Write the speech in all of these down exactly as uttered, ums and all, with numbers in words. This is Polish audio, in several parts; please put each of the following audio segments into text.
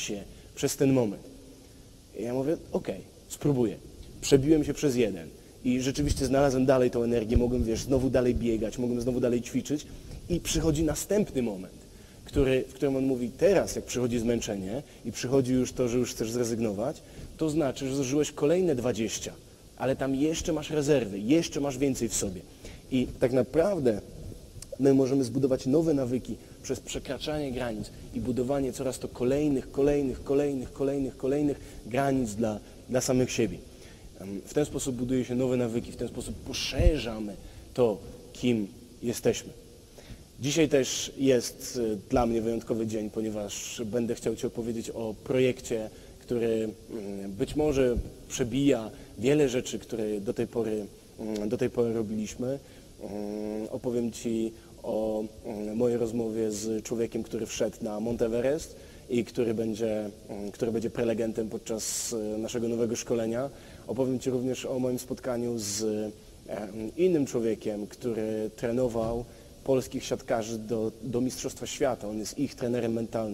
się przez ten moment. I ja mówię, okej, spróbuję. Przebiłem się przez jeden i rzeczywiście znalazłem dalej tą energię, mogłem, wiesz, znowu dalej biegać, mogłem znowu dalej ćwiczyć i przychodzi następny moment, który, w którym on mówi, teraz jak przychodzi zmęczenie i przychodzi już to, że już chcesz zrezygnować, to znaczy, że zużyłeś kolejne dwadzieścia, ale tam jeszcze masz rezerwy, jeszcze masz więcej w sobie. I tak naprawdę my możemy zbudować nowe nawyki przez przekraczanie granic i budowanie coraz to kolejnych, kolejnych, kolejnych, kolejnych, kolejnych granic dla, dla samych siebie. W ten sposób buduje się nowe nawyki, w ten sposób poszerzamy to, kim jesteśmy. Dzisiaj też jest dla mnie wyjątkowy dzień, ponieważ będę chciał Ci opowiedzieć o projekcie, który być może przebija wiele rzeczy, które do tej pory, do tej pory robiliśmy. Opowiem Ci o mojej rozmowie z człowiekiem, który wszedł na Mount Everest i który będzie, który będzie prelegentem podczas naszego nowego szkolenia. Opowiem Ci również o moim spotkaniu z innym człowiekiem, który trenował polskich siatkarzy do, do Mistrzostwa Świata. On jest ich trenerem mentalnym.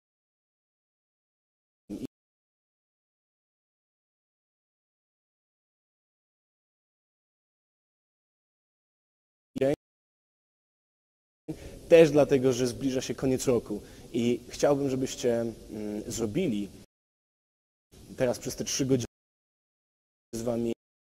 Też dlatego, że zbliża się koniec roku i chciałbym, żebyście mm, zrobili teraz przez te trzy godziny z Wami,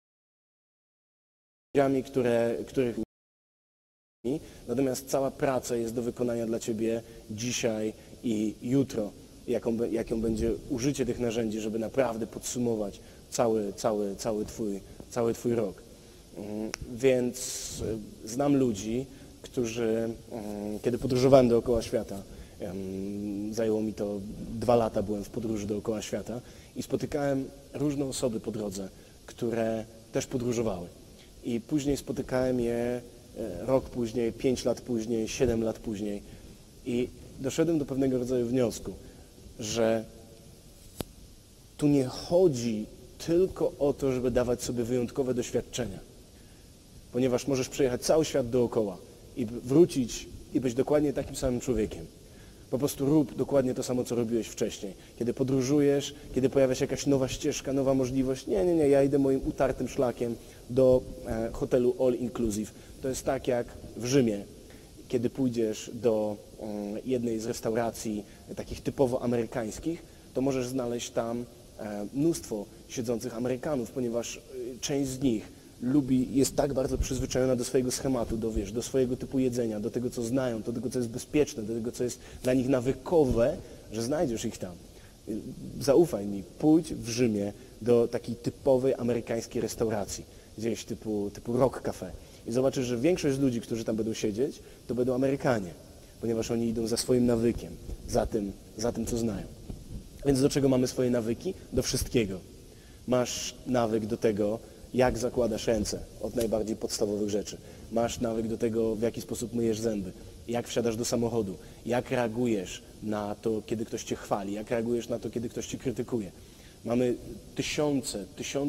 które, których natomiast cała praca jest do wykonania dla Ciebie dzisiaj i jutro, jaką, jaką będzie użycie tych narzędzi, żeby naprawdę podsumować cały, cały, cały, twój, cały Twój rok. Więc znam ludzi, którzy, kiedy podróżowałem dookoła świata, zajęło mi to dwa lata, byłem w podróży dookoła świata i spotykałem różne osoby po drodze, które też podróżowały. I później spotykałem je rok później, pięć lat później, siedem lat później i doszedłem do pewnego rodzaju wniosku, że tu nie chodzi tylko o to, żeby dawać sobie wyjątkowe doświadczenia, ponieważ możesz przejechać cały świat dookoła i wrócić i być dokładnie takim samym człowiekiem. Po prostu rób dokładnie to samo, co robiłeś wcześniej. Kiedy podróżujesz, kiedy pojawia się jakaś nowa ścieżka, nowa możliwość, nie, nie, nie, ja idę moim utartym szlakiem do e, hotelu All Inclusive. To jest tak jak w Rzymie, kiedy pójdziesz do e, jednej z restauracji e, takich typowo amerykańskich, to możesz znaleźć tam e, mnóstwo siedzących Amerykanów, ponieważ e, część z nich lubi, jest tak bardzo przyzwyczajona do swojego schematu, do, wiesz, do swojego typu jedzenia, do tego, co znają, do tego, co jest bezpieczne, do tego, co jest dla nich nawykowe, że znajdziesz ich tam. Zaufaj mi, pójdź w Rzymie do takiej typowej amerykańskiej restauracji, gdzieś typu, typu Rock Cafe i zobaczysz, że większość z ludzi, którzy tam będą siedzieć, to będą Amerykanie, ponieważ oni idą za swoim nawykiem, za tym, za tym, co znają. Więc do czego mamy swoje nawyki? Do wszystkiego. Masz nawyk do tego, jak zakładasz ręce, od najbardziej podstawowych rzeczy. Masz nawyk do tego, w jaki sposób myjesz zęby, jak wsiadasz do samochodu, jak reagujesz na to, kiedy ktoś Cię chwali, jak reagujesz na to, kiedy ktoś Cię krytykuje. Mamy tysiące, tysiące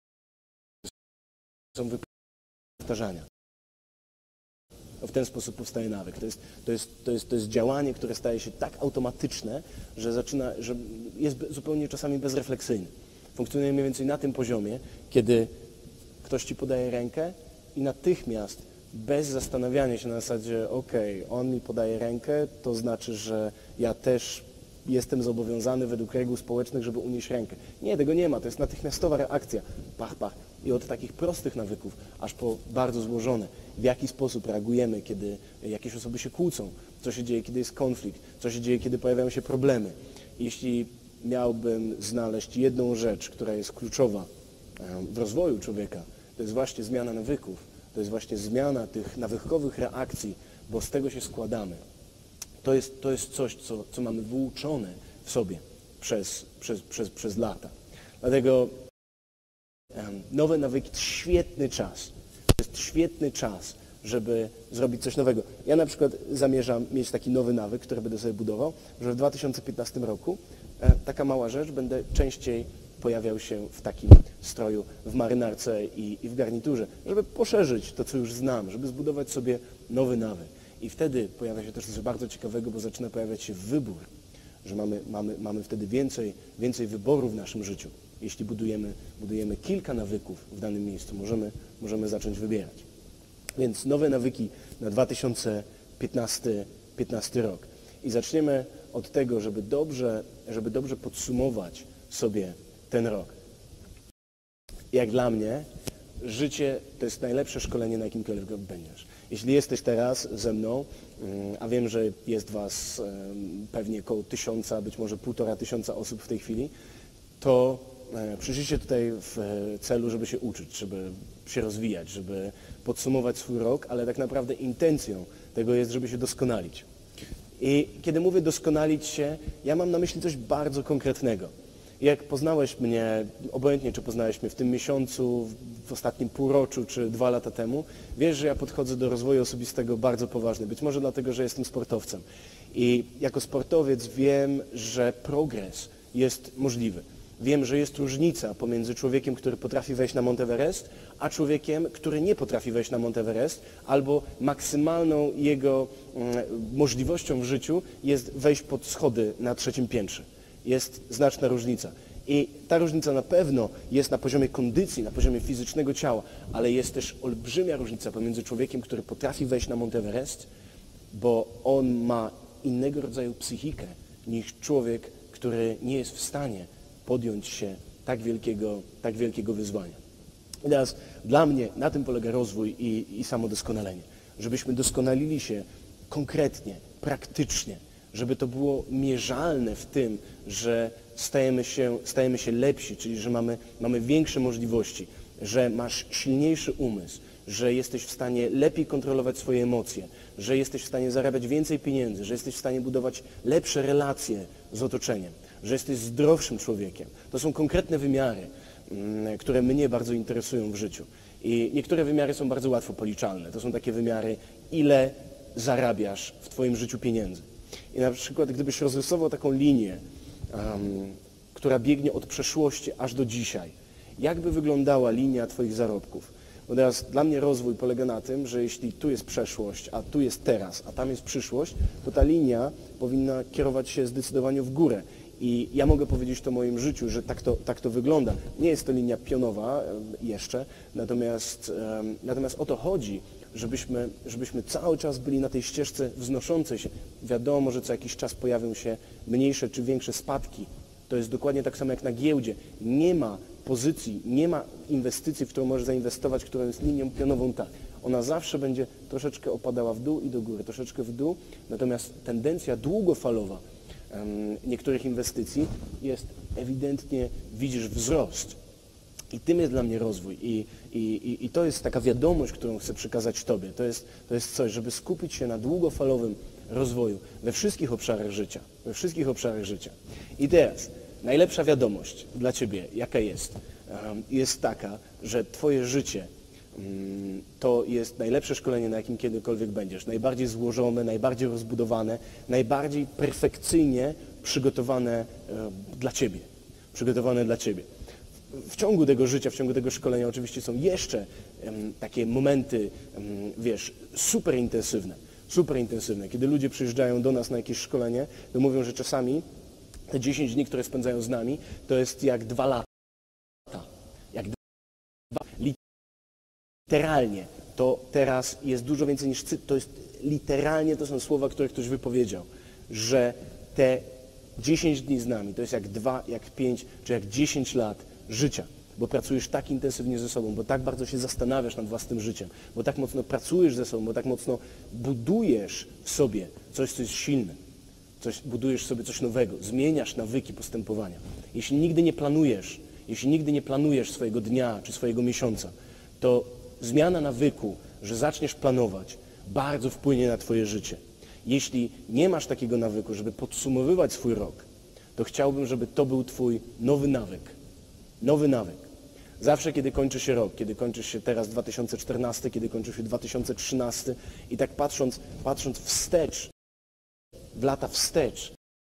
powtarzania. W ten sposób powstaje nawyk. To jest, to jest, to jest, to jest działanie, które staje się tak automatyczne, że zaczyna, że jest zupełnie czasami bezrefleksyjne. Funkcjonuje mniej więcej na tym poziomie, kiedy ktoś Ci podaje rękę i natychmiast, bez zastanawiania się na zasadzie, okej, on mi podaje rękę, to znaczy, że ja też jestem zobowiązany według reguł społecznych, żeby unieść rękę. Nie, tego nie ma, to jest natychmiastowa reakcja. Pach, pach. I od takich prostych nawyków, aż po bardzo złożone, w jaki sposób reagujemy, kiedy jakieś osoby się kłócą, co się dzieje, kiedy jest konflikt, co się dzieje, kiedy pojawiają się problemy. Jeśli miałbym znaleźć jedną rzecz, która jest kluczowa w rozwoju człowieka, to jest właśnie zmiana nawyków, to jest właśnie zmiana tych nawykowych reakcji, bo z tego się składamy. To jest, to jest coś, co, co mamy wyuczone w sobie przez, przez, przez, przez lata. Dlatego um, nowe nawyki to świetny czas. To jest świetny czas, żeby zrobić coś nowego. Ja na przykład zamierzam mieć taki nowy nawyk, który będę sobie budował, że w dwa tysiące piętnastym roku e, taka mała rzecz, będę częściej pojawiał się w takim stroju, w marynarce i, i w garniturze, żeby poszerzyć to, co już znam, żeby zbudować sobie nowy nawyk. I wtedy pojawia się też coś bardzo ciekawego, bo zaczyna pojawiać się wybór. że mamy, mamy, mamy wtedy więcej, więcej wyboru w naszym życiu. Jeśli budujemy, budujemy kilka nawyków w danym miejscu, możemy, możemy zacząć wybierać. Więc nowe nawyki na dwa tysiące piętnasty rok. I zaczniemy od tego, żeby dobrze, żeby dobrze podsumować sobie ten rok. Jak dla mnie, życie to jest najlepsze szkolenie, na jakimkolwiek będziesz. Jeśli jesteś teraz ze mną, a wiem, że jest was pewnie około tysiąca, być może półtora tysiąca osób w tej chwili, to przyszliście tutaj w celu, żeby się uczyć, żeby się rozwijać, żeby podsumować swój rok, ale tak naprawdę intencją tego jest, żeby się doskonalić. I kiedy mówię doskonalić się, ja mam na myśli coś bardzo konkretnego. Jak poznałeś mnie, obojętnie czy poznałeś mnie w tym miesiącu, w ostatnim półroczu czy dwa lata temu, wiesz, że ja podchodzę do rozwoju osobistego bardzo poważnie. Być może dlatego, że jestem sportowcem. I jako sportowiec wiem, że progres jest możliwy. Wiem, że jest różnica pomiędzy człowiekiem, który potrafi wejść na Mount Everest, a człowiekiem, który nie potrafi wejść na Mount Everest, albo maksymalną jego mm, możliwością w życiu jest wejść pod schody na trzecim piętrze. Jest znaczna różnica. I ta różnica na pewno jest na poziomie kondycji, na poziomie fizycznego ciała, ale jest też olbrzymia różnica pomiędzy człowiekiem, który potrafi wejść na Mount Everest, bo on ma innego rodzaju psychikę niż człowiek, który nie jest w stanie podjąć się tak wielkiego, tak wielkiego wyzwania. I teraz dla mnie na tym polega rozwój i, i samodoskonalenie. Żebyśmy doskonalili się konkretnie, praktycznie, żeby to było mierzalne w tym, że stajemy się, stajemy się lepsi, czyli że mamy, mamy większe możliwości, że masz silniejszy umysł, że jesteś w stanie lepiej kontrolować swoje emocje, że jesteś w stanie zarabiać więcej pieniędzy, że jesteś w stanie budować lepsze relacje z otoczeniem, że jesteś zdrowszym człowiekiem. To są konkretne wymiary, które mnie bardzo interesują w życiu. I niektóre wymiary są bardzo łatwo policzalne. To są takie wymiary, ile zarabiasz w twoim życiu pieniędzy. I na przykład, gdybyś rozrysował taką linię, um, która biegnie od przeszłości aż do dzisiaj, jak by wyglądała linia twoich zarobków? Bo teraz dla mnie rozwój polega na tym, że jeśli tu jest przeszłość, a tu jest teraz, a tam jest przyszłość, to ta linia powinna kierować się zdecydowanie w górę. I ja mogę powiedzieć to w moim życiu, że tak to, tak to wygląda. Nie jest to linia pionowa jeszcze, natomiast, um, natomiast o to chodzi, żebyśmy, żebyśmy cały czas byli na tej ścieżce wznoszącej się. Wiadomo, że co jakiś czas pojawią się mniejsze czy większe spadki. To jest dokładnie tak samo jak na giełdzie. Nie ma pozycji, nie ma inwestycji, w którą możesz zainwestować, która jest linią pionową tak. Ona zawsze będzie troszeczkę opadała w dół i do góry, troszeczkę w dół, natomiast tendencja długofalowa um, niektórych inwestycji jest ewidentnie, widzisz wzrost. I tym jest dla mnie rozwój. I, i, i to jest taka wiadomość, którą chcę przekazać Tobie. To jest, to jest coś, żeby skupić się na długofalowym rozwoju we wszystkich obszarach życia. We wszystkich obszarach życia. I teraz najlepsza wiadomość dla Ciebie, jaka jest, jest taka, że Twoje życie to jest najlepsze szkolenie, na jakim kiedykolwiek będziesz. Najbardziej złożone, najbardziej rozbudowane, najbardziej perfekcyjnie przygotowane dla Ciebie. Przygotowane dla Ciebie. W ciągu tego życia, w ciągu tego szkolenia oczywiście są jeszcze um, takie momenty, um, wiesz, super intensywne, super intensywne. Kiedy ludzie przyjeżdżają do nas na jakieś szkolenie, to mówią, że czasami te dziesięć dni, które spędzają z nami, to jest jak dwa lata. Jak dwa, literalnie. To teraz jest dużo więcej niż cyt, to jest literalnie, to są słowa, które ktoś wypowiedział, że te dziesięć dni z nami to jest jak dwa, jak pięć, czy jak dziesięć lat życia, bo pracujesz tak intensywnie ze sobą, bo tak bardzo się zastanawiasz nad własnym życiem, bo tak mocno pracujesz ze sobą, bo tak mocno budujesz w sobie coś, co jest silne, coś, budujesz sobie coś nowego, zmieniasz nawyki postępowania. Jeśli nigdy nie planujesz, jeśli nigdy nie planujesz swojego dnia czy swojego miesiąca, to zmiana nawyku, że zaczniesz planować, bardzo wpłynie na Twoje życie. Jeśli nie masz takiego nawyku, żeby podsumowywać swój rok, to chciałbym, żeby to był Twój nowy nawyk. Nowy nawyk. Zawsze, kiedy kończy się rok, kiedy kończy się teraz dwa tysiące czternasty, kiedy kończy się dwa tysiące trzynasty i tak patrząc, patrząc wstecz, w lata wstecz,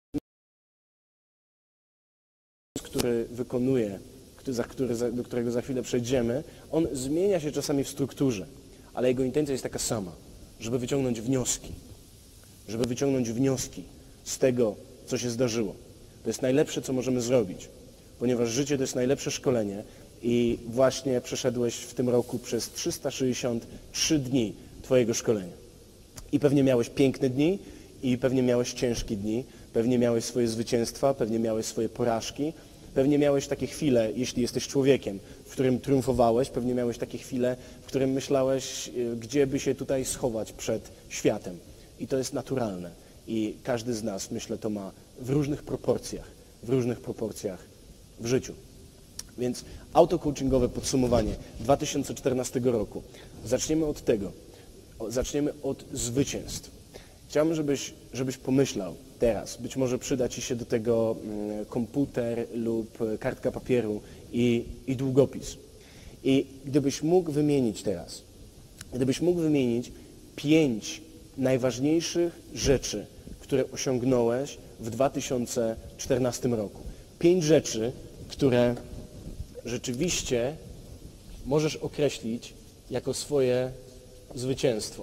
który wykonuje, za który, do którego za chwilę przejdziemy, on zmienia się czasami w strukturze, ale jego intencja jest taka sama, żeby wyciągnąć wnioski, żeby wyciągnąć wnioski z tego, co się zdarzyło. To jest najlepsze, co możemy zrobić, ponieważ życie to jest najlepsze szkolenie i właśnie przeszedłeś w tym roku przez trzysta sześćdziesiąt trzy dni twojego szkolenia. I pewnie miałeś piękne dni i pewnie miałeś ciężkie dni, pewnie miałeś swoje zwycięstwa, pewnie miałeś swoje porażki, pewnie miałeś takie chwile, jeśli jesteś człowiekiem, w którym triumfowałeś, pewnie miałeś takie chwile, w którym myślałeś, gdzie by się tutaj schować przed światem. I to jest naturalne. I każdy z nas, myślę, to ma w różnych proporcjach, w różnych proporcjach w życiu. Więc autocoachingowe podsumowanie dwa tysiące czternastego roku. Zaczniemy od tego. Zaczniemy od zwycięstw. Chciałbym, żebyś, żebyś pomyślał teraz, być może przyda ci się do tego komputer lub kartka papieru i, i długopis. I gdybyś mógł wymienić teraz, gdybyś mógł wymienić pięć najważniejszych rzeczy, które osiągnąłeś w dwa tysiące czternastym roku. Pięć rzeczy, które rzeczywiście możesz określić jako swoje zwycięstwo.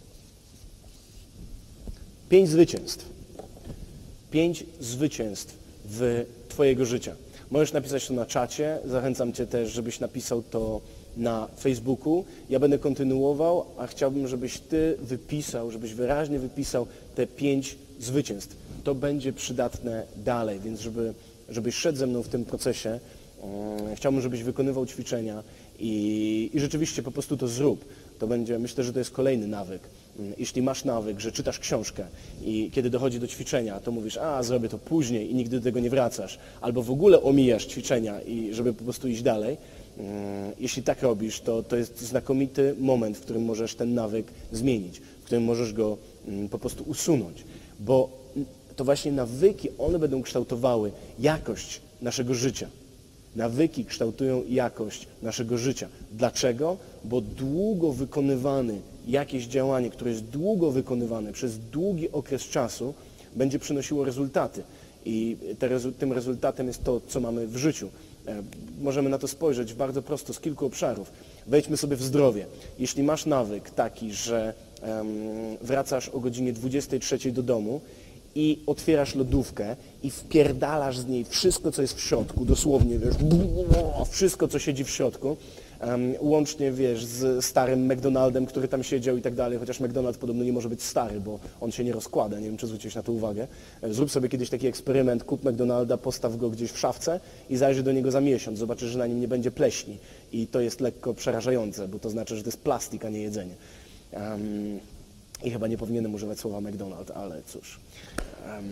Pięć zwycięstw. Pięć zwycięstw w twojego życia. Możesz napisać to na czacie. Zachęcam cię też, żebyś napisał to na Facebooku. Ja będę kontynuował, a chciałbym, żebyś ty wypisał, żebyś wyraźnie wypisał te pięć zwycięstw. To będzie przydatne dalej, więc żeby, żebyś szedł ze mną w tym procesie, um, chciałbym, żebyś wykonywał ćwiczenia i, i rzeczywiście po prostu to zrób. To będzie, myślę, że to jest kolejny nawyk. Jeśli masz nawyk, że czytasz książkę i kiedy dochodzi do ćwiczenia, to mówisz, a zrobię to później i nigdy do tego nie wracasz, albo w ogóle omijasz ćwiczenia, i żeby po prostu iść dalej, jeśli tak robisz, to, to jest znakomity moment, w którym możesz ten nawyk zmienić, w którym możesz go po prostu usunąć, bo to właśnie nawyki, one będą kształtowały jakość naszego życia. Nawyki kształtują jakość naszego życia. Dlaczego? Bo długo wykonywane jakieś działanie, które jest długo wykonywane przez długi okres czasu, będzie przynosiło rezultaty. I te rezu- tym rezultatem jest to, co mamy w życiu. E, możemy na to spojrzeć bardzo prosto z kilku obszarów. Wejdźmy sobie w zdrowie. Jeśli masz nawyk taki, że em, wracasz o godzinie dwudziestej trzeciej do domu i otwierasz lodówkę i wpierdalasz z niej wszystko, co jest w środku, dosłownie, wiesz, wszystko, co siedzi w środku, um, łącznie, wiesz, z starym McDonaldem, który tam siedział i tak dalej, chociaż McDonald podobno nie może być stary, bo on się nie rozkłada, nie wiem, czy zwróciłeś na to uwagę. Zrób sobie kiedyś taki eksperyment, kup McDonalda, postaw go gdzieś w szafce i zajrzyj do niego za miesiąc, zobaczysz, że na nim nie będzie pleśni i to jest lekko przerażające, bo to znaczy, że to jest plastik, a nie jedzenie. Um, I chyba nie powinienem używać słowa McDonald, ale cóż. Um,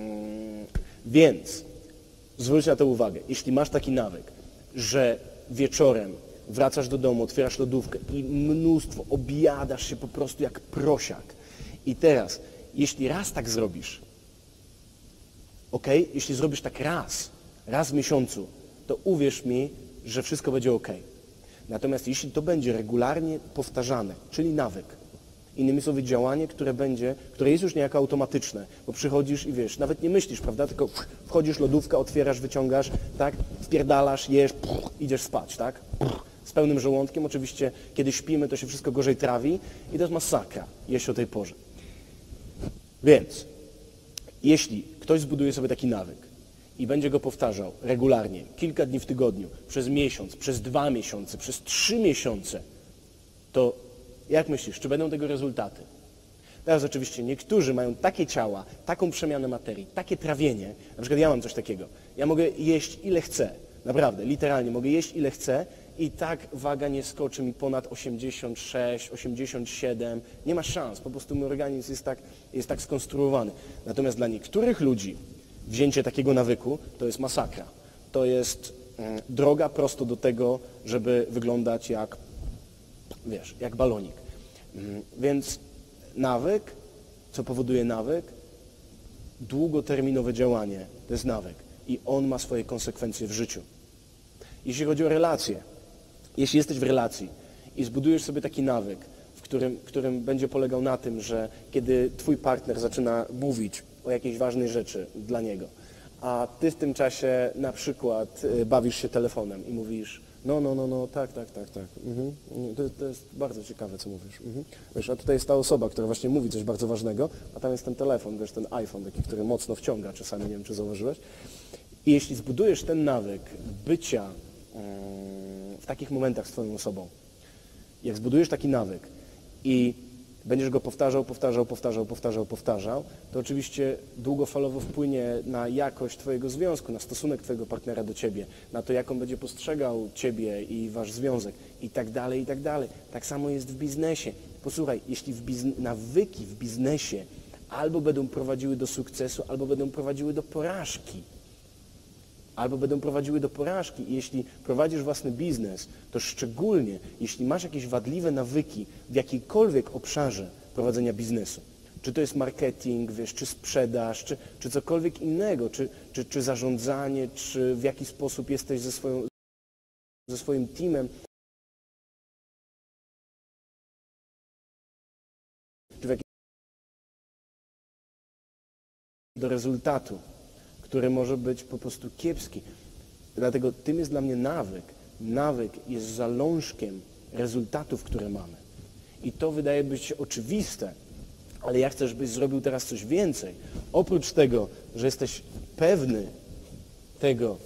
więc zwróć na to uwagę. Jeśli masz taki nawyk, że wieczorem wracasz do domu, otwierasz lodówkę i mnóstwo, objadasz się po prostu jak prosiak. I teraz, jeśli raz tak zrobisz, ok? Jeśli zrobisz tak raz, raz w miesiącu, to uwierz mi, że wszystko będzie ok. Natomiast jeśli to będzie regularnie powtarzane, czyli nawyk, innymi słowy działanie, które będzie, które jest już niejako automatyczne, bo przychodzisz i wiesz, nawet nie myślisz, prawda, tylko wchodzisz, lodówka, otwierasz, wyciągasz, tak, wpierdalasz, jesz, pff, idziesz spać, tak, pff, z pełnym żołądkiem, oczywiście, kiedy śpimy, to się wszystko gorzej trawi i to jest masakra, jeść o tej porze. Więc, jeśli ktoś zbuduje sobie taki nawyk i będzie go powtarzał regularnie, kilka dni w tygodniu, przez miesiąc, przez dwa miesiące, przez trzy miesiące, to jak myślisz, czy będą tego rezultaty? Teraz oczywiście niektórzy mają takie ciała, taką przemianę materii, takie trawienie, na przykład ja mam coś takiego, ja mogę jeść ile chcę, naprawdę, literalnie mogę jeść ile chcę i tak waga nie skoczy mi ponad osiemdziesiąt sześć, osiemdziesiąt siedem, nie ma szans, po prostu mój organizm jest tak, jest tak skonstruowany. Natomiast dla niektórych ludzi wzięcie takiego nawyku to jest masakra. To jest mm, droga prosto do tego, żeby wyglądać jak wiesz, jak balonik. Więc nawyk, co powoduje nawyk? Długoterminowe działanie to jest nawyk i on ma swoje konsekwencje w życiu. Jeśli chodzi o relacje, jeśli jesteś w relacji i zbudujesz sobie taki nawyk, w którym, którym będzie polegał na tym, że kiedy twój partner zaczyna mówić o jakiejś ważnej rzeczy dla niego, a ty w tym czasie na przykład bawisz się telefonem i mówisz, No, no, no, no, tak, tak, tak, tak. Mhm. To, to jest bardzo ciekawe, co mówisz. Mhm. Wiesz, a tutaj jest ta osoba, która właśnie mówi coś bardzo ważnego, a tam jest ten telefon, wiesz, ten iPhone, taki, który mocno wciąga czasami, nie wiem, czy zauważyłeś. I jeśli zbudujesz ten nawyk bycia mm, w takich momentach z twoją osobą, jak zbudujesz taki nawyk i będziesz go powtarzał, powtarzał, powtarzał, powtarzał, powtarzał, to oczywiście długofalowo wpłynie na jakość twojego związku, na stosunek twojego partnera do ciebie, na to, jak on będzie postrzegał ciebie i wasz związek i tak dalej, i tak dalej. Tak samo jest w biznesie. Posłuchaj, jeśli w bizn- nawyki w biznesie albo będą prowadziły do sukcesu, albo będą prowadziły do porażki. Albo będą prowadziły do porażki. I jeśli prowadzisz własny biznes, to szczególnie, jeśli masz jakieś wadliwe nawyki w jakiejkolwiek obszarze prowadzenia biznesu, czy to jest marketing, wiesz, czy sprzedaż, czy, czy cokolwiek innego, czy, czy, czy zarządzanie, czy w jaki sposób jesteś ze, swoją, ze swoim teamem, czy w jaki do rezultatu, który może być po prostu kiepski. Dlatego tym jest dla mnie nawyk. Nawyk jest zalążkiem rezultatów, które mamy. I to wydaje być oczywiste, ale ja chcę, żebyś zrobił teraz coś więcej. Oprócz tego, że jesteś pewny tego,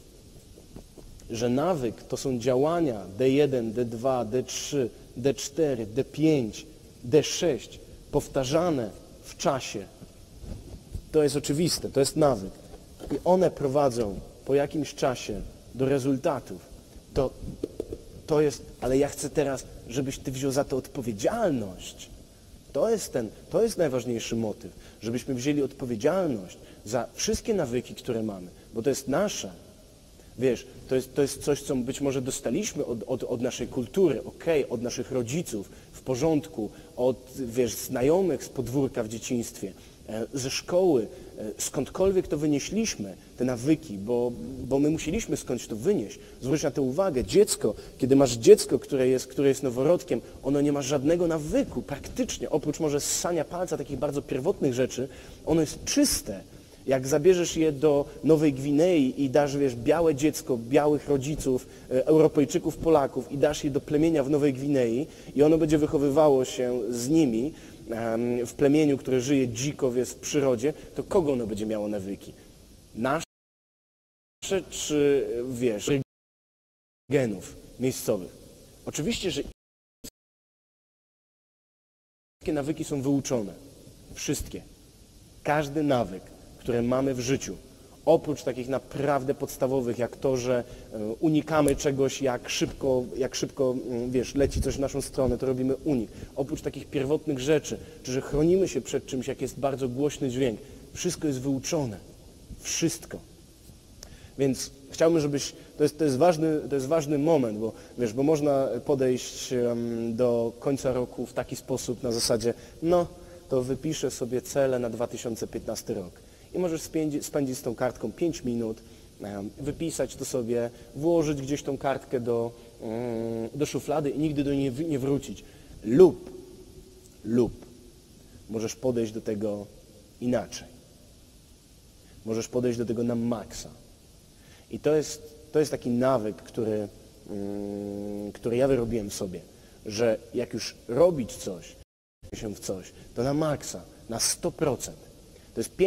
że nawyk to są działania D jeden, D dwa, D trzy, D cztery, D pięć, D sześć, powtarzane w czasie. To jest oczywiste, to jest nawyk. I one prowadzą po jakimś czasie do rezultatów. To, to jest, ale ja chcę teraz, żebyś ty wziął za to odpowiedzialność. To jest ten, to jest najważniejszy motyw, żebyśmy wzięli odpowiedzialność za wszystkie nawyki, które mamy, bo to jest nasze. Wiesz, to jest, to jest coś, co być może dostaliśmy od, od, od naszej kultury, okej, okay, od naszych rodziców, w porządku, od, wiesz, znajomych z podwórka w dzieciństwie, ze szkoły, skądkolwiek to wynieśliśmy, te nawyki, bo, bo my musieliśmy skądś to wynieść. Zwróć na to uwagę, dziecko, kiedy masz dziecko, które jest, które jest noworodkiem, ono nie ma żadnego nawyku, praktycznie, oprócz może ssania palca, takich bardzo pierwotnych rzeczy, ono jest czyste. Jak zabierzesz je do Nowej Gwinei i dasz, wiesz, białe dziecko, białych rodziców, Europejczyków, Polaków i dasz je do plemienia w Nowej Gwinei i ono będzie wychowywało się z nimi, w plemieniu, które żyje dziko, jest w przyrodzie, to kogo ono będzie miało nawyki? Nasze czy, wiesz, genów miejscowych? Oczywiście, że wszystkie nawyki są wyuczone. Wszystkie. Każdy nawyk, który mamy w życiu, oprócz takich naprawdę podstawowych, jak to, że unikamy czegoś, jak szybko, jak szybko, wiesz, leci coś w naszą stronę, to robimy unik. Oprócz takich pierwotnych rzeczy, czy że chronimy się przed czymś, jak jest bardzo głośny dźwięk, wszystko jest wyuczone. Wszystko. Więc chciałbym, żebyś, to jest, to jest, ważny, to jest ważny moment, bo wiesz, bo można podejść do końca roku w taki sposób na zasadzie, no, to wypiszę sobie cele na dwa tysiące piętnasty rok. I możesz spędzić, spędzić z tą kartką pięć minut, wypisać to sobie, włożyć gdzieś tą kartkę do, do szuflady i nigdy do niej nie wrócić. Lub, lub możesz podejść do tego inaczej. Możesz podejść do tego na maksa. I to jest, to jest taki nawyk, który, który ja wyrobiłem w sobie, że jak już robić coś, się w coś, to na maksa, na sto procent. To jest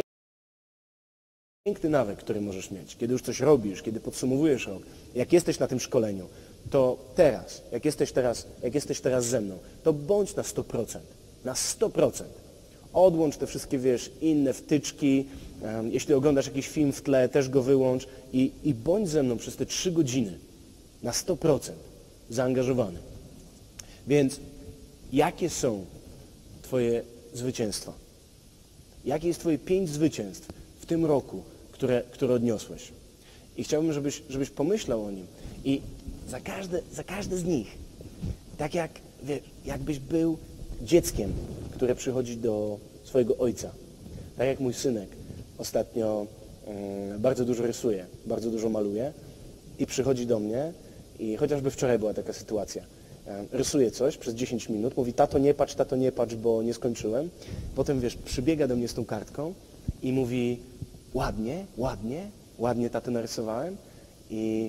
piękny nawyk, który możesz mieć. Kiedy już coś robisz, kiedy podsumowujesz rok, jak jesteś na tym szkoleniu, to teraz, jak jesteś teraz, jak jesteś teraz ze mną, to bądź na sto procent. Na sto procent. Odłącz te wszystkie, wiesz, inne wtyczki. Um, jeśli oglądasz jakiś film w tle, też go wyłącz i, i bądź ze mną przez te trzy godziny na sto procent zaangażowany. Więc jakie są twoje zwycięstwa? Jakie jest twoje pięć zwycięstw w tym roku, które, które odniosłeś? I chciałbym, żebyś, żebyś pomyślał o nim. I za każde, za każde z nich, tak jak, wiesz, jakbyś był dzieckiem, które przychodzi do swojego ojca. Tak jak mój synek ostatnio um, bardzo dużo rysuje, bardzo dużo maluje i przychodzi do mnie i chociażby wczoraj była taka sytuacja. Um, rysuje coś przez dziesięć minut, mówi tato nie patrz, tato nie patrz, bo nie skończyłem. Potem, wiesz, przybiega do mnie z tą kartką i mówi ładnie, ładnie, ładnie tato narysowałem i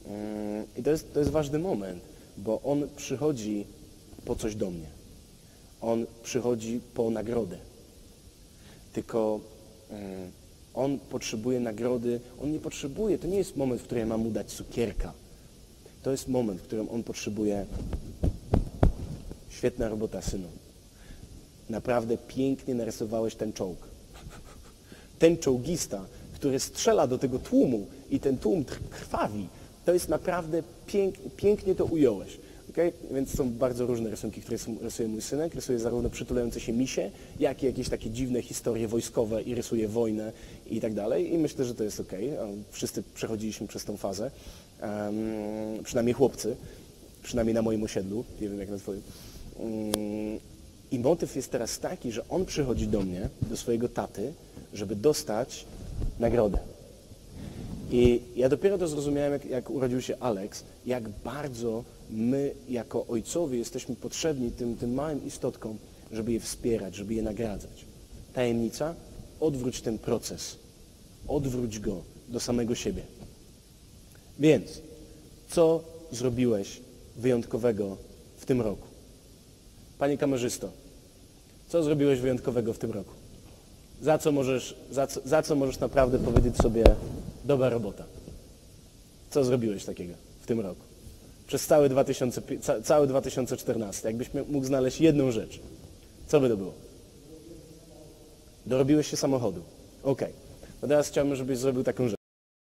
I to jest, to jest ważny moment, bo on przychodzi po coś do mnie. On przychodzi po nagrodę. Tylko on potrzebuje nagrody, on nie potrzebuje, to nie jest moment, w którym ja mam mu dać cukierka. To jest moment, w którym on potrzebuje świetna robota, synu. Naprawdę pięknie narysowałeś ten czołg. Ten czołgista, który strzela do tego tłumu i ten tłum krwawi, to jest naprawdę pięk, pięknie to ująłeś. Okay? Więc są bardzo różne rysunki, które rysuje mój synek. Rysuje zarówno przytulające się misie, jak i jakieś takie dziwne historie wojskowe i rysuje wojnę i tak dalej. I myślę, że to jest ok. Wszyscy przechodziliśmy przez tą fazę. Um, przynajmniej chłopcy. Przynajmniej na moim osiedlu. Nie wiem jak na twoim. Um, I motyw jest teraz taki, że on przychodzi do mnie, do swojego taty, żeby dostać nagrodę. I ja dopiero to zrozumiałem, jak, jak urodził się Alex, jak bardzo my jako ojcowie jesteśmy potrzebni tym, tym małym istotkom, żeby je wspierać, żeby je nagradzać. Tajemnica? Odwróć ten proces. Odwróć go do samego siebie. Więc, co zrobiłeś wyjątkowego w tym roku? Panie kamerzysto, co zrobiłeś wyjątkowego w tym roku? Za co możesz, za co, za co możesz naprawdę powiedzieć sobie dobra robota? Co zrobiłeś takiego w tym roku? Przez cały, dwa tysiące, ca, cały dwa tysiące czternasty. Jakbyś mógł znaleźć jedną rzecz, co by to było? Dorobiłeś się samochodu. Okej. Okay. No teraz chciałbym, żebyś zrobił taką rzecz.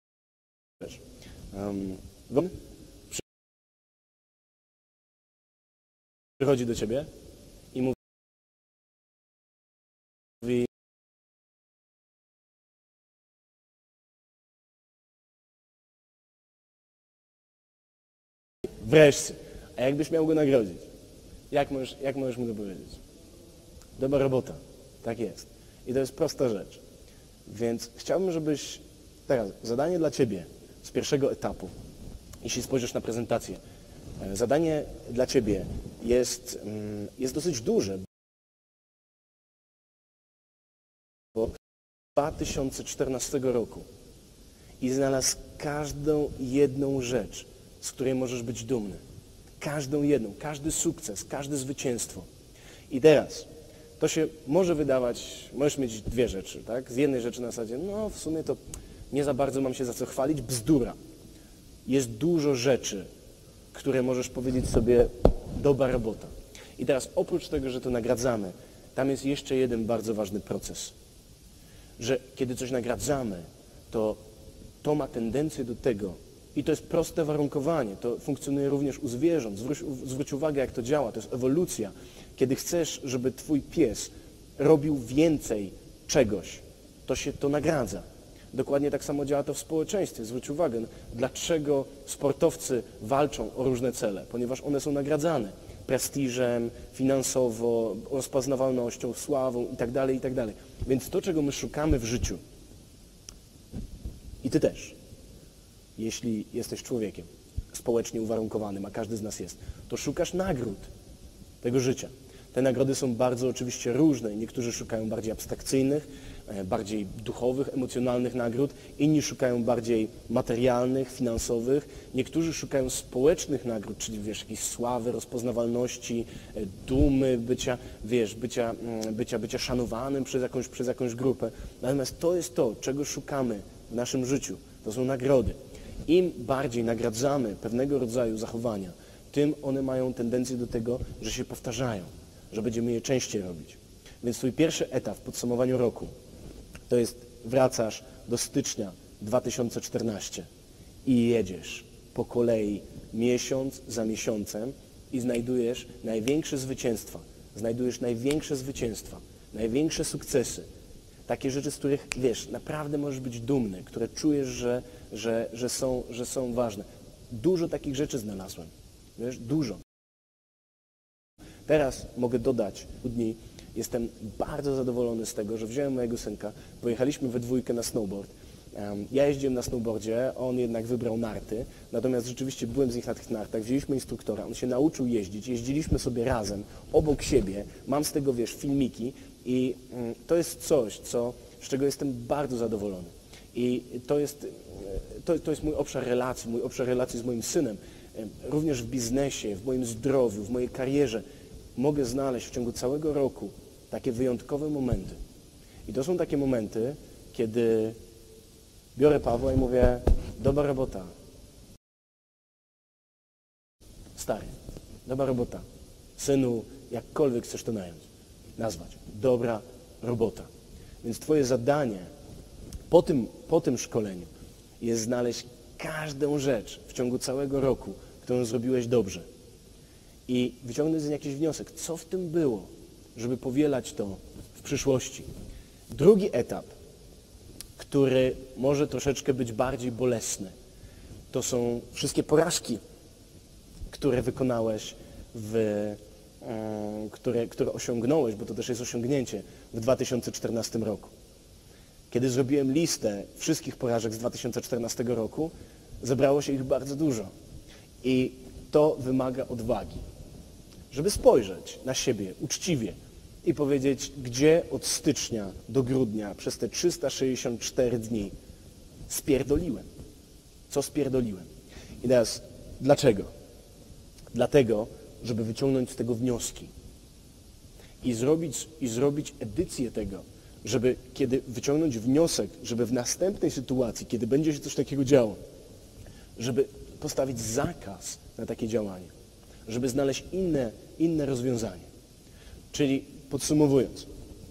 Um, przychodzi do ciebie i mówi wreszcie. A jakbyś miał go nagrodzić? Jak możesz, jak możesz mu to powiedzieć? Dobra robota. Tak jest. I to jest prosta rzecz. Więc chciałbym, żebyś teraz, zadanie dla ciebie z pierwszego etapu, jeśli spojrzysz na prezentację, zadanie dla ciebie jest, jest dosyć duże, bo dwa tysiące czternastego roku i znalazł każdą jedną rzecz, z której możesz być dumny. Każdą jedną, każdy sukces, każde zwycięstwo. I teraz, to się może wydawać, możesz mieć dwie rzeczy, tak? Z jednej rzeczy na zasadzie, no w sumie to nie za bardzo mam się za co chwalić, bzdura. Jest dużo rzeczy, które możesz powiedzieć sobie, dobra robota. I teraz oprócz tego, że to nagradzamy, tam jest jeszcze jeden bardzo ważny proces. Że kiedy coś nagradzamy, to to ma tendencję do tego, i to jest proste warunkowanie, to funkcjonuje również u zwierząt. Zwróć, zwróć uwagę, jak to działa, to jest ewolucja. Kiedy chcesz, żeby twój pies robił więcej czegoś, to się to nagradza. Dokładnie tak samo działa to w społeczeństwie. Zwróć uwagę, dlaczego sportowcy walczą o różne cele, ponieważ one są nagradzane prestiżem, finansowo, rozpoznawalnością, sławą itd., itd. Więc to, czego my szukamy w życiu, i ty też, jeśli jesteś człowiekiem społecznie uwarunkowanym, a każdy z nas jest, to szukasz nagród tego życia. Te nagrody są bardzo oczywiście różne. Niektórzy szukają bardziej abstrakcyjnych, bardziej duchowych, emocjonalnych nagród, inni szukają bardziej materialnych, finansowych, niektórzy szukają społecznych nagród, czyli wiesz, jakiejś sławy, rozpoznawalności, dumy, bycia, wiesz, bycia, bycia, bycia szanowanym przez jakąś, przez jakąś grupę. Natomiast to jest to, czego szukamy w naszym życiu. To są nagrody. Im bardziej nagradzamy pewnego rodzaju zachowania, tym one mają tendencję do tego, że się powtarzają, że będziemy je częściej robić. Więc twój pierwszy etap w podsumowaniu roku to jest wracasz do stycznia dwa tysiące czternastego i jedziesz po kolei miesiąc za miesiącem i znajdujesz największe zwycięstwa, znajdujesz największe zwycięstwa, największe sukcesy, takie rzeczy, z których, wiesz, naprawdę możesz być dumny, które czujesz, że, że, że, są, że są ważne. Dużo takich rzeczy znalazłem, wiesz, dużo. Teraz mogę dodać, dni jestem bardzo zadowolony z tego, że wziąłem mojego synka, pojechaliśmy we dwójkę na snowboard. Um, ja jeździłem na snowboardzie, on jednak wybrał narty, natomiast rzeczywiście byłem z nich na tych nartach, wzięliśmy instruktora, on się nauczył jeździć, jeździliśmy sobie razem, obok siebie, mam z tego, wiesz, filmiki i um, to jest coś, co, z czego jestem bardzo zadowolony. I to jest, to, to jest mój obszar relacji, mój obszar relacji z moim synem. Również w biznesie, w moim zdrowiu, w mojej karierze mogę znaleźć w ciągu całego roku takie wyjątkowe momenty. I to są takie momenty, kiedy biorę Pawła i mówię, dobra robota. Stary, dobra robota. Synu, jakkolwiek chcesz to nająć, nazwać. Dobra robota. Więc twoje zadanie po tym, po tym szkoleniu jest znaleźć każdą rzecz w ciągu całego roku, którą zrobiłeś dobrze. I wyciągnąć z niej jakiś wniosek, co w tym było, żeby powielać to w przyszłości. Drugi etap, który może troszeczkę być bardziej bolesny, to są wszystkie porażki, które wykonałeś, w, e, które, które osiągnąłeś, bo to też jest osiągnięcie w dwa tysiące czternastym roku. Kiedy zrobiłem listę wszystkich porażek z dwa tysiące czternastego roku, zebrało się ich bardzo dużo. I to wymaga odwagi, żeby spojrzeć na siebie uczciwie i powiedzieć, gdzie od stycznia do grudnia przez te trzysta sześćdziesiąt cztery dni spierdoliłem. Co spierdoliłem? I teraz, dlaczego? Dlatego, żeby wyciągnąć z tego wnioski i zrobić, i zrobić edycję tego, żeby kiedy wyciągnąć wniosek, żeby w następnej sytuacji, kiedy będzie się coś takiego działo, żeby postawić zakaz na takie działanie, żeby znaleźć inne, inne rozwiązanie. Czyli podsumowując,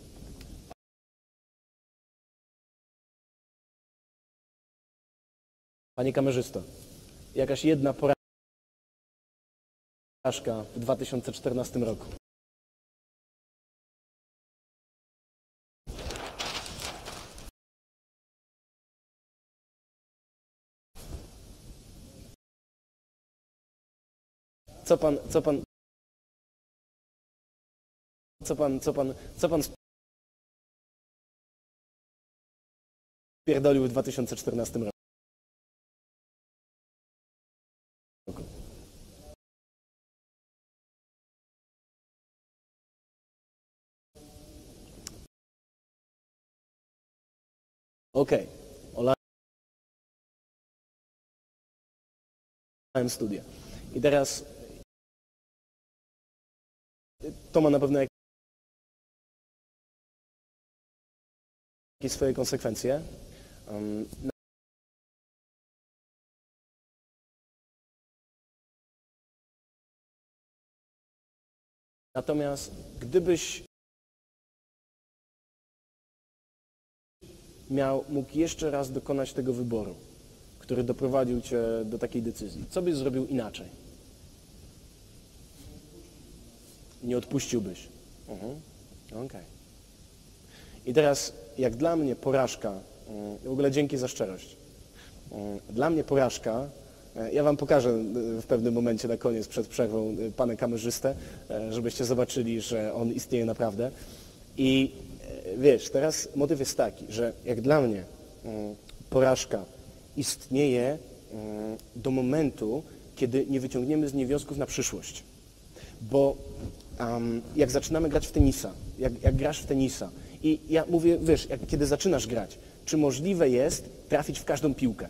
panie kamerzysto, jakaś jedna porażka w dwa tysiące czternastym roku. Co pan, co pan, co pan, co pan, co pan spierdolił w dwa tysiące czternastym roku? Okej, okay. Olałem studia. I teraz to ma na pewno jakieś swoje konsekwencje. Um, Natomiast gdybyś miał, mógł jeszcze raz dokonać tego wyboru, który doprowadził cię do takiej decyzji, co byś zrobił inaczej? Nie odpuściłbyś. Mhm. Okej. Okay. I teraz, jak dla mnie porażka, w ogóle dzięki za szczerość, dla mnie porażka, ja wam pokażę w pewnym momencie na koniec, przed przerwą, panę kamerzystę, żebyście zobaczyli, że on istnieje naprawdę. I wiesz, teraz motyw jest taki, że jak dla mnie porażka istnieje do momentu, kiedy nie wyciągniemy z niej wniosków na przyszłość. Bo um, jak zaczynamy grać w tenisa, jak, jak grasz w tenisa i ja mówię, wiesz, jak, kiedy zaczynasz grać, czy możliwe jest trafić w każdą piłkę?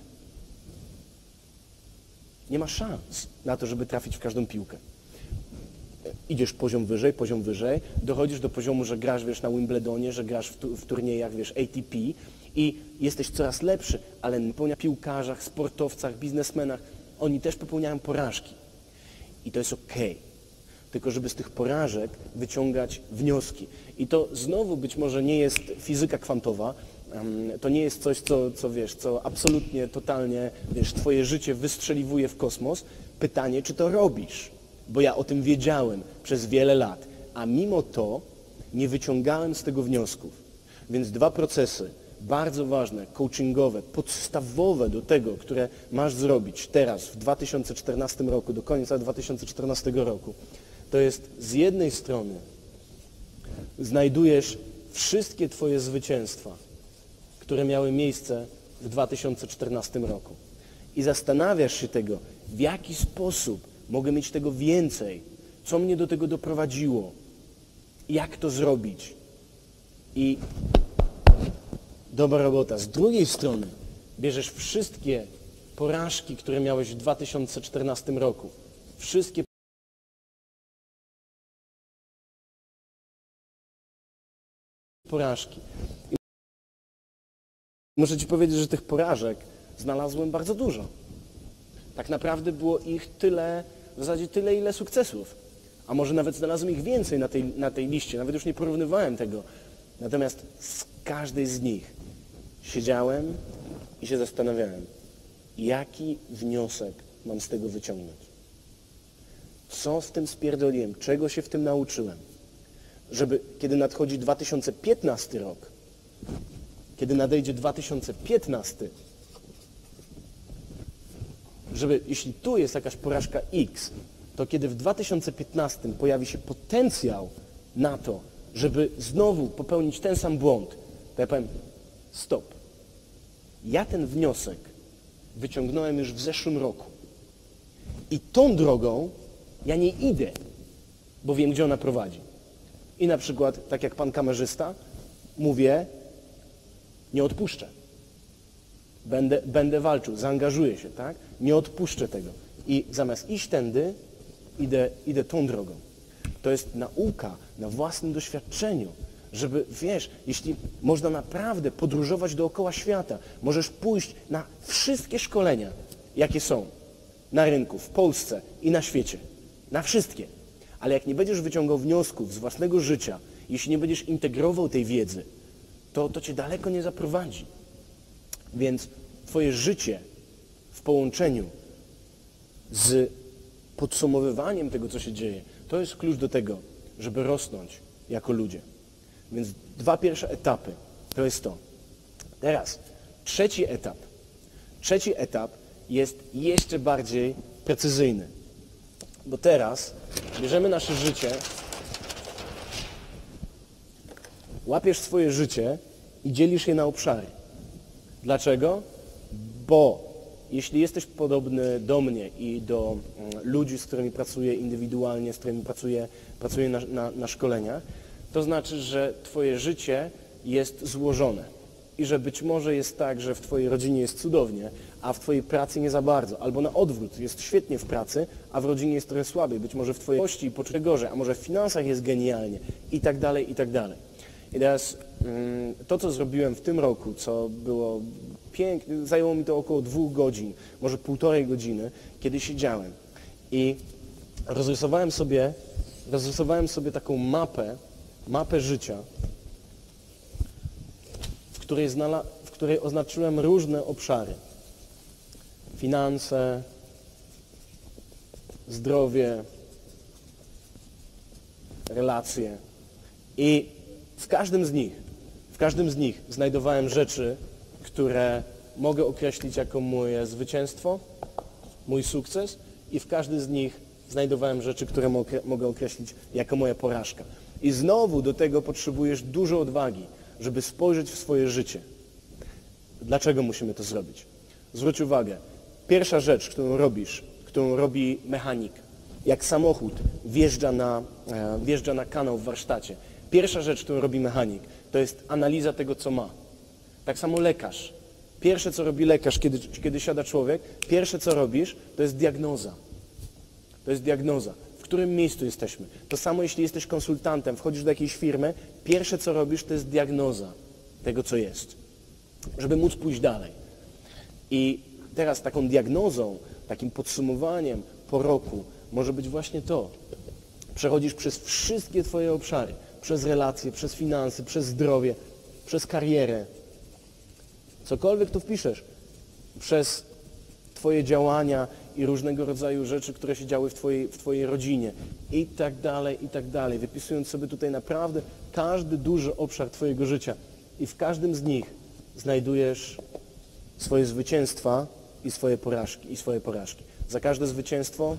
Nie ma szans na to, żeby trafić w każdą piłkę. Idziesz poziom wyżej, poziom wyżej, dochodzisz do poziomu, że grasz, wiesz, na Wimbledonie, że grasz w, tu, w turniejach, wiesz, A T P i jesteś coraz lepszy, ale na piłkarzach, sportowcach, biznesmenach, oni też popełniają porażki. I to jest okej. Okay. Tylko żeby z tych porażek wyciągać wnioski. I to znowu być może nie jest fizyka kwantowa, to nie jest coś, co, co wiesz, co absolutnie, totalnie, wiesz, twoje życie wystrzeliwuje w kosmos. Pytanie, czy to robisz? Bo ja o tym wiedziałem przez wiele lat, a mimo to nie wyciągałem z tego wniosków. Więc dwa procesy bardzo ważne, coachingowe, podstawowe do tego, które masz zrobić teraz, w dwa tysiące czternastym roku, do końca dwa tysiące czternastego roku, to jest z jednej strony znajdujesz wszystkie twoje zwycięstwa, które miały miejsce w dwa tysiące czternastym roku i zastanawiasz się tego, w jaki sposób mogę mieć tego więcej, co mnie do tego doprowadziło, jak to zrobić. I dobra robota. Z drugiej strony bierzesz wszystkie porażki, które miałeś w dwa tysiące czternastym roku, wszystkie porażki. I muszę Ci powiedzieć, że tych porażek znalazłem bardzo dużo. Tak naprawdę było ich tyle, w zasadzie tyle, ile sukcesów. A może nawet znalazłem ich więcej na tej, na tej liście, nawet już nie porównywałem tego. Natomiast z każdej z nich siedziałem i się zastanawiałem, jaki wniosek mam z tego wyciągnąć. Co z tym spierdoliłem, czego się w tym nauczyłem. Żeby, kiedy nadchodzi dwa tysiące piętnasty rok, kiedy nadejdzie dwa tysiące piętnasty, żeby, jeśli tu jest jakaś porażka X, to kiedy w dwa tysiące piętnastym pojawi się potencjał na to, żeby znowu popełnić ten sam błąd, to ja powiem, stop. Ja ten wniosek wyciągnąłem już w zeszłym roku. I tą drogą ja nie idę, bo wiem, gdzie ona prowadzi. I na przykład, tak jak pan kamerzysta, mówię, nie odpuszczę. Będę, będę walczył, zaangażuję się, tak? Nie odpuszczę tego. I zamiast iść tędy, idę, idę tą drogą. To jest nauka na własnym doświadczeniu, żeby, wiesz, jeśli można naprawdę podróżować dookoła świata, możesz pójść na wszystkie szkolenia, jakie są na rynku, w Polsce i na świecie. Na wszystkie. Ale jak nie będziesz wyciągał wniosków z własnego życia, jeśli nie będziesz integrował tej wiedzy, to, to cię daleko nie zaprowadzi. Więc twoje życie w połączeniu z podsumowywaniem tego, co się dzieje, to jest klucz do tego, żeby rosnąć jako ludzie. Więc dwa pierwsze etapy to jest to. Teraz trzeci etap. Trzeci etap jest jeszcze bardziej precyzyjny. Bo teraz bierzemy nasze życie, łapiesz swoje życie i dzielisz je na obszary. Dlaczego? Bo jeśli jesteś podobny do mnie i do ludzi, z którymi pracuję indywidualnie, z którymi pracuję, pracuję na, na, na szkoleniach, to znaczy, że twoje życie jest złożone i że być może jest tak, że w twojej rodzinie jest cudownie, a w twojej pracy nie za bardzo, albo na odwrót, jest świetnie w pracy, a w rodzinie jest trochę słabiej, być może w twojej kości i poczucie gorzej, a może w finansach jest genialnie i tak dalej, i tak dalej. I teraz mm, to, co zrobiłem w tym roku, co było piękne, zajęło mi to około dwóch godzin, może półtorej godziny, kiedy siedziałem i rozrysowałem sobie, rozrysowałem sobie taką mapę, mapę życia, w której, znala, w której oznaczyłem różne obszary. Finanse, zdrowie, relacje. I w każdym z nich, w każdym z nich znajdowałem rzeczy, które mogę określić jako moje zwycięstwo, mój sukces, i w każdym z nich znajdowałem rzeczy, które mogę określić jako moja porażka. I znowu do tego potrzebujesz dużo odwagi, żeby spojrzeć w swoje życie. Dlaczego musimy to zrobić? Zwróć uwagę, pierwsza rzecz, którą robisz, którą robi mechanik, jak samochód wjeżdża na, wjeżdża na kanał w warsztacie, pierwsza rzecz, którą robi mechanik, to jest analiza tego, co ma. Tak samo lekarz. Pierwsze, co robi lekarz, kiedy, kiedy siada człowiek, pierwsze, co robisz, to jest diagnoza. To jest diagnoza. W którym miejscu jesteśmy? To samo, jeśli jesteś konsultantem, wchodzisz do jakiejś firmy, pierwsze, co robisz, to jest diagnoza tego, co jest, żeby móc pójść dalej. I teraz taką diagnozą, takim podsumowaniem po roku może być właśnie to. Przechodzisz przez wszystkie twoje obszary, przez relacje, przez finanse, przez zdrowie, przez karierę. Cokolwiek tu wpiszesz, przez twoje działania i różnego rodzaju rzeczy, które się działy w twojej, w twojej rodzinie i tak dalej, i tak dalej. Wypisując sobie tutaj naprawdę każdy duży obszar twojego życia i w każdym z nich znajdujesz swoje zwycięstwa i swoje porażki, i swoje porażki. Za każde zwycięstwo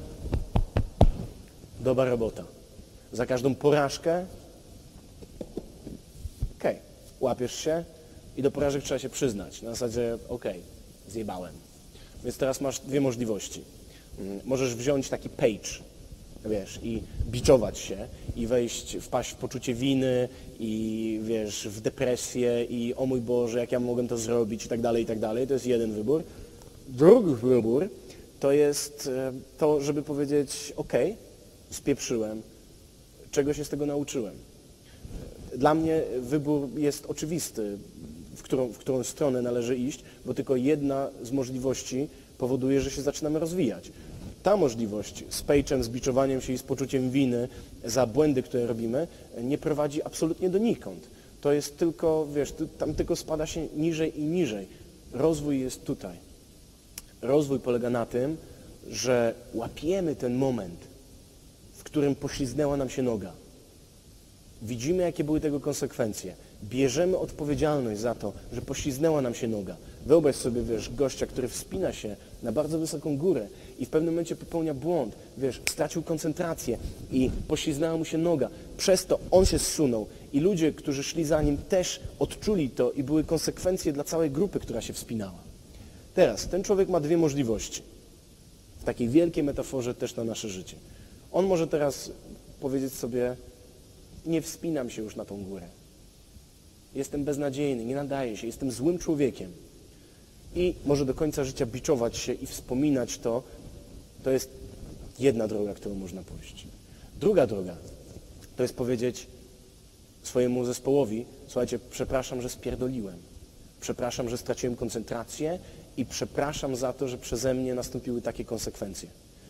dobra robota. Za każdą porażkę okej, okay, łapiesz się i do porażek trzeba się przyznać. Na zasadzie okej, okay, zjebałem. Więc teraz masz dwie możliwości. Możesz wziąć taki page, wiesz, i biczować się, i wejść, wpaść w poczucie winy, i wiesz, w depresję, i o mój Boże, jak ja mogłem to zrobić, i tak dalej, i tak dalej. To jest jeden wybór. Drugi wybór to jest to, żeby powiedzieć, ok, spieprzyłem, czego się z tego nauczyłem. Dla mnie wybór jest oczywisty, w którą, w którą stronę należy iść, bo tylko jedna z możliwości powoduje, że się zaczynamy rozwijać. Ta możliwość z pejczem, z biczowaniem się i z poczuciem winy za błędy, które robimy, nie prowadzi absolutnie donikąd. To jest tylko, wiesz, tam tylko spada się niżej i niżej. Rozwój jest tutaj. Rozwój polega na tym, że łapiemy ten moment, w którym poślizgnęła nam się noga. Widzimy, jakie były tego konsekwencje. Bierzemy odpowiedzialność za to, że poślizgnęła nam się noga. Wyobraź sobie, wiesz, gościa, który wspina się na bardzo wysoką górę i w pewnym momencie popełnia błąd, wiesz, stracił koncentrację i poślizgnęła mu się noga. Przez to on się zsunął i ludzie, którzy szli za nim, też odczuli to i były konsekwencje dla całej grupy, która się wspinała. Teraz, ten człowiek ma dwie możliwości. W takiej wielkiej metaforze też na nasze życie. On może teraz powiedzieć sobie, nie wspinam się już na tą górę. Jestem beznadziejny, nie nadaję się, jestem złym człowiekiem. I może do końca życia biczować się i wspominać to. To jest jedna droga, którą można pójść. Druga droga to jest powiedzieć swojemu zespołowi, słuchajcie, przepraszam, że spierdoliłem. Przepraszam, że straciłem koncentrację i przepraszam za to, że przeze mnie nastąpiły takie konsekwencje.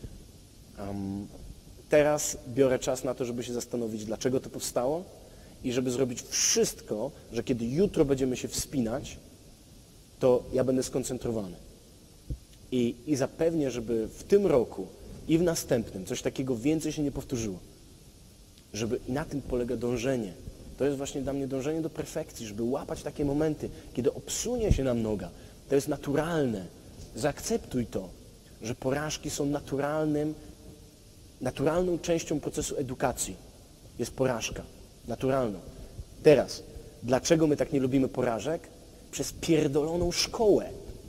Um, teraz biorę czas na to, żeby się zastanowić, dlaczego to powstało i żeby zrobić wszystko, że kiedy jutro będziemy się wspinać, to ja będę skoncentrowany. I, i zapewnię, żeby w tym roku i w następnym coś takiego więcej się nie powtórzyło. Żeby i na tym polega dążenie. To jest właśnie dla mnie dążenie do perfekcji, żeby łapać takie momenty, kiedy obsunie się nam noga. To jest naturalne. Zaakceptuj to, że porażki są naturalnym, naturalną częścią procesu edukacji. Jest porażka. Naturalną. Teraz, dlaczego my tak nie lubimy porażek? Przez pierdoloną szkołę.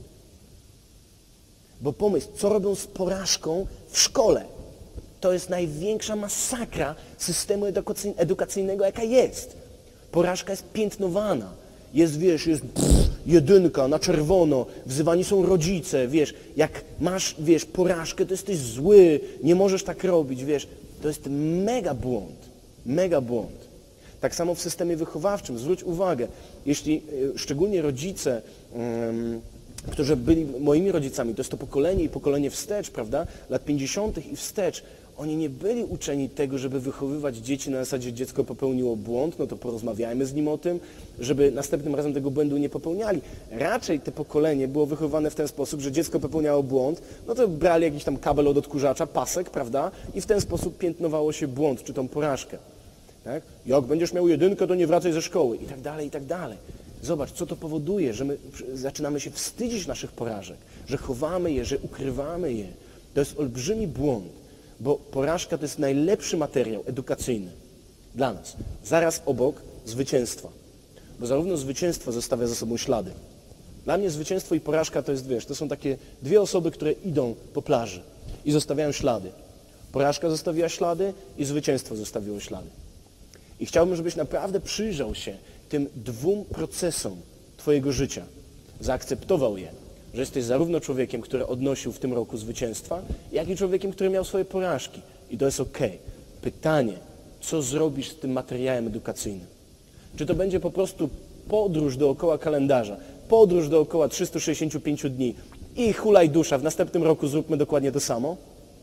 Bo pomyśl, co robią z porażką w szkole? To jest największa masakra systemu edukacyjnego, jaka jest. Porażka jest piętnowana. Jest, wiesz, jest pff, jedynka na czerwono, wzywani są rodzice, wiesz, jak masz, wiesz, porażkę, to jesteś zły, nie możesz tak robić, wiesz. To jest mega błąd. Mega błąd. Tak samo w systemie wychowawczym. Zwróć uwagę, jeśli szczególnie rodzice, um, którzy byli moimi rodzicami, to jest to pokolenie i pokolenie wstecz, prawda, lat pięćdziesiątych i wstecz, oni nie byli uczeni tego, żeby wychowywać dzieci na zasadzie, że dziecko popełniło błąd, no to porozmawiajmy z nim o tym, żeby następnym razem tego błędu nie popełniali. Raczej to pokolenie było wychowane w ten sposób, że dziecko popełniało błąd, no to brali jakiś tam kabel od odkurzacza, pasek, prawda, i w ten sposób piętnowało się błąd, czy tą porażkę. Tak? Jak będziesz miał jedynkę, to nie wracaj ze szkoły i tak dalej, i tak dalej. Zobacz, co to powoduje, że my zaczynamy się wstydzić naszych porażek, że chowamy je, że ukrywamy je. To jest olbrzymi błąd, bo porażka to jest najlepszy materiał edukacyjny dla nas. Zaraz obok zwycięstwa, bo zarówno zwycięstwo zostawia za sobą ślady. Dla mnie zwycięstwo i porażka to jest, wiesz, to są takie dwie osoby, które idą po plaży i zostawiają ślady. Porażka zostawiła ślady i zwycięstwo zostawiło ślady. I chciałbym, żebyś naprawdę przyjrzał się tym dwóm procesom twojego życia. Zaakceptował je, że jesteś zarówno człowiekiem, który odnosił w tym roku zwycięstwa, jak i człowiekiem, który miał swoje porażki. I to jest okej. Pytanie, co zrobisz z tym materiałem edukacyjnym? Czy to będzie po prostu podróż dookoła kalendarza, podróż dookoła trzystu sześćdziesięciu pięciu dni i hulaj dusza, w następnym roku zróbmy dokładnie to samo?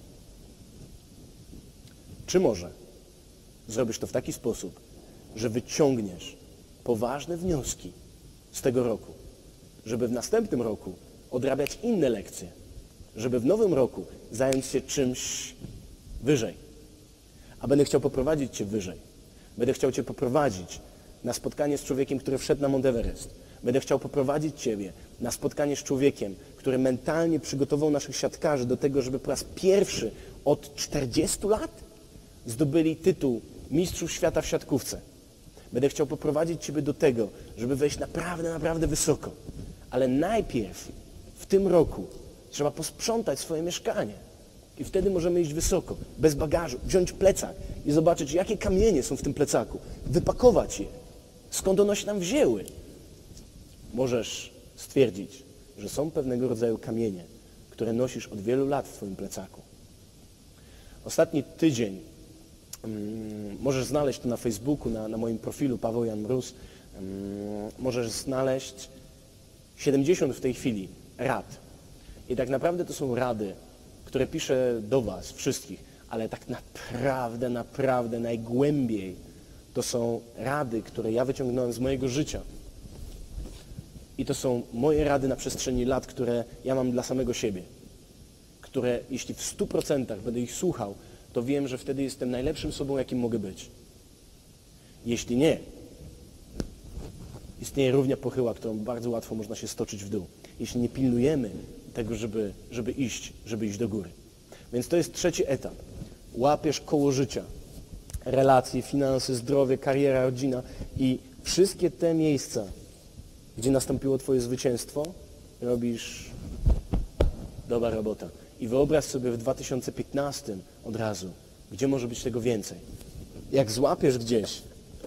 Czy może zrobisz to w taki sposób, że wyciągniesz poważne wnioski z tego roku, żeby w następnym roku odrabiać inne lekcje, żeby w nowym roku zająć się czymś wyżej. A będę chciał poprowadzić cię wyżej. Będę chciał cię poprowadzić na spotkanie z człowiekiem, który wszedł na Mount Everest. Będę chciał poprowadzić ciebie na spotkanie z człowiekiem, który mentalnie przygotował naszych siatkarzy do tego, żeby po raz pierwszy od czterdziestu lat zdobyli tytuł Mistrzów Świata w siatkówce. Będę chciał poprowadzić ciebie do tego, żeby wejść naprawdę, naprawdę wysoko. Ale najpierw w tym roku trzeba posprzątać swoje mieszkanie. I wtedy możemy iść wysoko, bez bagażu, wziąć plecak i zobaczyć, jakie kamienie są w tym plecaku, wypakować je, skąd one się tam wzięły. Możesz stwierdzić, że są pewnego rodzaju kamienie, które nosisz od wielu lat w twoim plecaku. Ostatni tydzień um, możesz znaleźć to na Facebooku, na, na moim profilu Paweł Jan Mróz, um, możesz znaleźć siedemdziesiąt w tej chwili rad. I tak naprawdę to są rady, które piszę do was wszystkich, ale tak naprawdę, naprawdę najgłębiej to są rady, które ja wyciągnąłem z mojego życia. I to są moje rady na przestrzeni lat, które ja mam dla samego siebie. Które jeśli w stu procentach będę ich słuchał, to wiem, że wtedy jestem najlepszym sobą, jakim mogę być. Jeśli nie, istnieje równia pochyła, którą bardzo łatwo można się stoczyć w dół. Jeśli nie pilnujemy tego, żeby, żeby iść, żeby iść do góry. Więc to jest trzeci etap. Łapiesz koło życia. Relacje, finanse, zdrowie, kariera, rodzina i wszystkie te miejsca, gdzie nastąpiło twoje zwycięstwo, robisz dobra robota. I wyobraź sobie w dwa tysiące piętnastym od razu, gdzie może być tego więcej. Jak złapiesz gdzieś,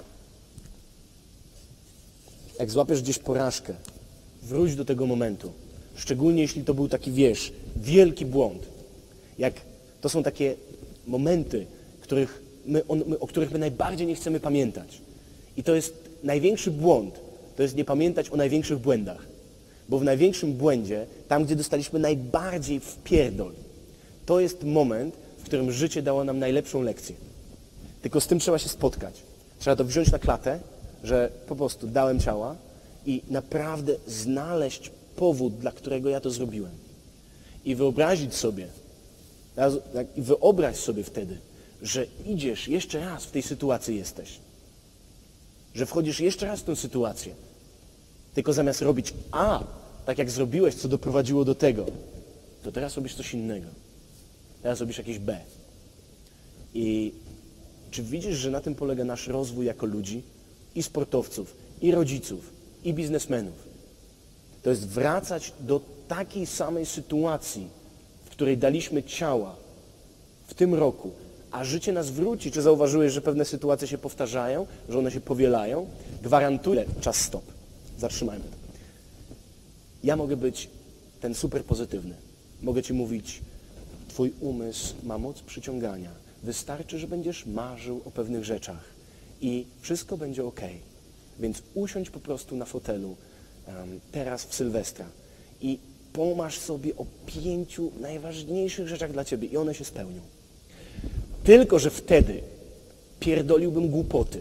jak złapiesz gdzieś porażkę, wróć do tego momentu. Szczególnie jeśli to był taki, wiesz, wielki błąd. Jak to są takie momenty, których my, on, my, o których my najbardziej nie chcemy pamiętać. I to jest największy błąd, to jest nie pamiętać o największych błędach. Bo w największym błędzie, tam gdzie dostaliśmy najbardziej w pierdol, to jest moment, w którym życie dało nam najlepszą lekcję. Tylko z tym trzeba się spotkać. Trzeba to wziąć na klatę, że po prostu dałem ciała i naprawdę znaleźć powód, dla którego ja to zrobiłem. I wyobrazić sobie, i wyobraź sobie wtedy, że idziesz jeszcze raz w tej sytuacji jesteś. Że wchodzisz jeszcze raz w tę sytuację. Tylko zamiast robić A, tak jak zrobiłeś, co doprowadziło do tego, to teraz robisz coś innego. Teraz robisz jakieś B. I czy widzisz, że na tym polega nasz rozwój jako ludzi, i sportowców, i rodziców, i biznesmenów? To jest wracać do takiej samej sytuacji, w której daliśmy ciała w tym roku, a życie nas wróci. Czy zauważyłeś, że pewne sytuacje się powtarzają, że one się powielają? Gwarantuję, czas stop. Zatrzymajmy to. Ja mogę być ten super pozytywny. Mogę ci mówić, twój umysł ma moc przyciągania. Wystarczy, że będziesz marzył o pewnych rzeczach i wszystko będzie ok. Więc usiądź po prostu na fotelu um, teraz w Sylwestra i pomarz sobie o pięciu najważniejszych rzeczach dla ciebie i one się spełnią. Tylko że wtedy pierdoliłbym głupoty,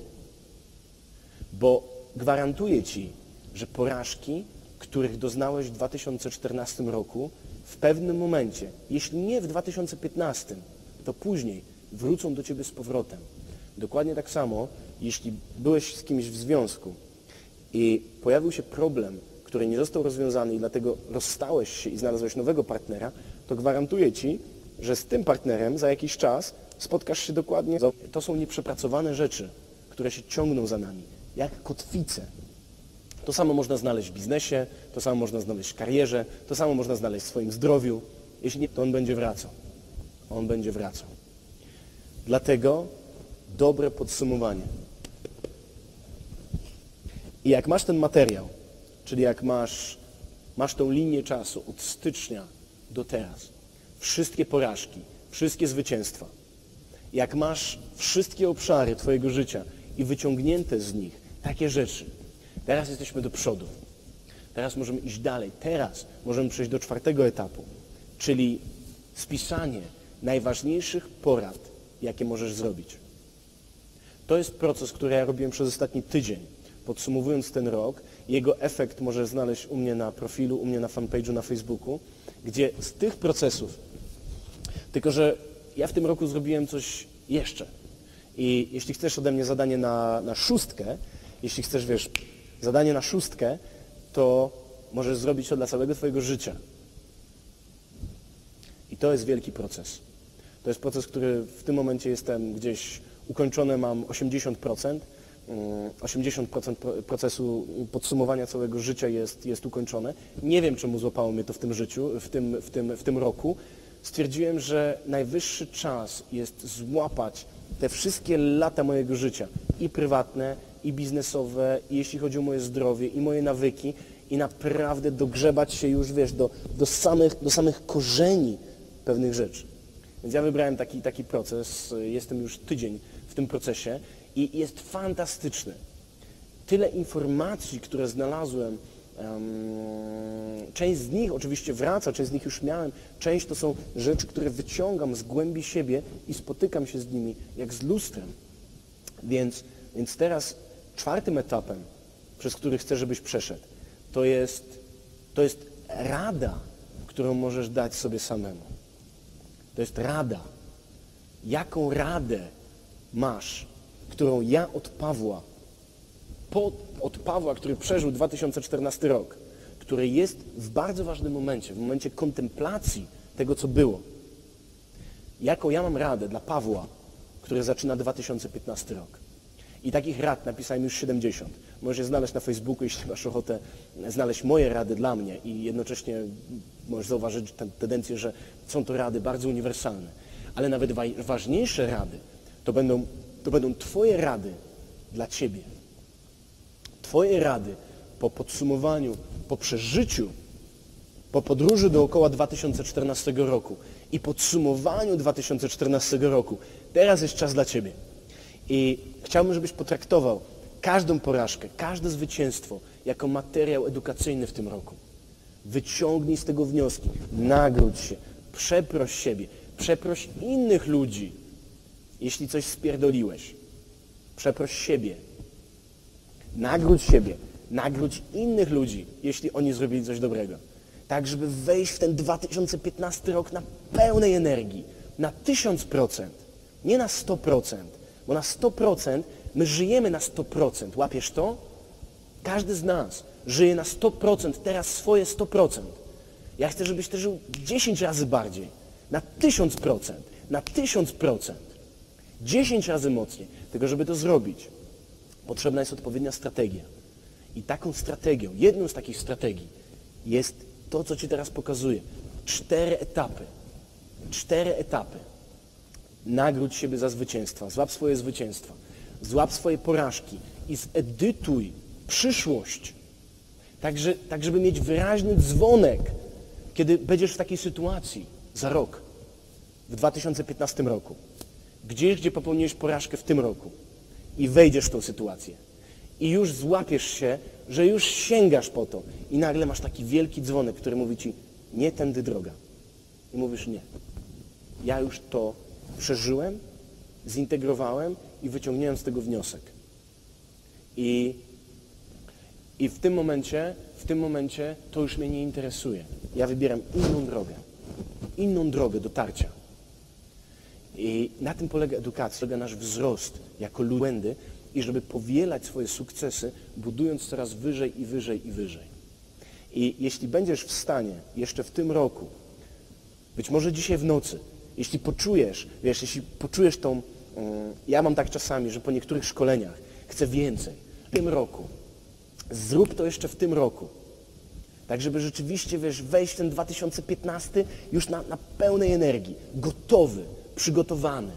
bo gwarantuję ci, że porażki, których doznałeś w dwa tysiące czternastym roku, w pewnym momencie, jeśli nie w dwa tysiące piętnastym, to później wrócą do ciebie z powrotem. Dokładnie tak samo, jeśli byłeś z kimś w związku i pojawił się problem, który nie został rozwiązany i dlatego rozstałeś się i znalazłeś nowego partnera, to gwarantuję ci, że z tym partnerem za jakiś czas spotkasz się dokładnie. To są nieprzepracowane rzeczy, które się ciągną za nami, jak kotwice. To samo można znaleźć w biznesie, to samo można znaleźć w karierze, to samo można znaleźć w swoim zdrowiu. Jeśli nie, to on będzie wracał. On będzie wracał. Dlatego dobre podsumowanie. I jak masz ten materiał, czyli jak masz, masz tą linię czasu od stycznia do teraz, wszystkie porażki, wszystkie zwycięstwa, jak masz wszystkie obszary twojego życia i wyciągnięte z nich takie rzeczy, teraz jesteśmy do przodu. Teraz możemy iść dalej. Teraz możemy przejść do czwartego etapu, czyli spisanie najważniejszych porad, jakie możesz zrobić. To jest proces, który ja robiłem przez ostatni tydzień. Podsumowując ten rok, jego efekt możesz znaleźć u mnie na profilu, u mnie na fanpage'u na Facebooku, gdzie z tych procesów, tylko że ja w tym roku zrobiłem coś jeszcze. I jeśli chcesz ode mnie zadanie na, na szóstkę, jeśli chcesz, wiesz, zadanie na szóstkę, to możesz zrobić to dla całego twojego życia. I to jest wielki proces. To jest proces, który w tym momencie jestem gdzieś ukończony, mam osiemdziesiąt procent. osiemdziesiąt procent procesu podsumowania całego życia jest, jest ukończone. Nie wiem, czemu złapało mnie to w tym życiu, w tym, w tym, w tym roku. stwierdziłem, że najwyższy czas jest złapać te wszystkie lata mojego życia, i prywatne, i biznesowe, i jeśli chodzi o moje zdrowie, i moje nawyki, i naprawdę dogrzebać się już, wiesz, do, do, samych, do samych korzeni pewnych rzeczy. Więc ja wybrałem taki, taki proces, jestem już tydzień w tym procesie i jest fantastyczny. Tyle informacji, które znalazłem, um, część z nich oczywiście wraca, część z nich już miałem, część to są rzeczy, które wyciągam z głębi siebie i spotykam się z nimi jak z lustrem. Więc, więc teraz czwartym etapem, przez który chcę, żebyś przeszedł, to jest, to jest rada, którą możesz dać sobie samemu. To jest rada. Jaką radę masz, którą ja od Pawła, po, od Pawła, który przeżył dwa tysiące czternasty rok, który jest w bardzo ważnym momencie, w momencie kontemplacji tego, co było. Jaką ja mam radę dla Pawła, który zaczyna dwa tysiące piętnasty rok. I takich rad napisałem już siedemdziesiąt. Możesz je znaleźć na Facebooku, jeśli masz ochotę znaleźć moje rady dla mnie i jednocześnie możesz zauważyć tę tendencję, że są to rady bardzo uniwersalne. Ale nawet wa ważniejsze rady to będą, to będą Twoje rady dla Ciebie. Twoje rady po podsumowaniu, po przeżyciu, po podróży dookoła dwa tysiące czternastego roku i podsumowaniu dwa tysiące czternastego roku. Teraz jest czas dla Ciebie. I chciałbym, żebyś potraktował każdą porażkę, każde zwycięstwo jako materiał edukacyjny w tym roku. Wyciągnij z tego wnioski, nagródź się, przeproś siebie, przeproś innych ludzi, jeśli coś spierdoliłeś. Przeproś siebie. Nagródź siebie, nagródź innych ludzi, jeśli oni zrobili coś dobrego. Tak, żeby wejść w ten dwa tysiące piętnasty rok na pełnej energii, na tysiąc procent, nie na sto procent, bo na sto procent my żyjemy na sto procent. Łapiesz to? Każdy z nas żyje na sto procent, teraz swoje sto procent. Ja chcę, żebyś ty żył dziesięć razy bardziej, na tysiąc procent, na tysiąc procent, dziesięć razy mocniej. Tylko żeby to zrobić, potrzebna jest odpowiednia strategia. I taką strategią, jedną z takich strategii jest to, co Ci teraz pokazuję. Cztery etapy. Cztery etapy. Nagródź siebie za zwycięstwa, złap swoje zwycięstwa, złap swoje porażki i zedytuj przyszłość. Tak, że, tak, żeby mieć wyraźny dzwonek, kiedy będziesz w takiej sytuacji za rok, w dwa tysiące piętnastym roku. Gdzieś, gdzie popełniłeś porażkę w tym roku i wejdziesz w tą sytuację. I już złapiesz się, że już sięgasz po to i nagle masz taki wielki dzwonek, który mówi Ci, nie tędy droga. I mówisz, nie. Ja już to przeżyłem, zintegrowałem i wyciągnąłem z tego wniosek. I, i w tym momencie, w tym momencie to już mnie nie interesuje. Ja wybieram inną drogę. Inną drogę dotarcia. I na tym polega edukacja, polega nasz wzrost jako błędy i żeby powielać swoje sukcesy, budując coraz wyżej i wyżej i wyżej. I jeśli będziesz w stanie jeszcze w tym roku, być może dzisiaj w nocy, jeśli poczujesz, wiesz, jeśli poczujesz tą, um, ja mam tak czasami, że po niektórych szkoleniach chcę więcej, w tym roku, zrób to jeszcze w tym roku. Tak, żeby rzeczywiście, wiesz, wejść w ten dwa tysiące piętnasty już na, na pełnej energii, gotowy, przygotowany,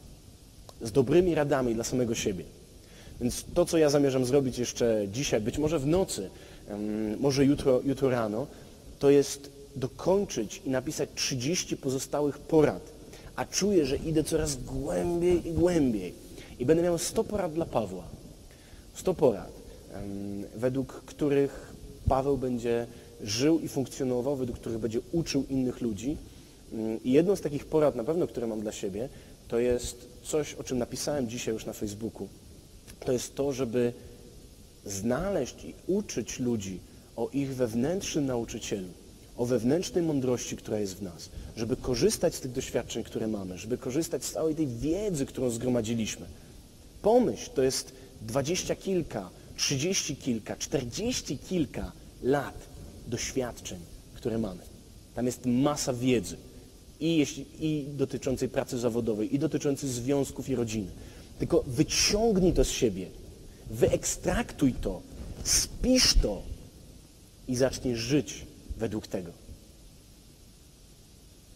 z dobrymi radami dla samego siebie. Więc to, co ja zamierzam zrobić jeszcze dzisiaj, być może w nocy, um, może jutro, jutro rano, to jest dokończyć i napisać trzydzieści pozostałych porad, a czuję, że idę coraz głębiej i głębiej. I będę miał sto porad dla Pawła. sto porad, um, według których Paweł będzie żył i funkcjonował, według których będzie uczył innych ludzi. Um, I jedną z takich porad na pewno, które mam dla siebie, to jest coś, o czym napisałem dzisiaj już na Facebooku. To jest to, żeby znaleźć i uczyć ludzi o ich wewnętrznym nauczycielu, o wewnętrznej mądrości, która jest w nas, żeby korzystać z tych doświadczeń, które mamy, żeby korzystać z całej tej wiedzy, którą zgromadziliśmy. Pomyśl, to jest dwadzieścia kilka, trzydzieści kilka, czterdzieści kilka lat doświadczeń, które mamy. Tam jest masa wiedzy i, jeśli, i dotyczącej pracy zawodowej, i dotyczącej związków i rodziny. Tylko wyciągnij to z siebie, wyekstraktuj to, spisz to i zacznij żyć według tego.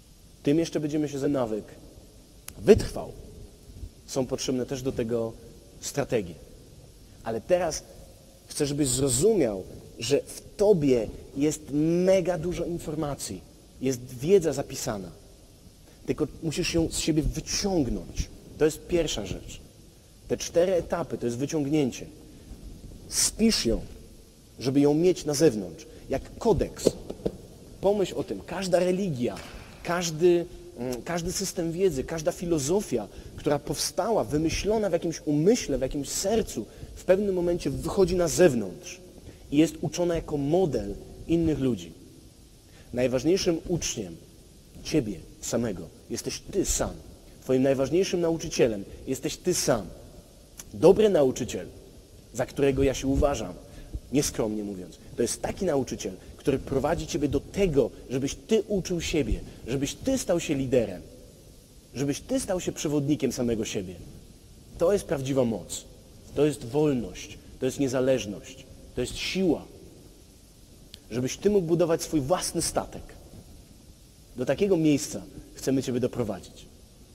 tym jeszcze będziemy się za nawyk wytrwał. Są potrzebne też do tego strategie. Ale teraz chcę, żebyś zrozumiał, że w tobie jest mega dużo informacji. Jest wiedza zapisana. Tylko musisz ją z siebie wyciągnąć. To jest pierwsza rzecz. Te cztery etapy to jest wyciągnięcie. Spisz ją, żeby ją mieć na zewnątrz. Jak kodeks. Pomyśl o tym. Każda religia, każdy, każdy system wiedzy, każda filozofia, która powstała, wymyślona w jakimś umyśle, w jakimś sercu, w pewnym momencie wychodzi na zewnątrz i jest uczona jako model innych ludzi. Najważniejszym uczniem ciebie samego jesteś ty sam. Twoim najważniejszym nauczycielem jesteś ty sam. Dobry nauczyciel, za którego ja się uważam, nieskromnie mówiąc, to jest taki nauczyciel, który prowadzi ciebie do tego, żebyś ty uczył siebie, żebyś ty stał się liderem, żebyś ty stał się przewodnikiem samego siebie. To jest prawdziwa moc. To jest wolność, to jest niezależność, to jest siła. Żebyś ty mógł budować swój własny statek. Do takiego miejsca chcemy ciebie doprowadzić.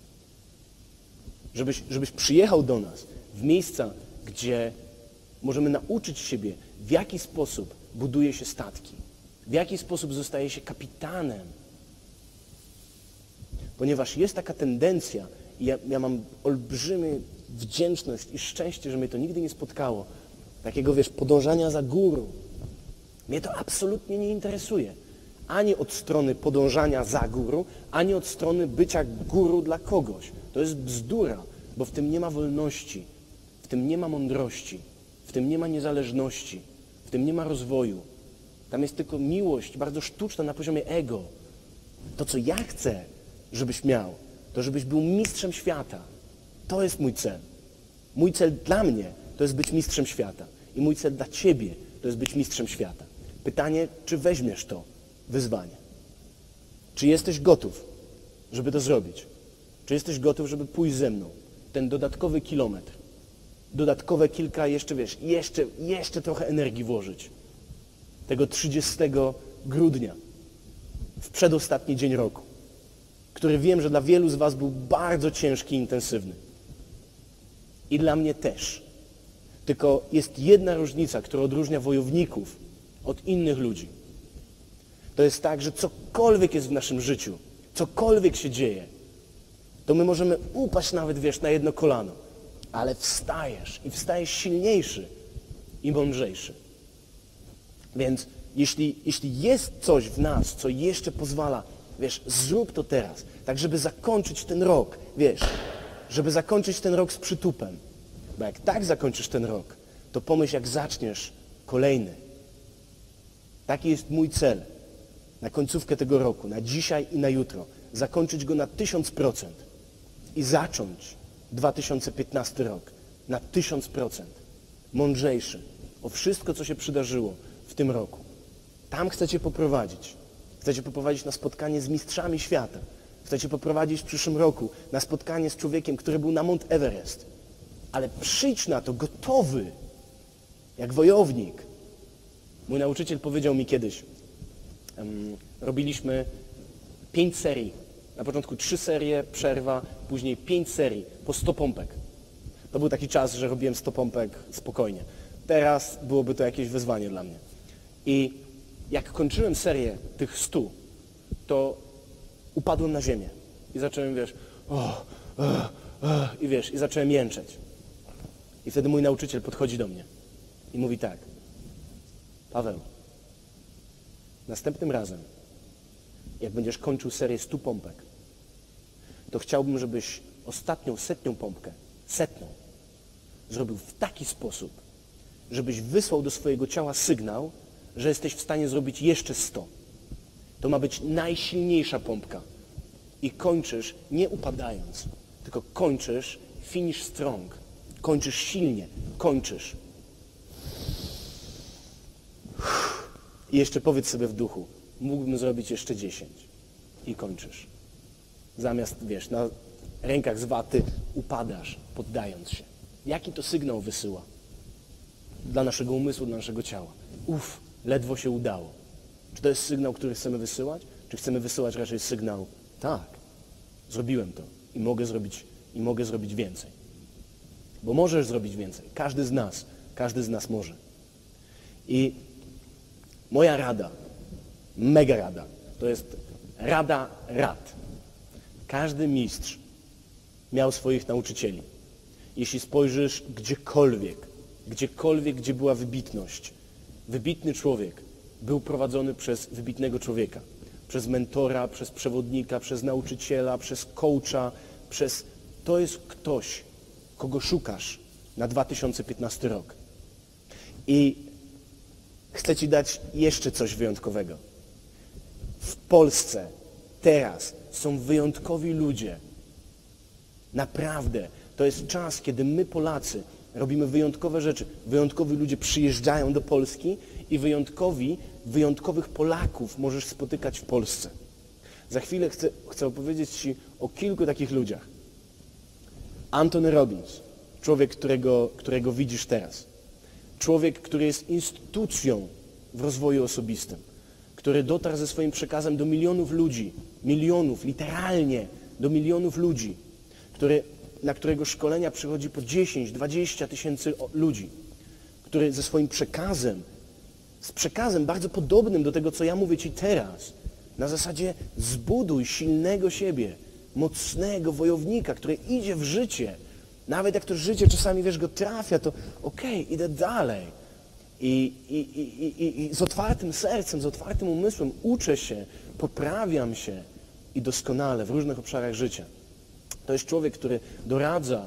Żebyś, żebyś przyjechał do nas w miejsca, gdzie możemy nauczyć siebie, w jaki sposób buduje się statki, w jaki sposób zostaje się kapitanem. Ponieważ jest taka tendencja, i ja, ja mam olbrzymią wdzięczność i szczęście, że mnie to nigdy nie spotkało, takiego, wiesz, podążania za guru. Mnie to absolutnie nie interesuje. Ani od strony podążania za guru, ani od strony bycia guru dla kogoś. To jest bzdura, bo w tym nie ma wolności, w tym nie ma mądrości, w tym nie ma niezależności, w tym nie ma rozwoju. Tam jest tylko miłość, bardzo sztuczna na poziomie ego. To, co ja chcę, żebyś miał, to żebyś był mistrzem świata. To jest mój cel. Mój cel dla mnie to jest być mistrzem świata. I mój cel dla ciebie to jest być mistrzem świata. Pytanie, czy weźmiesz to wyzwanie? Czy jesteś gotów, żeby to zrobić? Czy jesteś gotów, żeby pójść ze mną? Ten dodatkowy kilometr. Dodatkowe kilka, jeszcze wiesz, jeszcze, jeszcze trochę energii włożyć. Tego trzydziestego grudnia, w przedostatni dzień roku, który wiem, że dla wielu z was był bardzo ciężki i intensywny. I dla mnie też. Tylko jest jedna różnica, która odróżnia wojowników od innych ludzi. To jest tak, że cokolwiek jest w naszym życiu, cokolwiek się dzieje, to my możemy upaść nawet, wiesz, na jedno kolano, ale wstajesz i wstajesz silniejszy i mądrzejszy. Więc jeśli, jeśli jest coś w nas, co jeszcze pozwala, wiesz, zrób to teraz, tak żeby zakończyć ten rok, wiesz, żeby zakończyć ten rok z przytupem. Bo jak tak zakończysz ten rok, to pomyśl, jak zaczniesz kolejny. Taki jest mój cel na końcówkę tego roku, na dzisiaj i na jutro. Zakończyć go na tysiąc procent i zacząć dwa tysiące piętnasty rok na tysiąc procent. Mądrzejszy o wszystko, co się przydarzyło w tym roku. Tam chcę cię poprowadzić. Chcę cię poprowadzić na spotkanie z mistrzami świata. Chcę cię poprowadzić w przyszłym roku na spotkanie z człowiekiem, który był na Mount Everest. Ale przyjdź na to gotowy, jak wojownik. Mój nauczyciel powiedział mi kiedyś, um, robiliśmy pięć serii. Na początku trzy serie, przerwa, później pięć serii po sto pompek. To był taki czas, że robiłem sto pompek spokojnie. Teraz byłoby to jakieś wyzwanie dla mnie. I jak kończyłem serię tych stu, to upadłem na ziemię. I zacząłem, wiesz, oh, oh, oh, i wiesz, i zacząłem jęczeć. I wtedy mój nauczyciel podchodzi do mnie i mówi tak: Paweł, następnym razem, jak będziesz kończył serię stu pompek, to chciałbym, żebyś ostatnią, setnią pompkę, setną, zrobił w taki sposób, żebyś wysłał do swojego ciała sygnał, że jesteś w stanie zrobić jeszcze sto. To ma być najsilniejsza pompka. I kończysz nie upadając, tylko kończysz finish strong. Kończysz silnie, kończysz. I jeszcze powiedz sobie w duchu, mógłbym zrobić jeszcze dziesięć. I kończysz. Zamiast, wiesz, na rękach z waty upadasz, poddając się. Jaki to sygnał wysyła? Dla naszego umysłu, dla naszego ciała. Uff, ledwo się udało. Czy to jest sygnał, który chcemy wysyłać? Czy chcemy wysyłać raczej sygnał, tak, Zrobiłem to i mogę zrobić, i mogę zrobić więcej. Bo możesz zrobić więcej. Każdy z nas, każdy z nas może. I moja rada, mega rada, to jest rada rad. Każdy mistrz miał swoich nauczycieli. Jeśli spojrzysz gdziekolwiek, gdziekolwiek, gdzie była wybitność, wybitny człowiek był prowadzony przez wybitnego człowieka. Przez mentora, przez przewodnika, przez nauczyciela, przez coacha, przez... To jest ktoś, kogo szukasz na dwa tysiące piętnasty rok. I chcę Ci dać jeszcze coś wyjątkowego. W Polsce teraz są wyjątkowi ludzie. Naprawdę. To jest czas, kiedy my Polacy robimy wyjątkowe rzeczy. Wyjątkowi ludzie przyjeżdżają do Polski i wyjątkowi, wyjątkowych Polaków możesz spotykać w Polsce. Za chwilę chcę, chcę opowiedzieć Ci o kilku takich ludziach. Anthony Robbins, człowiek, którego, którego widzisz teraz. Człowiek, który jest instytucją w rozwoju osobistym, który dotarł ze swoim przekazem do milionów ludzi, milionów, literalnie do milionów ludzi, który, na którego szkolenia przychodzi po dziesięć, dwadzieścia tysięcy ludzi, który ze swoim przekazem, z przekazem bardzo podobnym do tego, co ja mówię Ci teraz, na zasadzie zbuduj silnego siebie, mocnego wojownika, który idzie w życie. Nawet jak to życie czasami, wiesz, go trafia, to okej, okay, idę dalej. I, i, i, i, I z otwartym sercem, z otwartym umysłem uczę się, poprawiam się i doskonale w różnych obszarach życia. To jest człowiek, który doradza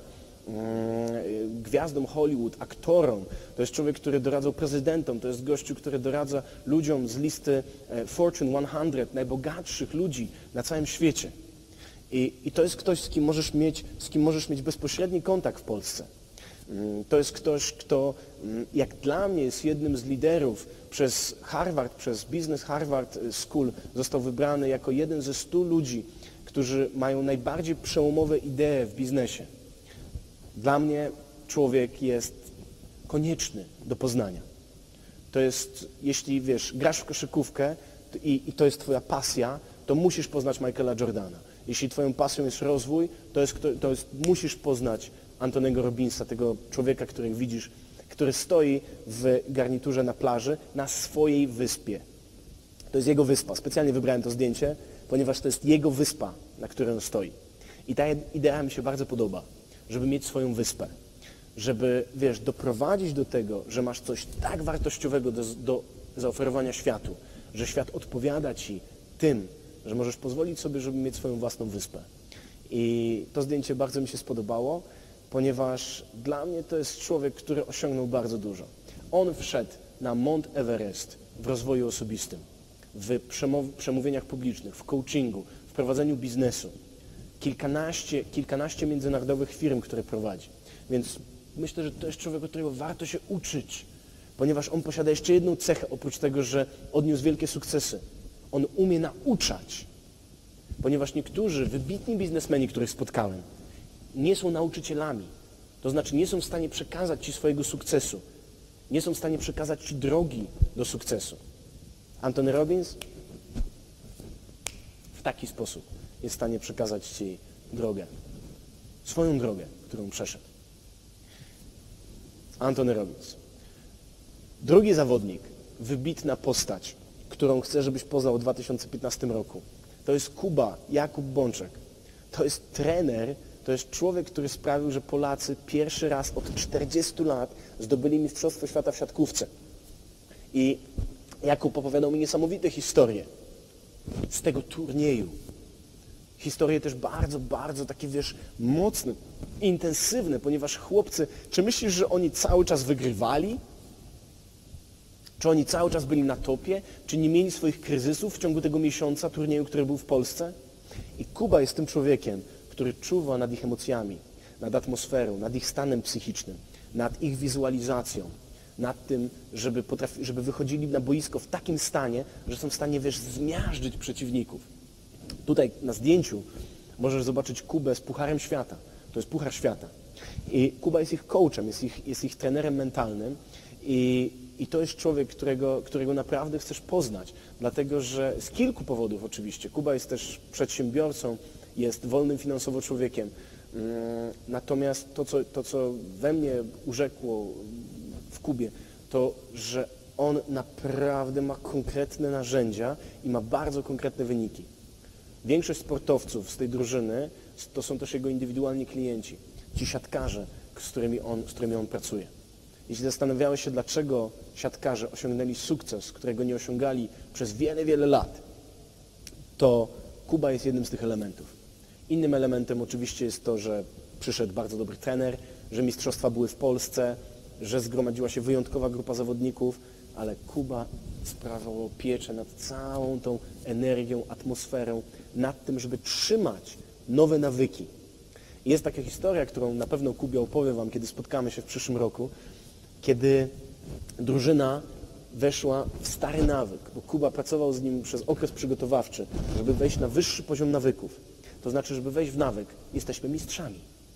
mm, gwiazdom Hollywood, aktorom. To jest człowiek, który doradzał prezydentom. To jest gościu, który doradza ludziom z listy e, Fortune sto, najbogatszych ludzi na całym świecie. I, I to jest ktoś, z kim możesz mieć, z kim możesz mieć bezpośredni kontakt w Polsce. To jest ktoś, kto jak dla mnie jest jednym z liderów przez Harvard, przez Business Harvard School, został wybrany jako jeden ze stu ludzi, którzy mają najbardziej przełomowe idee w biznesie. Dla mnie człowiek jest konieczny do poznania. To jest, jeśli wiesz, grasz w koszykówkę i, i to jest twoja pasja, to musisz poznać Michaela Jordana. Jeśli twoją pasją jest rozwój, to jest, to jest musisz poznać Antonego Robbinsa, tego człowieka, którego widzisz, który stoi w garniturze na plaży na swojej wyspie. To jest jego wyspa. Specjalnie wybrałem to zdjęcie, ponieważ to jest jego wyspa, na której on stoi. I ta idea mi się bardzo podoba, żeby mieć swoją wyspę. Żeby, wiesz, doprowadzić do tego, że masz coś tak wartościowego do, do zaoferowania światu, że świat odpowiada ci tym, że możesz pozwolić sobie, żeby mieć swoją własną wyspę. I to zdjęcie bardzo mi się spodobało, ponieważ dla mnie to jest człowiek, który osiągnął bardzo dużo. On wszedł na Mount Everest w rozwoju osobistym, w przemówieniach publicznych, w coachingu, w prowadzeniu biznesu. Kilkanaście, kilkanaście międzynarodowych firm, które prowadzi. Więc myślę, że to jest człowiek, od którego warto się uczyć, ponieważ on posiada jeszcze jedną cechę, oprócz tego, że odniósł wielkie sukcesy. On umie nauczać, ponieważ niektórzy wybitni biznesmeni, których spotkałem, nie są nauczycielami. To znaczy nie są w stanie przekazać Ci swojego sukcesu. Nie są w stanie przekazać Ci drogi do sukcesu. Anthony Robbins w taki sposób jest w stanie przekazać Ci drogę. Swoją drogę, którą przeszedł. Anthony Robbins. Drugi zawodnik, wybitna postać, którą chcę, żebyś poznał w dwa tysiące piętnastym roku. To jest Kuba Jakub Bączek. To jest trener, to jest człowiek, który sprawił, że Polacy pierwszy raz od czterdziestu lat zdobyli Mistrzostwo Świata w siatkówce. I Jakub opowiadał mi niesamowite historie z tego turnieju. Historie też bardzo, bardzo takie, wiesz, mocne, intensywne, ponieważ chłopcy, czy myślisz, że oni cały czas wygrywali? Czy oni cały czas byli na topie? Czy nie mieli swoich kryzysów w ciągu tego miesiąca turnieju, który był w Polsce? I Kuba jest tym człowiekiem, który czuwa nad ich emocjami, nad atmosferą, nad ich stanem psychicznym, nad ich wizualizacją, nad tym, żeby, potrafi, żeby wychodzili na boisko w takim stanie, że są w stanie, wiesz, zmiażdżyć przeciwników. Tutaj na zdjęciu możesz zobaczyć Kubę z Pucharem Świata. To jest Puchar Świata. I Kuba jest ich coachem, jest ich, jest ich trenerem mentalnym i, i to jest człowiek, którego, którego naprawdę chcesz poznać, dlatego że z kilku powodów oczywiście. Kuba jest też przedsiębiorcą, jest wolnym finansowo człowiekiem. Natomiast to co, to, co we mnie urzekło w Kubie, to, że on naprawdę ma konkretne narzędzia i ma bardzo konkretne wyniki. Większość sportowców z tej drużyny to są też jego indywidualni klienci, ci siatkarze, z którymi on, z którymi on pracuje. Jeśli zastanawiałeś się, dlaczego siatkarze osiągnęli sukces, którego nie osiągali przez wiele, wiele lat, to Kuba jest jednym z tych elementów. Innym elementem oczywiście jest to, że przyszedł bardzo dobry trener, że mistrzostwa były w Polsce, że zgromadziła się wyjątkowa grupa zawodników, ale Kuba sprawował pieczę nad całą tą energią, atmosferą, nad tym, żeby trzymać nowe nawyki. I jest taka historia, którą na pewno Kubie opowiem wam, kiedy spotkamy się w przyszłym roku, kiedy drużyna weszła w stary nawyk, bo Kuba pracował z nim przez okres przygotowawczy, żeby wejść na wyższy poziom nawyków. To znaczy, żeby wejść w nawyk, jesteśmy mistrzami.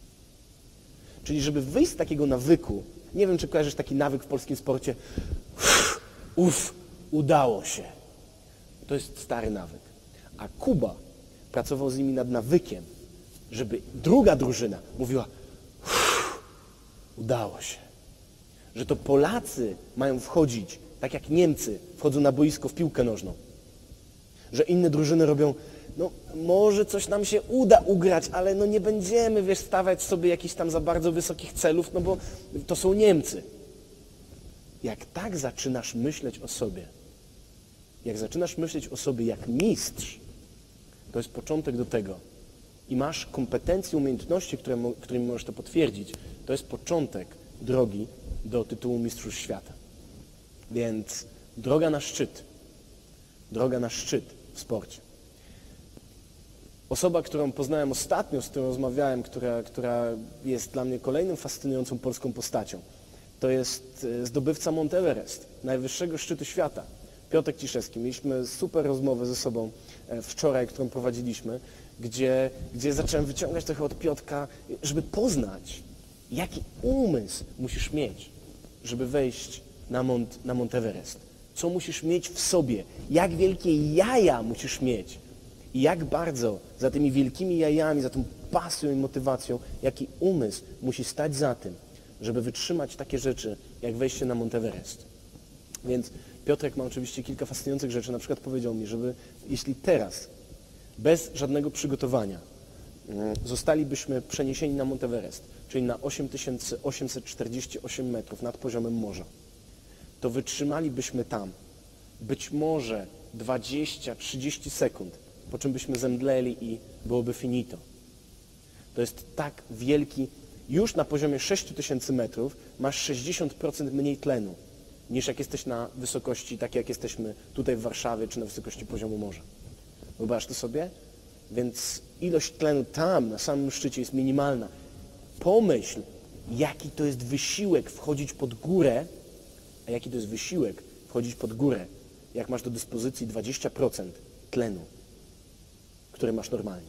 Czyli żeby wyjść z takiego nawyku, nie wiem, czy kojarzysz taki nawyk w polskim sporcie, uff, uff, udało się. To jest stary nawyk. A Kuba pracował z nimi nad nawykiem, żeby druga drużyna mówiła, uff, udało się. Że to Polacy mają wchodzić, tak jak Niemcy wchodzą na boisko w piłkę nożną. Że inne drużyny robią, no może coś nam się uda ugrać, ale no nie będziemy, wiesz, stawiać sobie jakichś tam za bardzo wysokich celów, no bo to są Niemcy. Jak tak zaczynasz myśleć o sobie, jak zaczynasz myśleć o sobie jak mistrz, to jest początek do tego i masz kompetencje, umiejętności, które, którymi możesz to potwierdzić, to jest początek drogi do tytułu Mistrzostw Świata. Więc droga na szczyt, droga na szczyt w sporcie. Osoba, którą poznałem ostatnio, z którą rozmawiałem, która, która jest dla mnie kolejną fascynującą polską postacią, to jest zdobywca Mount Everest, najwyższego szczytu świata, Piotrek Ciszewski. Mieliśmy super rozmowę ze sobą wczoraj, którą prowadziliśmy, gdzie, gdzie zacząłem wyciągać trochę od Piotrka, żeby poznać, jaki umysł musisz mieć, żeby wejść na Mount, na Mount Everest. Co musisz mieć w sobie, jak wielkie jaja musisz mieć i jak bardzo za tymi wielkimi jajami, za tą pasją i motywacją, jaki umysł musi stać za tym, żeby wytrzymać takie rzeczy, jak wejście na Mount Everest. Więc Piotrek ma oczywiście kilka fascynujących rzeczy. Na przykład powiedział mi, żeby jeśli teraz, bez żadnego przygotowania, zostalibyśmy przeniesieni na Mount Everest, czyli na osiem tysięcy osiemset czterdzieści osiem metrów nad poziomem morza, to wytrzymalibyśmy tam być może dwadzieścia trzydzieści sekund, po czym byśmy zemdleli i byłoby finito. To jest tak wielki, już na poziomie sześć tysięcy metrów masz sześćdziesiąt procent mniej tlenu, niż jak jesteś na wysokości, tak jak jesteśmy tutaj w Warszawie, czy na wysokości poziomu morza. Wyobraź to sobie? Więc ilość tlenu tam, na samym szczycie jest minimalna. Pomyśl, jaki to jest wysiłek wchodzić pod górę, a jaki to jest wysiłek wchodzić pod górę, jak masz do dyspozycji dwadzieścia procent tlenu, który masz normalnie.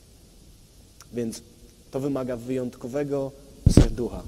Więc to wymaga wyjątkowego serducha.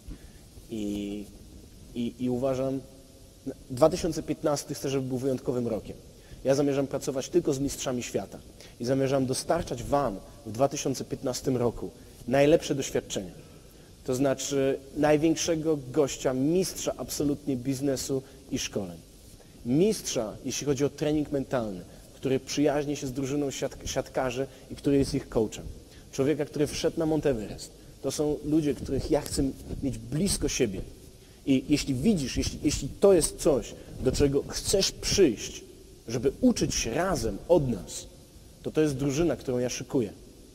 I, i, i uważam, dwa tysiące piętnasty chcę, żeby był wyjątkowym rokiem. Ja zamierzam pracować tylko z mistrzami świata i zamierzam dostarczać wam w dwa tysiące piętnastym roku najlepsze doświadczenia. To znaczy największego gościa, mistrza absolutnie biznesu i szkoleń. Mistrza, jeśli chodzi o trening mentalny, który przyjaźni się z drużyną siat siatkarzy i który jest ich coachem. Człowieka, który wszedł na Mount Everest. To są ludzie, których ja chcę mieć blisko siebie. I jeśli widzisz, jeśli, jeśli to jest coś, do czego chcesz przyjść, żeby uczyć się razem od nas, to to jest drużyna, którą ja szykuję.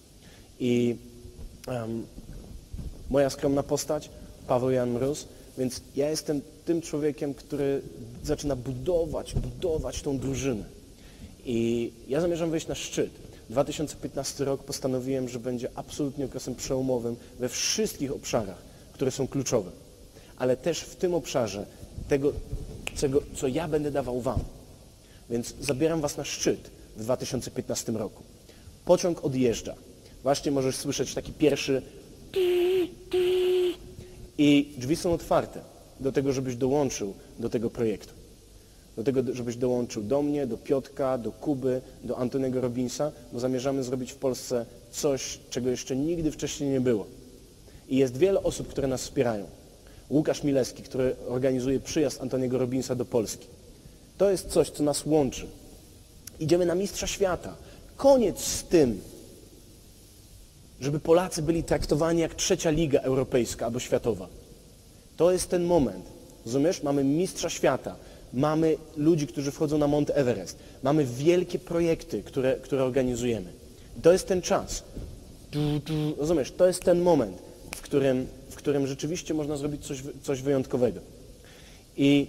I um, moja skromna postać, Paweł Jan Mróz, więc ja jestem tym człowiekiem, który zaczyna budować, budować tą drużynę. I ja zamierzam wejść na szczyt. dwa tysiące piętnasty rok postanowiłem, że będzie absolutnie okresem przełomowym we wszystkich obszarach, które są kluczowe. Ale też w tym obszarze tego, czego, co ja będę dawał wam. Więc zabieram was na szczyt w dwa tysiące piętnastym roku. Pociąg odjeżdża. Właśnie możesz słyszeć taki pierwszy i drzwi są otwarte do tego, żebyś dołączył do tego projektu. Do tego, żebyś dołączył do mnie, do Piotka, do Kuby, do Antoniego Robbinsa, bo zamierzamy zrobić w Polsce coś, czego jeszcze nigdy wcześniej nie było. I jest wiele osób, które nas wspierają. Łukasz Milewski, który organizuje przyjazd Antoniego Robbinsa do Polski. To jest coś, co nas łączy. Idziemy na Mistrza Świata. Koniec z tym, żeby Polacy byli traktowani jak trzecia liga europejska albo światowa. To jest ten moment. Rozumiesz? Mamy Mistrza Świata. Mamy ludzi, którzy wchodzą na Mount Everest. Mamy wielkie projekty, które, które organizujemy. I to jest ten czas. Rozumiesz? To jest ten moment, w którym, w którym rzeczywiście można zrobić coś, coś wyjątkowego. I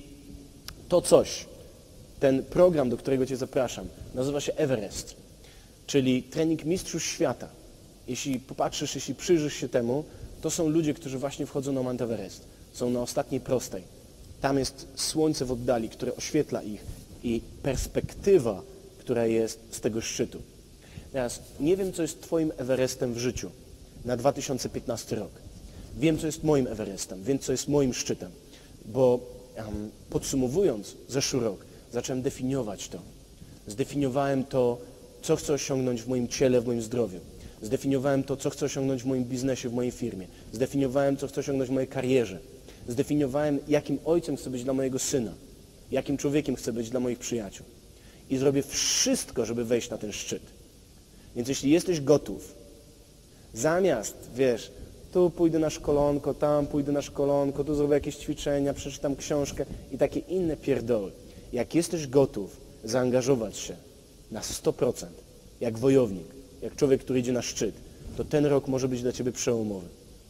to coś, ten program, do którego Cię zapraszam, nazywa się Everest, czyli trening mistrzów świata. Jeśli popatrzysz, jeśli przyjrzysz się temu, to są ludzie, którzy właśnie wchodzą na Mount Everest. Są na ostatniej prostej. Tam jest słońce w oddali, które oświetla ich i perspektywa, która jest z tego szczytu. Teraz nie wiem, co jest Twoim Everestem w życiu na dwa tysiące piętnasty rok. Wiem, co jest moim Everestem, wiem, co jest moim szczytem, bo um, podsumowując zeszły rok, zacząłem definiować to. Zdefiniowałem to, co chcę osiągnąć w moim ciele, w moim zdrowiu. Zdefiniowałem to, co chcę osiągnąć w moim biznesie, w mojej firmie. Zdefiniowałem, co chcę osiągnąć w mojej karierze. Zdefiniowałem, jakim ojcem chcę być dla mojego syna, jakim człowiekiem chcę być dla moich przyjaciół. I zrobię wszystko, żeby wejść na ten szczyt. Więc jeśli jesteś gotów, zamiast, wiesz, tu pójdę na szkolonko, tam pójdę na szkolonko, tu zrobię jakieś ćwiczenia, przeczytam książkę i takie inne pierdoły. Jak jesteś gotów zaangażować się na sto procent, jak wojownik, jak człowiek, który idzie na szczyt, to ten rok może być dla Ciebie przełomowy.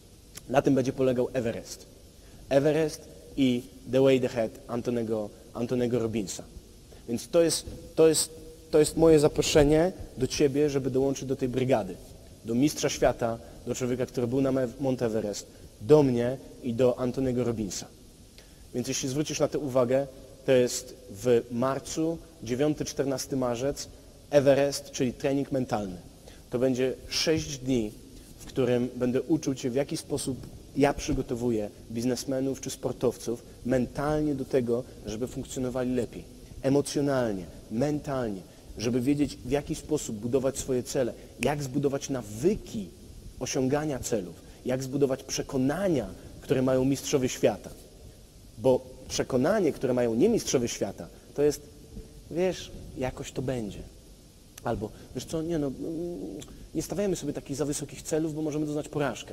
Na tym będzie polegał Everest. Everest i The Way Ahead Antonego, Antonego Robbinsa. Więc to jest, to, jest, to jest moje zaproszenie do Ciebie, żeby dołączyć do tej brygady. Do Mistrza Świata, do człowieka, który był na Mount Everest, do mnie i do Antonego Robbinsa. Więc jeśli zwrócisz na to uwagę, to jest w marcu, dziewiąty czternasty marzec, Everest, czyli trening mentalny. To będzie sześć dni, w którym będę uczył Cię, w jaki sposób ja przygotowuję biznesmenów czy sportowców mentalnie do tego, żeby funkcjonowali lepiej. Emocjonalnie, mentalnie, żeby wiedzieć, w jaki sposób budować swoje cele, jak zbudować nawyki osiągania celów, jak zbudować przekonania, które mają mistrzowie świata. Bo przekonanie, które mają nie mistrzowie świata, to jest, wiesz, jakoś to będzie. Albo, wiesz co, nie no, nie stawiamy sobie takich za wysokich celów, bo możemy doznać porażkę.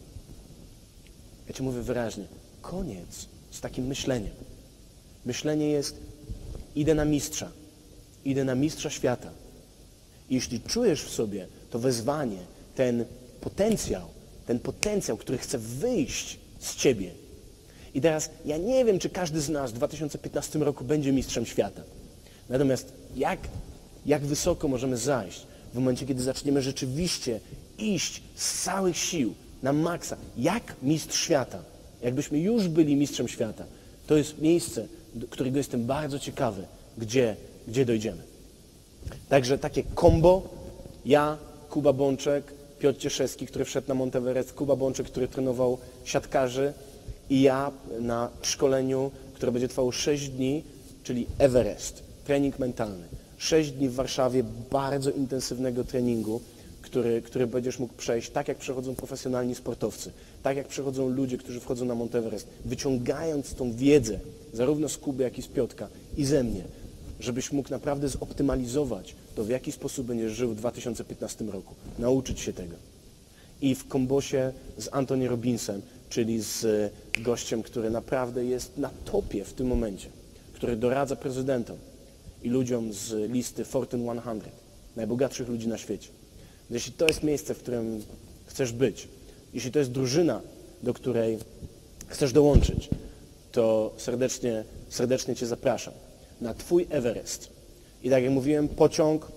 Ja Ci mówię wyraźnie, koniec z takim myśleniem. Myślenie jest, idę na mistrza, idę na mistrza świata. I jeśli czujesz w sobie to wezwanie, ten potencjał, ten potencjał, który chce wyjść z Ciebie. I teraz ja nie wiem, czy każdy z nas w dwa tysiące piętnastym roku będzie mistrzem świata. Natomiast jak, jak wysoko możemy zajść w momencie, kiedy zaczniemy rzeczywiście iść z całych sił na maksa, jak mistrz świata, jakbyśmy już byli mistrzem świata, to jest miejsce, do którego jestem bardzo ciekawy, gdzie, gdzie dojdziemy. Także takie kombo, ja, Kuba Bączek, Piotr Cieszewski, który wszedł na Mount Everest, Kuba Bączek, który trenował siatkarzy i ja na szkoleniu, które będzie trwało sześć dni, czyli Everest, trening mentalny. sześć dni w Warszawie bardzo intensywnego treningu, który, który będziesz mógł przejść tak, jak przechodzą profesjonalni sportowcy, tak jak przechodzą ludzie, którzy wchodzą na Mount Everest, wyciągając tą wiedzę zarówno z Kuby, jak i z Piotka i ze mnie, żebyś mógł naprawdę zoptymalizować to, w jaki sposób będziesz żył w dwa tysiące piętnastym roku. Nauczyć się tego. I w kombosie z Antony Robbinsem, czyli z gościem, który naprawdę jest na topie w tym momencie, który doradza prezydentom i ludziom z listy Fortune sto, najbogatszych ludzi na świecie. Jeśli to jest miejsce, w którym chcesz być, jeśli to jest drużyna, do której chcesz dołączyć, to serdecznie, serdecznie Cię zapraszam na Twój Everest. I tak jak mówiłem, pociąg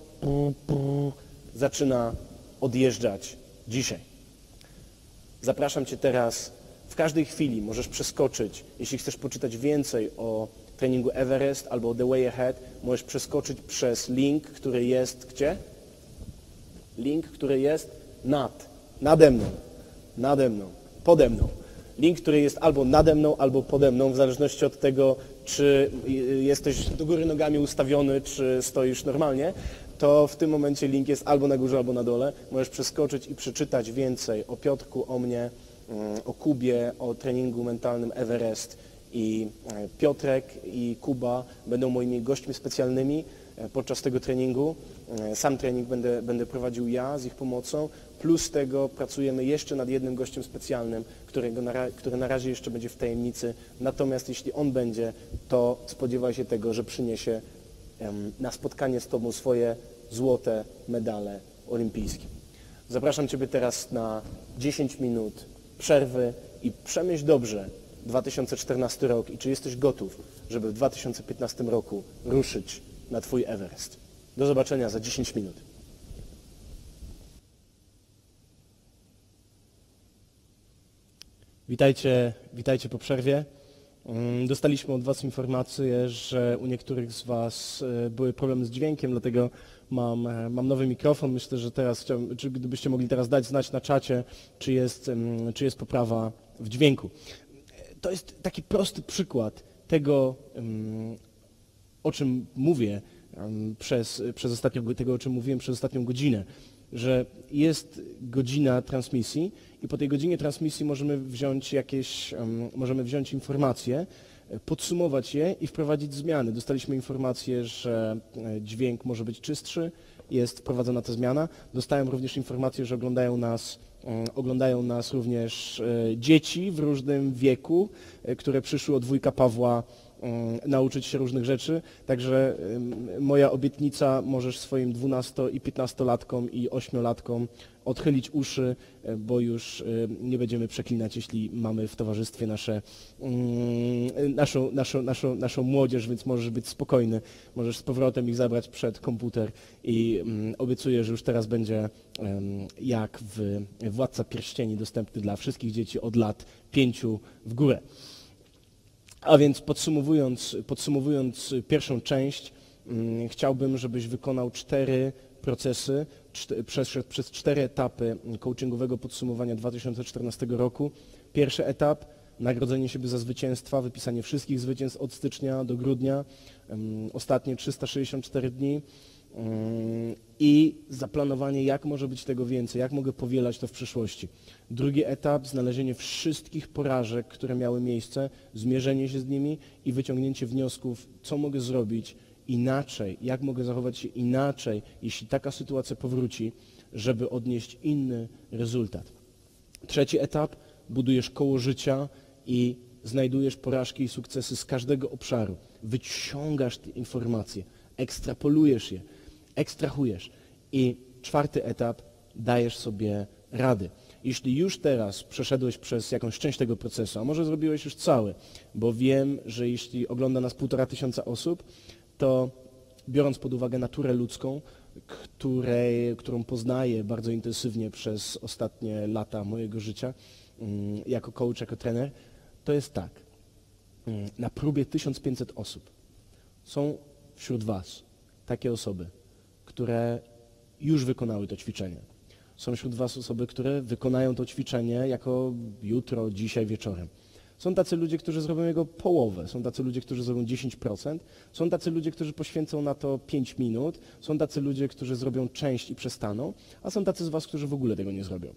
zaczyna odjeżdżać dzisiaj. Zapraszam Cię teraz, w każdej chwili możesz przeskoczyć, jeśli chcesz poczytać więcej o treningu Everest albo o The Way Ahead, możesz przeskoczyć przez link, który jest gdzie? Link, który jest nad, nade mną, nade mną, pode mną. Link, który jest albo nade mną, albo pode mną, w zależności od tego, czy jesteś do góry nogami ustawiony, czy stoisz normalnie, to w tym momencie link jest albo na górze, albo na dole. Możesz przeskoczyć i przeczytać więcej o Piotrku, o mnie, o Kubie, o treningu mentalnym Everest. I Piotrek i Kuba będą moimi gośćmi specjalnymi podczas tego treningu. Sam trening będę, będę prowadził ja z ich pomocą. Plus tego pracujemy jeszcze nad jednym gościem specjalnym, którego na, który na razie jeszcze będzie w tajemnicy. Natomiast jeśli on będzie, to spodziewaj się tego, że przyniesie um, na spotkanie z Tobą swoje złote medale olimpijskie. Zapraszam Ciebie teraz na dziesięć minut przerwy i przemyśl dobrze dwa tysiące czternasty rok i czy jesteś gotów, żeby w dwa tysiące piętnastym roku ruszyć na Twój Everest. Do zobaczenia za dziesięć minut. Witajcie, witajcie po przerwie. Dostaliśmy od Was informację, że u niektórych z Was były problemy z dźwiękiem, dlatego mam, mam nowy mikrofon. Myślę, że teraz chciałbym, czy gdybyście mogli teraz dać znać na czacie, czy jest, czy jest poprawa w dźwięku. To jest taki prosty przykład tego, o czym mówię przez, przez ostatnią, tego, o czym mówiłem przez ostatnią godzinę, że jest godzina transmisji i po tej godzinie transmisji możemy wziąć jakieś, możemy wziąć informacje, podsumować je i wprowadzić zmiany. Dostaliśmy informację, że dźwięk może być czystszy, jest wprowadzona ta zmiana. Dostałem również informację, że oglądają nas, oglądają nas również dzieci w różnym wieku, które przyszły od wujka Pawła nauczyć się różnych rzeczy, także moja obietnica, możesz swoim dwunasto- i piętnastolatkom i ośmiolatkom odchylić uszy, bo już nie będziemy przeklinać, jeśli mamy w towarzystwie nasze, naszą, naszą, naszą, naszą młodzież, więc możesz być spokojny, możesz z powrotem ich zabrać przed komputer i obiecuję, że już teraz będzie jak w Władca Pierścieni dostępny dla wszystkich dzieci od lat pięciu w górę. A więc podsumowując, podsumowując pierwszą część, hmm, chciałbym, żebyś wykonał cztery procesy, czty, przez, przez cztery etapy coachingowego podsumowania dwa tysiące czternastego roku. Pierwszy etap, nagrodzenie siebie za zwycięstwa, wypisanie wszystkich zwycięstw od stycznia do grudnia, hmm, ostatnie trzysta sześćdziesiąt cztery dni hmm, i zaplanowanie, jak może być tego więcej, jak mogę powielać to w przyszłości. Drugi etap, znalezienie wszystkich porażek, które miały miejsce, zmierzenie się z nimi i wyciągnięcie wniosków, co mogę zrobić inaczej, jak mogę zachować się inaczej, jeśli taka sytuacja powróci, żeby odnieść inny rezultat. Trzeci etap, budujesz koło życia i znajdujesz porażki i sukcesy z każdego obszaru. Wyciągasz te informacje, ekstrapolujesz je, ekstrahujesz. I czwarty etap, dajesz sobie rady. Jeśli już teraz przeszedłeś przez jakąś część tego procesu, a może zrobiłeś już cały, bo wiem, że jeśli ogląda nas półtora tysiąca osób, to biorąc pod uwagę naturę ludzką, której, którą poznaję bardzo intensywnie przez ostatnie lata mojego życia, jako coach, jako trener, to jest tak. Na próbie tysiąc pięćset osób są wśród Was takie osoby, które już wykonały to ćwiczenie. Są wśród Was osoby, które wykonają to ćwiczenie jako jutro, dzisiaj wieczorem. Są tacy ludzie, którzy zrobią jego połowę, są tacy ludzie, którzy zrobią dziesięć procent, są tacy ludzie, którzy poświęcą na to pięć minut, są tacy ludzie, którzy zrobią część i przestaną, a są tacy z Was, którzy w ogóle tego nie zrobią.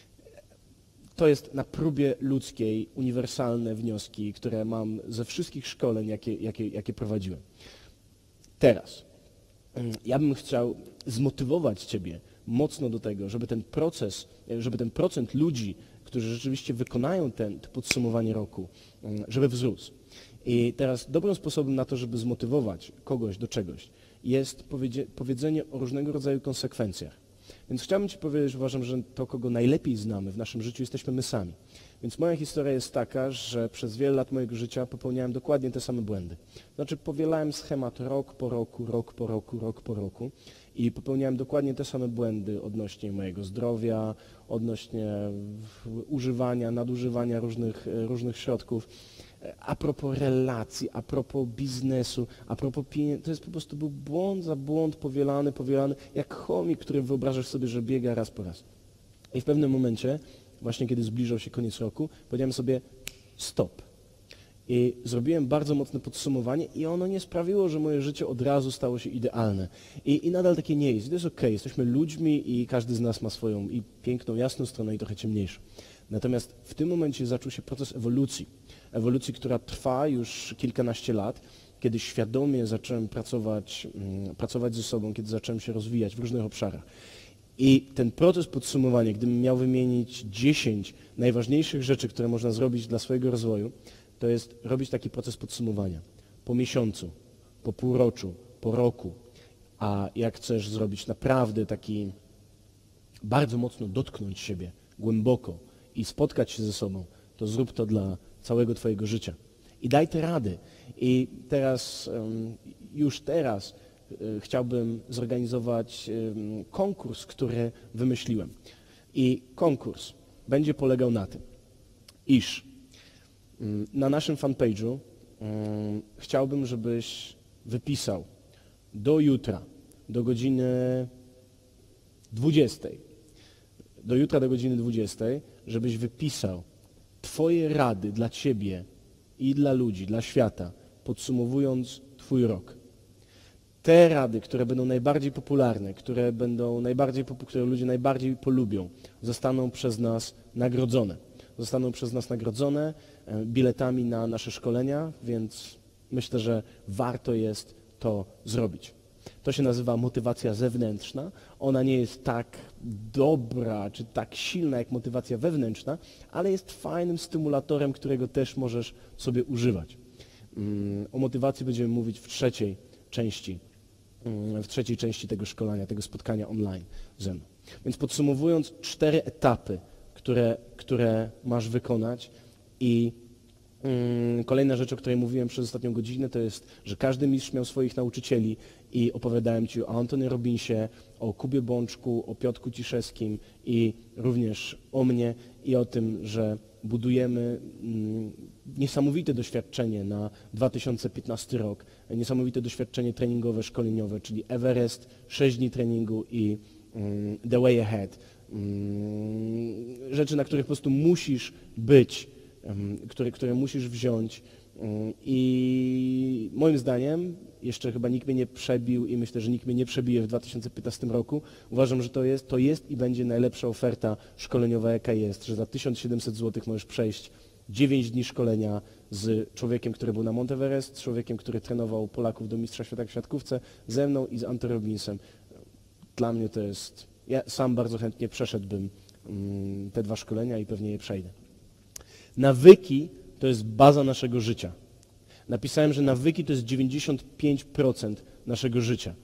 To jest na próbie ludzkiej uniwersalne wnioski, które mam ze wszystkich szkoleń, jakie, jakie, jakie prowadziłem. Teraz ja bym chciał zmotywować Ciebie mocno do tego, żeby ten proces, żeby ten procent ludzi, którzy rzeczywiście wykonają ten, to podsumowanie roku, żeby wzrósł. I teraz dobrym sposobem na to, żeby zmotywować kogoś do czegoś, jest powiedzenie o różnego rodzaju konsekwencjach. Więc chciałbym Ci powiedzieć, uważam, że to, kogo najlepiej znamy w naszym życiu, jesteśmy my sami. Więc moja historia jest taka, że przez wiele lat mojego życia popełniałem dokładnie te same błędy. Znaczy powielałem schemat rok po roku, rok po roku, rok po roku i popełniałem dokładnie te same błędy odnośnie mojego zdrowia, odnośnie używania, nadużywania różnych, różnych środków. A propos relacji, a propos biznesu, a propos pieniędzy, to jest po prostu był błąd za błąd, powielany, powielany, jak chomik, który wyobrażasz sobie, że biega raz po raz. I w pewnym momencie, właśnie kiedy zbliżał się koniec roku, powiedziałem sobie stop. I zrobiłem bardzo mocne podsumowanie i ono nie sprawiło, że moje życie od razu stało się idealne. I, i nadal takie nie jest. I to jest okej, jesteśmy ludźmi i każdy z nas ma swoją i piękną, jasną stronę i trochę ciemniejszą. Natomiast w tym momencie zaczął się proces ewolucji. Ewolucji, która trwa już kilkanaście lat, kiedy świadomie zacząłem pracować, mm, pracować ze sobą, kiedy zacząłem się rozwijać w różnych obszarach. I ten proces podsumowania, gdybym miał wymienić dziesięć najważniejszych rzeczy, które można zrobić dla swojego rozwoju, to jest robić taki proces podsumowania po miesiącu, po półroczu, po roku, a jak chcesz zrobić naprawdę taki, bardzo mocno dotknąć siebie głęboko i spotkać się ze sobą, to zrób to dla całego twojego życia. I daj te rady. I teraz, już teraz chciałbym zorganizować konkurs, który wymyśliłem. I konkurs będzie polegał na tym, iż na naszym fanpage'u chciałbym, żebyś wypisał do jutra, do godziny dwudziestej, do jutra do godziny dwudziestej, żebyś wypisał twoje rady dla ciebie i dla ludzi, dla świata, podsumowując twój rok. Te rady, które będą najbardziej popularne, które będą najbardziej, które ludzie najbardziej polubią, zostaną przez nas nagrodzone. Zostaną przez nas nagrodzone biletami na nasze szkolenia, więc myślę, że warto jest to zrobić. To się nazywa motywacja zewnętrzna. Ona nie jest tak dobra, czy tak silna jak motywacja wewnętrzna, ale jest fajnym stymulatorem, którego też możesz sobie używać. O motywacji będziemy mówić w trzeciej części, w trzeciej części tego szkolenia, tego spotkania online ze mną. Więc podsumowując, cztery etapy, które, które masz wykonać i mm, kolejna rzecz, o której mówiłem przez ostatnią godzinę, to jest, że każdy mistrz miał swoich nauczycieli i opowiadałem Ci o Antony Robbinsie, o Kubie Bączku, o Piotrku Ciszewskim i również o mnie i o tym, że budujemy mm, niesamowite doświadczenie na dwa tysiące piętnasty rok, niesamowite doświadczenie treningowe, szkoleniowe, czyli Everest, sześć dni treningu i mm, The Way Ahead. Rzeczy, na których po prostu musisz być, które, które musisz wziąć i moim zdaniem, jeszcze chyba nikt mnie nie przebił i myślę, że nikt mnie nie przebije w dwa tysiące piętnastym roku, uważam, że to jest, to jest i będzie najlepsza oferta szkoleniowa, jaka jest, że za tysiąc siedemset złotych możesz przejść dziewięć dni szkolenia z człowiekiem, który był na Mount Everest, z człowiekiem, który trenował Polaków do Mistrza Świata w siatkówce, ze mną i z Antony Robbinsem. Dla mnie to jest... Ja sam bardzo chętnie przeszedłbym mm, te dwa szkolenia i pewnie je przejdę. Nawyki to jest baza naszego życia. Napisałem, że nawyki to jest dziewięćdziesiąt pięć procent naszego życia.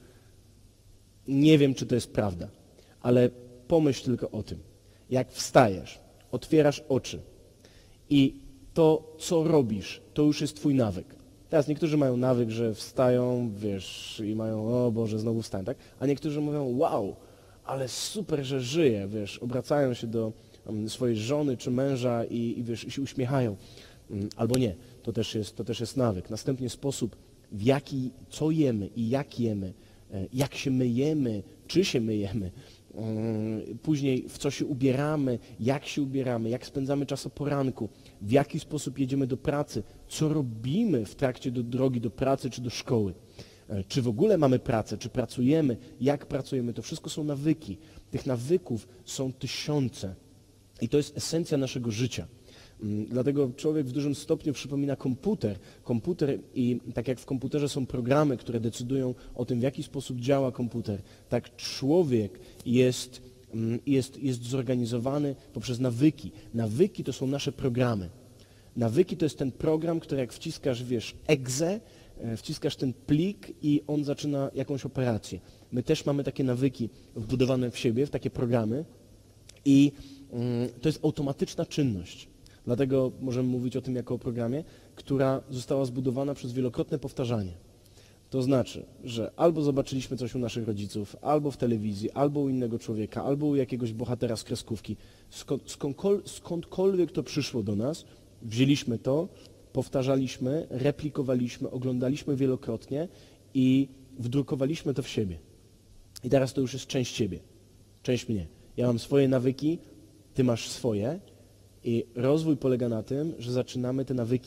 Nie wiem, czy to jest prawda, ale pomyśl tylko o tym. Jak wstajesz, otwierasz oczy i to, co robisz, to już jest twój nawyk. Teraz niektórzy mają nawyk, że wstają, wiesz, i mają, o Boże, znowu wstań, tak? A niektórzy mówią, wow, ale super, że żyję, wiesz, obracają się do um, swojej żony czy męża i, i, wiesz, i się uśmiechają. Um, albo nie, to też, jest, to też jest nawyk. Następnie sposób, w jaki, co jemy i jak jemy, e, jak się myjemy, czy się myjemy, um, później w co się ubieramy, jak się ubieramy, jak spędzamy czas o poranku, w jaki sposób jedziemy do pracy, co robimy w trakcie do drogi do pracy czy do szkoły. Czy w ogóle mamy pracę, czy pracujemy, jak pracujemy, to wszystko są nawyki. Tych nawyków są tysiące i to jest esencja naszego życia. Dlatego człowiek w dużym stopniu przypomina komputer. Komputer i tak jak w komputerze są programy, które decydują o tym, w jaki sposób działa komputer, tak człowiek jest, jest, jest zorganizowany poprzez nawyki. Nawyki to są nasze programy. Nawyki to jest ten program, który jak wciskasz, wiesz, exe, wciskasz ten plik i on zaczyna jakąś operację. My też mamy takie nawyki wbudowane w siebie, w takie programy i to jest automatyczna czynność. Dlatego możemy mówić o tym jako o programie, która została zbudowana przez wielokrotne powtarzanie. To znaczy, że albo zobaczyliśmy coś u naszych rodziców, albo w telewizji, albo u innego człowieka, albo u jakiegoś bohatera z kreskówki. Skąd, skądkol, skądkolwiek to przyszło do nas, wzięliśmy to, powtarzaliśmy, replikowaliśmy, oglądaliśmy wielokrotnie i wdrukowaliśmy to w siebie. I teraz to już jest część ciebie, część mnie. Ja mam swoje nawyki, ty masz swoje i rozwój polega na tym, że zaczynamy te nawyki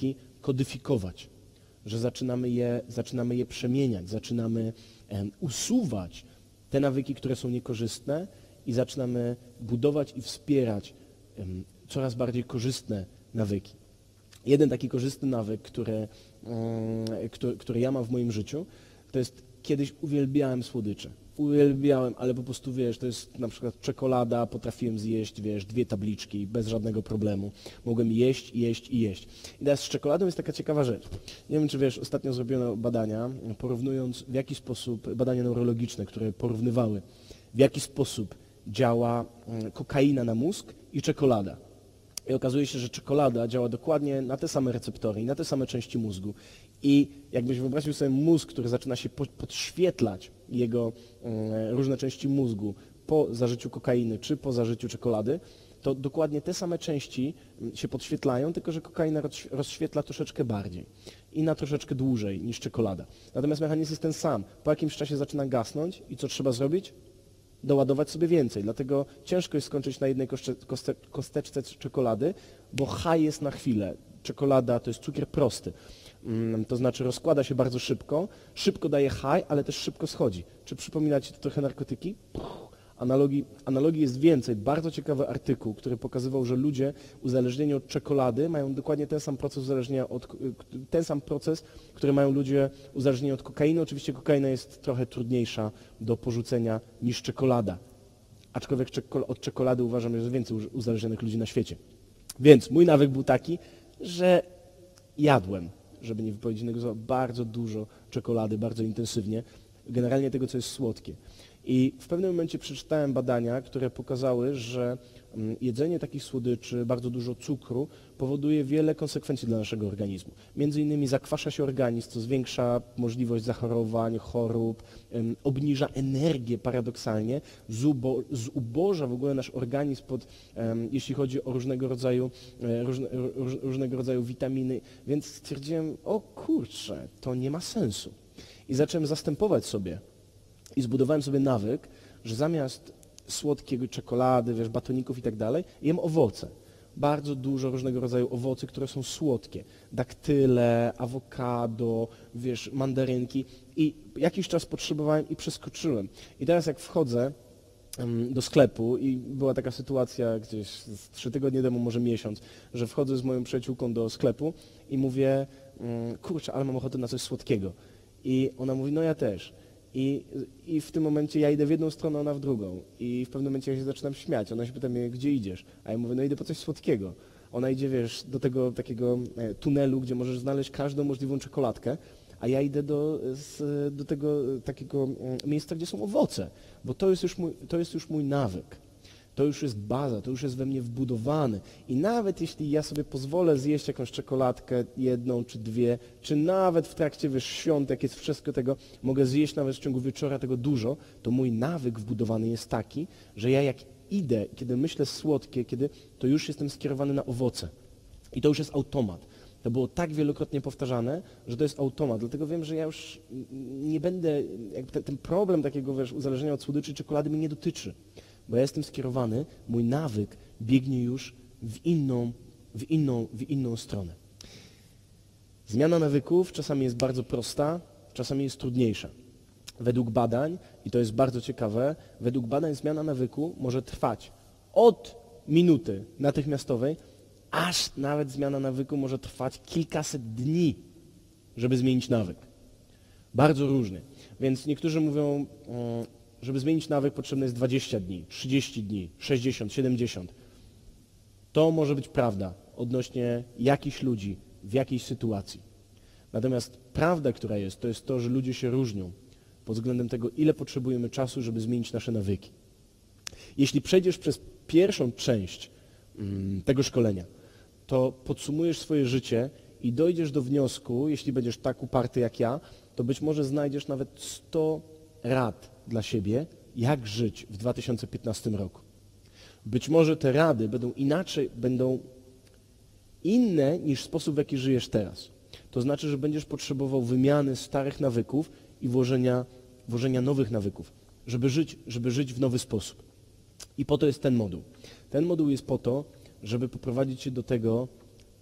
kodyfikować, że zaczynamy je, zaczynamy je przemieniać, zaczynamy em, usuwać te nawyki, które są niekorzystne i zaczynamy budować i wspierać em, coraz bardziej korzystne nawyki. Jeden taki korzystny nawyk, który, um, który, który ja mam w moim życiu, to jest kiedyś uwielbiałem słodycze. Uwielbiałem, ale po prostu, wiesz, to jest na przykład czekolada, potrafiłem zjeść, wiesz, dwie tabliczki bez żadnego problemu. Mogłem jeść, jeść i jeść. I teraz z czekoladą jest taka ciekawa rzecz. Nie wiem, czy wiesz, ostatnio zrobiono badania, porównując w jaki sposób, badania neurologiczne, które porównywały, w jaki sposób działa kokaina na mózg i czekolada. I okazuje się, że czekolada działa dokładnie na te same receptory i na te same części mózgu. I jakbyś wyobraził sobie mózg, który zaczyna się podświetlać, jego różne części mózgu po zażyciu kokainy czy po zażyciu czekolady, to dokładnie te same części się podświetlają, tylko że kokaina rozświetla troszeczkę bardziej i na troszeczkę dłużej niż czekolada. Natomiast mechanizm jest ten sam. Po jakimś czasie zaczyna gasnąć i co trzeba zrobić? Doładować sobie więcej. Dlatego ciężko jest skończyć na jednej kosteczce czekolady, bo high jest na chwilę. Czekolada to jest cukier prosty. To znaczy rozkłada się bardzo szybko, szybko daje high, ale też szybko schodzi. Czy przypomina Ci to trochę narkotyki? Analogii, analogii jest więcej. Bardzo ciekawy artykuł, który pokazywał, że ludzie uzależnieni od czekolady mają dokładnie ten sam proces uzależnienia od, ten sam proces, który mają ludzie uzależnieni od kokainy. Oczywiście kokaina jest trochę trudniejsza do porzucenia niż czekolada. Aczkolwiek od czekolady uważam, że jest więcej uzależnionych ludzi na świecie. Więc mój nawyk był taki, że jadłem, żeby nie wypowiedzieć innego słowa, bardzo dużo czekolady, bardzo intensywnie, generalnie tego, co jest słodkie. I w pewnym momencie przeczytałem badania, które pokazały, że jedzenie takich słodyczy, bardzo dużo cukru powoduje wiele konsekwencji dla naszego organizmu. Między innymi zakwasza się organizm, co zwiększa możliwość zachorowań, chorób, um, obniża energię paradoksalnie, zubo, zuboża w ogóle nasz organizm, pod, um, jeśli chodzi o różnego rodzaju, e, różne, róż, różnego rodzaju witaminy. Więc stwierdziłem, o kurczę, to nie ma sensu. I zacząłem zastępować sobie i zbudowałem sobie nawyk, że zamiast słodkiego czekolady, wiesz, batoników i tak dalej, jem owoce. Bardzo dużo różnego rodzaju owocy, które są słodkie. Daktyle, awokado, wiesz, mandarynki. I jakiś czas potrzebowałem i przeskoczyłem. I teraz jak wchodzę um, do sklepu i była taka sytuacja gdzieś z trzy tygodnie temu, może miesiąc, że wchodzę z moją przyjaciółką do sklepu i mówię, um, kurczę, ale mam ochotę na coś słodkiego. I ona mówi, no ja też. I, I w tym momencie ja idę w jedną stronę, ona w drugą. I w pewnym momencie ja się zaczynam śmiać. Ona się pyta mnie, gdzie idziesz? A ja mówię, no idę po coś słodkiego. Ona idzie, wiesz, do tego takiego e, tunelu, gdzie możesz znaleźć każdą możliwą czekoladkę, a ja idę do, z, do tego takiego e, miejsca, gdzie są owoce, bo to jest już mój, to jest już mój nawyk. To już jest baza, to już jest we mnie wbudowane. I nawet jeśli ja sobie pozwolę zjeść jakąś czekoladkę, jedną czy dwie, czy nawet w trakcie, wiesz, świąt, jak jest wszystko tego, mogę zjeść nawet w ciągu wieczora tego dużo, to mój nawyk wbudowany jest taki, że ja jak idę, kiedy myślę słodkie, kiedy, to już jestem skierowany na owoce. I to już jest automat. To było tak wielokrotnie powtarzane, że to jest automat. Dlatego wiem, że ja już nie będę, jakby te, ten problem takiego, wiesz, uzależnienia od słodyczy i czekolady mnie nie dotyczy. Bo ja jestem skierowany, mój nawyk biegnie już w inną, w inną, w inną stronę. Zmiana nawyków czasami jest bardzo prosta, czasami jest trudniejsza. Według badań, i to jest bardzo ciekawe, według badań zmiana nawyku może trwać od minuty natychmiastowej, aż nawet zmiana nawyku może trwać kilkaset dni, żeby zmienić nawyk. Bardzo różnie. Więc niektórzy mówią, żeby zmienić nawyk potrzebne jest dwadzieścia dni, trzydzieści dni, sześćdziesiąt, siedemdziesiąt. To może być prawda odnośnie jakichś ludzi w jakiejś sytuacji. Natomiast prawda, która jest, to jest to, że ludzie się różnią pod względem tego, ile potrzebujemy czasu, żeby zmienić nasze nawyki. Jeśli przejdziesz przez pierwszą część mm, tego szkolenia, to podsumujesz swoje życie i dojdziesz do wniosku, jeśli będziesz tak uparty jak ja, to być może znajdziesz nawet sto rad dla siebie, jak żyć w dwa tysiące piętnastym roku. Być może te rady będą inaczej, będą inne niż sposób, w jaki żyjesz teraz. To znaczy, że będziesz potrzebował wymiany starych nawyków i włożenia, włożenia nowych nawyków, żeby żyć, żeby żyć w nowy sposób. I po to jest ten moduł. Ten moduł jest po to, żeby poprowadzić cię do tego,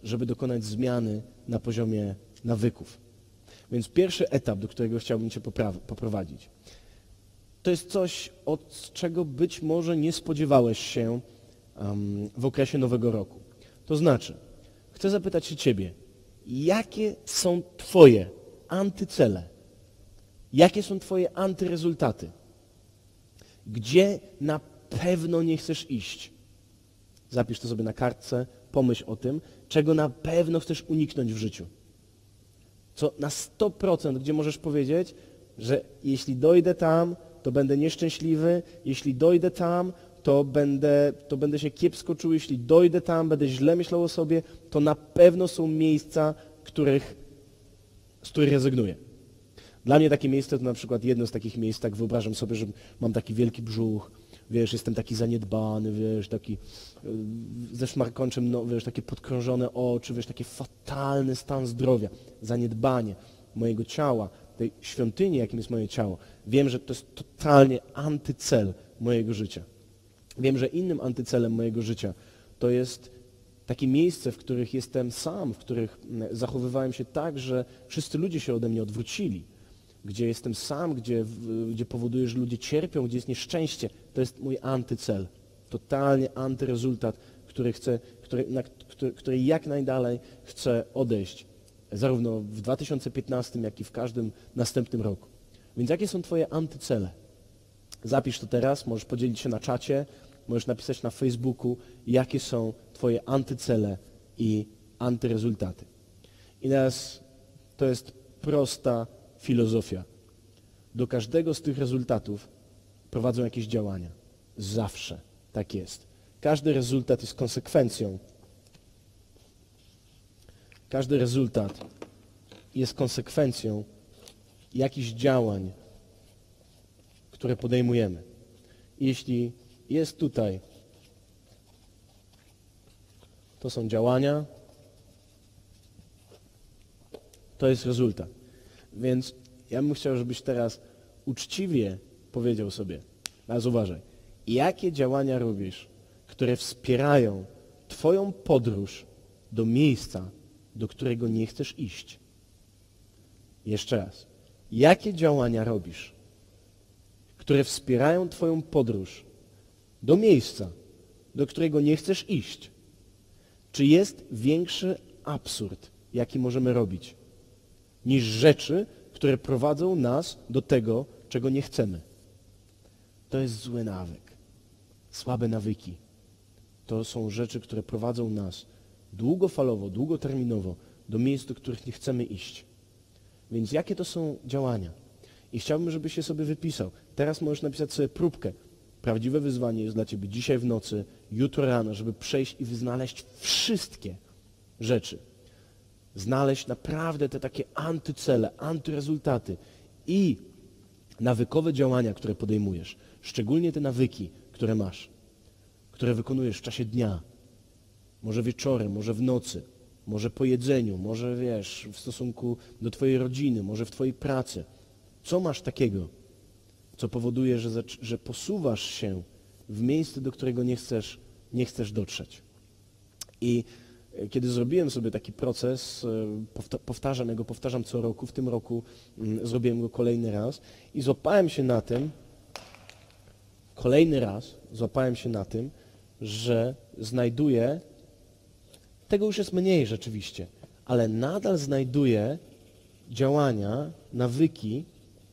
żeby dokonać zmiany na poziomie nawyków. Więc pierwszy etap, do którego chciałbym Cię poprowadzić, to jest coś, od czego być może nie spodziewałeś się um, w okresie nowego roku. To znaczy, chcę zapytać się Ciebie, jakie są Twoje antycele? Jakie są Twoje antyrezultaty? Gdzie na pewno nie chcesz iść? Zapisz to sobie na kartce, pomyśl o tym, czego na pewno chcesz uniknąć w życiu. Co na sto procent, gdzie możesz powiedzieć, że jeśli dojdę tam, to będę nieszczęśliwy, jeśli dojdę tam, to będę, to będę się kiepsko czuł, jeśli dojdę tam, będę źle myślał o sobie, to na pewno są miejsca, których, z których rezygnuję. Dla mnie takie miejsce to na przykład jedno z takich miejsc, tak wyobrażam sobie, że mam taki wielki brzuch, wiesz, jestem taki zaniedbany, wiesz, taki ze szmarkończem, no, wiesz, takie podkrążone oczy, wiesz, taki fatalny stan zdrowia, zaniedbanie mojego ciała, tej świątyni, jakim jest moje ciało. Wiem, że to jest totalnie antycel mojego życia. Wiem, że innym antycelem mojego życia to jest takie miejsce, w których jestem sam, w których zachowywałem się tak, że wszyscy ludzie się ode mnie odwrócili, gdzie jestem sam, gdzie, gdzie powoduje, że ludzie cierpią, gdzie jest nieszczęście. To jest mój antycel, totalnie antyrezultat, który, chcę, który, na, który, który jak najdalej chcę odejść, zarówno w dwa tysiące piętnastym, jak i w każdym następnym roku. Więc jakie są Twoje antycele? Zapisz to teraz, możesz podzielić się na czacie, możesz napisać na Facebooku, jakie są Twoje antycele i antyrezultaty. I teraz to jest prosta filozofia. Do każdego z tych rezultatów prowadzą jakieś działania. Zawsze tak jest. Każdy rezultat jest konsekwencją. Każdy rezultat jest konsekwencją jakichś działań, które podejmujemy. Jeśli jest tutaj, to są działania, to jest rezultat. Więc ja bym chciał, żebyś teraz uczciwie powiedział sobie, teraz uważaj, jakie działania robisz, które wspierają Twoją podróż do miejsca, do którego nie chcesz iść. Jeszcze raz. Jakie działania robisz, które wspierają Twoją podróż do miejsca, do którego nie chcesz iść? Czy jest większy absurd, jaki możemy robić, niż rzeczy, które prowadzą nas do tego, czego nie chcemy? To jest zły nawyk. Słabe nawyki. To są rzeczy, które prowadzą nas długofalowo, długoterminowo do miejsc, do których nie chcemy iść. Więc jakie to są działania? I chciałbym, żebyś je sobie wypisał. Teraz możesz napisać sobie próbkę. Prawdziwe wyzwanie jest dla Ciebie dzisiaj w nocy, jutro rano, żeby przejść i znaleźć wszystkie rzeczy. Znaleźć naprawdę te takie antycele, antyrezultaty i nawykowe działania, które podejmujesz. Szczególnie te nawyki, które masz, które wykonujesz w czasie dnia. Może wieczorem, może w nocy, może po jedzeniu, może wiesz, w stosunku do Twojej rodziny, może w Twojej pracy. Co masz takiego, co powoduje, że, że posuwasz się w miejsce, do którego nie chcesz, nie chcesz dotrzeć? I kiedy zrobiłem sobie taki proces, powtarzam, ja go powtarzam co roku, w tym roku zrobiłem go kolejny raz i złapałem się na tym, kolejny raz złapałem się na tym, że znajduję, tego już jest mniej rzeczywiście, ale nadal znajduję działania, nawyki,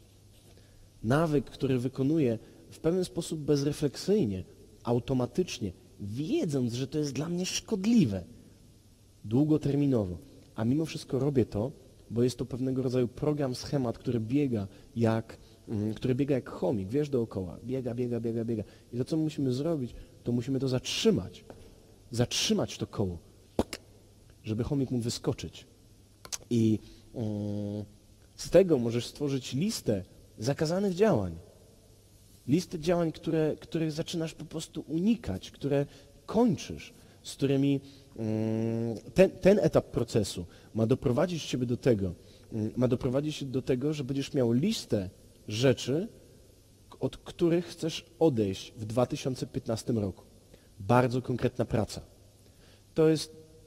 nawyk, który wykonuję w pewien sposób bezrefleksyjnie, automatycznie, wiedząc, że to jest dla mnie szkodliwe, długoterminowo. A mimo wszystko robię to, bo jest to pewnego rodzaju program, schemat, który biega jak, który biega jak chomik, wiesz, dookoła. Biega, biega, biega, biega. I to, co musimy zrobić, to musimy to zatrzymać. Zatrzymać to koło, żeby chomik mógł wyskoczyć. I um, z tego możesz stworzyć listę zakazanych działań. Listę działań, które, których zaczynasz po prostu unikać, które kończysz, z którymi ten, ten etap procesu ma doprowadzić Ciebie do tego, ma doprowadzić do tego, że będziesz miał listę rzeczy, od których chcesz odejść w dwa tysiące piętnastym roku. Bardzo konkretna praca. To jest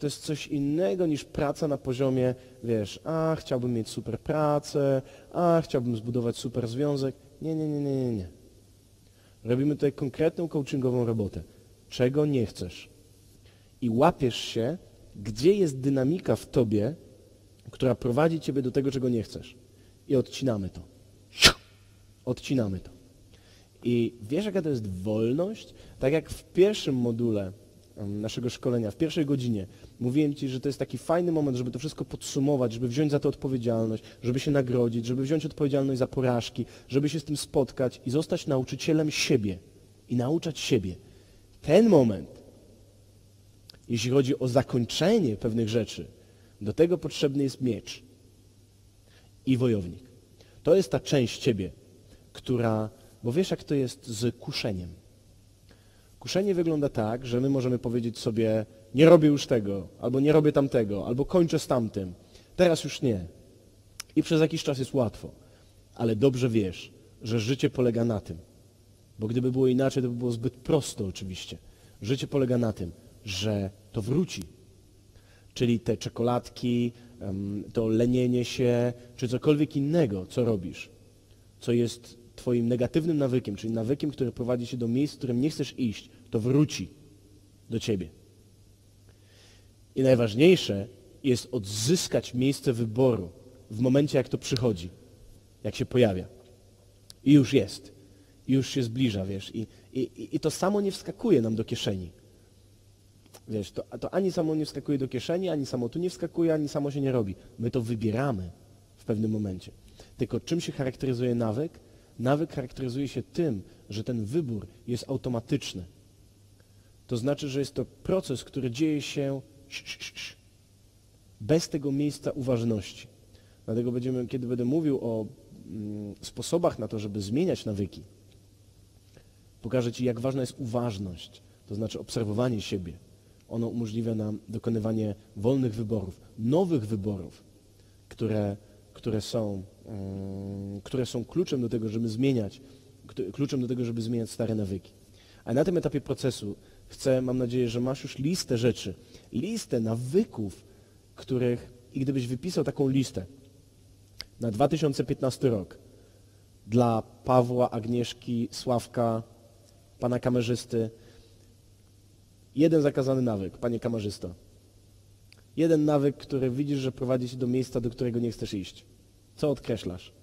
to jest coś innego niż praca na poziomie, wiesz, a chciałbym mieć super pracę, a chciałbym zbudować super związek. Nie, nie, nie, nie, nie, nie. Robimy tutaj konkretną coachingową robotę. Czego nie chcesz? I łapiesz się, gdzie jest dynamika w tobie, która prowadzi ciebie do tego, czego nie chcesz. I odcinamy to. Odcinamy to. I wiesz, jaka to jest wolność? Tak jak w pierwszym module naszego szkolenia, w pierwszej godzinie, mówiłem ci, że to jest taki fajny moment, żeby to wszystko podsumować, żeby wziąć za to odpowiedzialność, żeby się nagrodzić, żeby wziąć odpowiedzialność za porażki, żeby się z tym spotkać i zostać nauczycielem siebie i nauczać siebie. Ten moment, jeśli chodzi o zakończenie pewnych rzeczy, do tego potrzebny jest miecz i wojownik. To jest ta część ciebie, która, bo wiesz, jak to jest z kuszeniem. Kuszenie wygląda tak, że my możemy powiedzieć sobie, nie robię już tego, albo nie robię tamtego, albo kończę z tamtym, teraz już nie. I przez jakiś czas jest łatwo, ale dobrze wiesz, że życie polega na tym, bo gdyby było inaczej, to by było zbyt prosto oczywiście. Życie polega na tym, że to wróci. Czyli te czekoladki, to lenienie się, czy cokolwiek innego, co robisz, co jest twoim negatywnym nawykiem, czyli nawykiem, który prowadzi cię do miejsc, w którym nie chcesz iść, to wróci do ciebie. I najważniejsze jest odzyskać miejsce wyboru w momencie, jak to przychodzi, jak się pojawia. I już jest. I już się zbliża, wiesz. I, i, i to samo nie wskakuje nam do kieszeni. Wiesz, to, to ani samo nie wskakuje do kieszeni, ani samo tu nie wskakuje, ani samo się nie robi. My to wybieramy w pewnym momencie. Tylko czym się charakteryzuje nawyk? Nawyk charakteryzuje się tym, że ten wybór jest automatyczny. To znaczy, że jest to proces, który dzieje się bez tego miejsca uważności. Dlatego będziemy, kiedy będę mówił o mm, sposobach na to, żeby zmieniać nawyki, pokażę ci, jak ważna jest uważność, to znaczy obserwowanie siebie. Ono umożliwia nam dokonywanie wolnych wyborów, nowych wyborów, które, które, są, um, które są kluczem do tego, żeby zmieniać, kluczem do tego, żeby zmieniać stare nawyki. A na tym etapie procesu chcę, mam nadzieję, że masz już listę rzeczy, listę nawyków, których, i gdybyś wypisał taką listę na dwa tysiące piętnasty rok dla Pawła, Agnieszki, Sławka, pana kamerzysty, jeden zakazany nawyk, panie kamerzysto. Jeden nawyk, który widzisz, że prowadzi cię do miejsca, do którego nie chcesz iść. Co odkreślasz?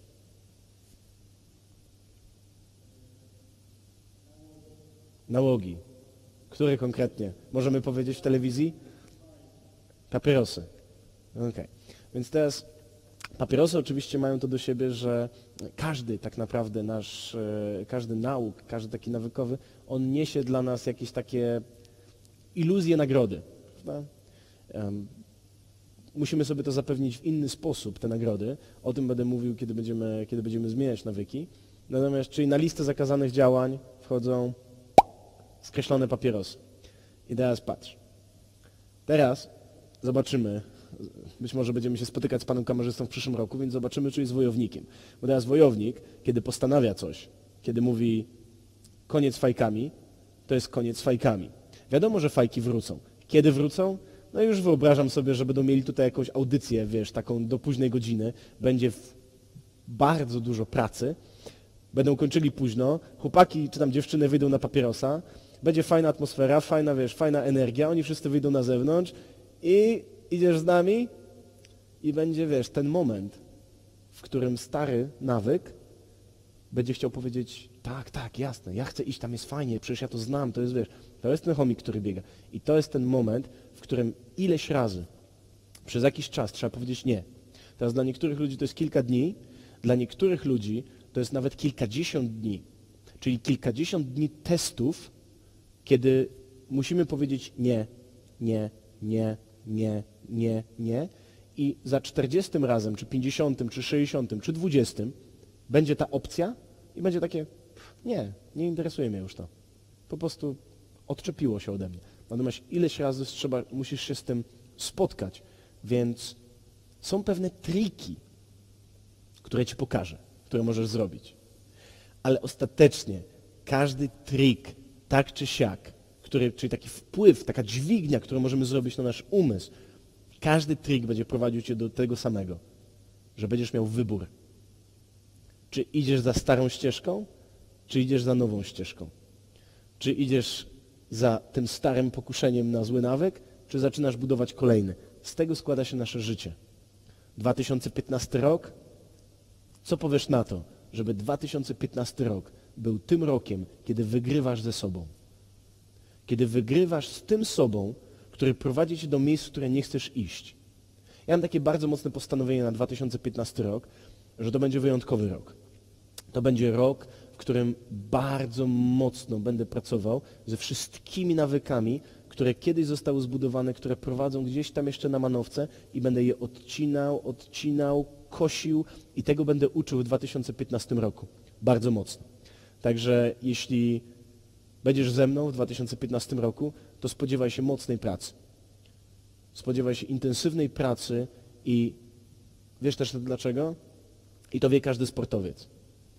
Nałogi. Które konkretnie? Możemy powiedzieć w telewizji? Papierosy. Okej. Okay. Więc teraz papierosy oczywiście mają to do siebie, że każdy tak naprawdę nasz, każdy nauk, każdy taki nawykowy, on niesie dla nas jakieś takie iluzje nagrody. Um, musimy sobie to zapewnić w inny sposób, te nagrody. O tym będę mówił, kiedy będziemy, kiedy będziemy zmieniać nawyki. Natomiast, czyli na listę zakazanych działań wchodzą skreślone papierosy. I teraz patrz. Teraz zobaczymy, być może będziemy się spotykać z panem kamerzystą w przyszłym roku, więc zobaczymy, czy jest wojownikiem. Bo teraz wojownik, kiedy postanawia coś, kiedy mówi koniec z fajkami, to jest koniec z fajkami. Wiadomo, że fajki wrócą. Kiedy wrócą? No już wyobrażam sobie, że będą mieli tutaj jakąś audycję, wiesz, taką do późnej godziny. Będzie bardzo dużo pracy. Będą kończyli późno. Chłopaki czy tam dziewczyny wyjdą na papierosa. Będzie fajna atmosfera, fajna, wiesz, fajna energia. Oni wszyscy wyjdą na zewnątrz i idziesz z nami i będzie, wiesz, ten moment, w którym stary nawyk będzie chciał powiedzieć, tak, tak, jasne, ja chcę iść, tam jest fajnie, przecież ja to znam, to jest, wiesz, to jest ten chomik, który biega. I to jest ten moment, w którym ileś razy, przez jakiś czas trzeba powiedzieć nie. Teraz dla niektórych ludzi to jest kilka dni, dla niektórych ludzi to jest nawet kilkadziesiąt dni, czyli kilkadziesiąt dni testów, kiedy musimy powiedzieć nie, nie, nie, nie, nie, nie i za czterdziestym razem, czy pięćdziesiątym, czy sześćdziesiątym, czy dwudziestym będzie ta opcja i będzie takie, nie, nie interesuje mnie już to. Po prostu odczepiło się ode mnie. Natomiast ileś razy trzeba, musisz się z tym spotkać, więc są pewne triki, które ci pokażę, które możesz zrobić. Ale ostatecznie każdy trik, tak czy siak, który, czyli taki wpływ, taka dźwignia, którą możemy zrobić na nasz umysł, każdy trik będzie prowadził cię do tego samego, że będziesz miał wybór. Czy idziesz za starą ścieżką, czy idziesz za nową ścieżką? Czy idziesz za tym starym pokuszeniem na zły nawyk, czy zaczynasz budować kolejny? Z tego składa się nasze życie. dwa tysiące piętnasty rok? Co powiesz na to, żeby dwa tysiące piętnasty rok był tym rokiem, kiedy wygrywasz ze sobą? Kiedy wygrywasz z tym sobą, który prowadzi cię do miejsc, w które nie chcesz iść. Ja mam takie bardzo mocne postanowienie na dwa tysiące piętnasty rok, że to będzie wyjątkowy rok. To będzie rok, w którym bardzo mocno będę pracował ze wszystkimi nawykami, które kiedyś zostały zbudowane, które prowadzą gdzieś tam jeszcze na manowce i będę je odcinał, odcinał, kosił i tego będę uczył w dwa tysiące piętnastym roku. Bardzo mocno. Także jeśli będziesz ze mną w dwa tysiące piętnastym roku, to spodziewaj się mocnej pracy. Spodziewaj się intensywnej pracy i wiesz też dlaczego? I to wie każdy sportowiec.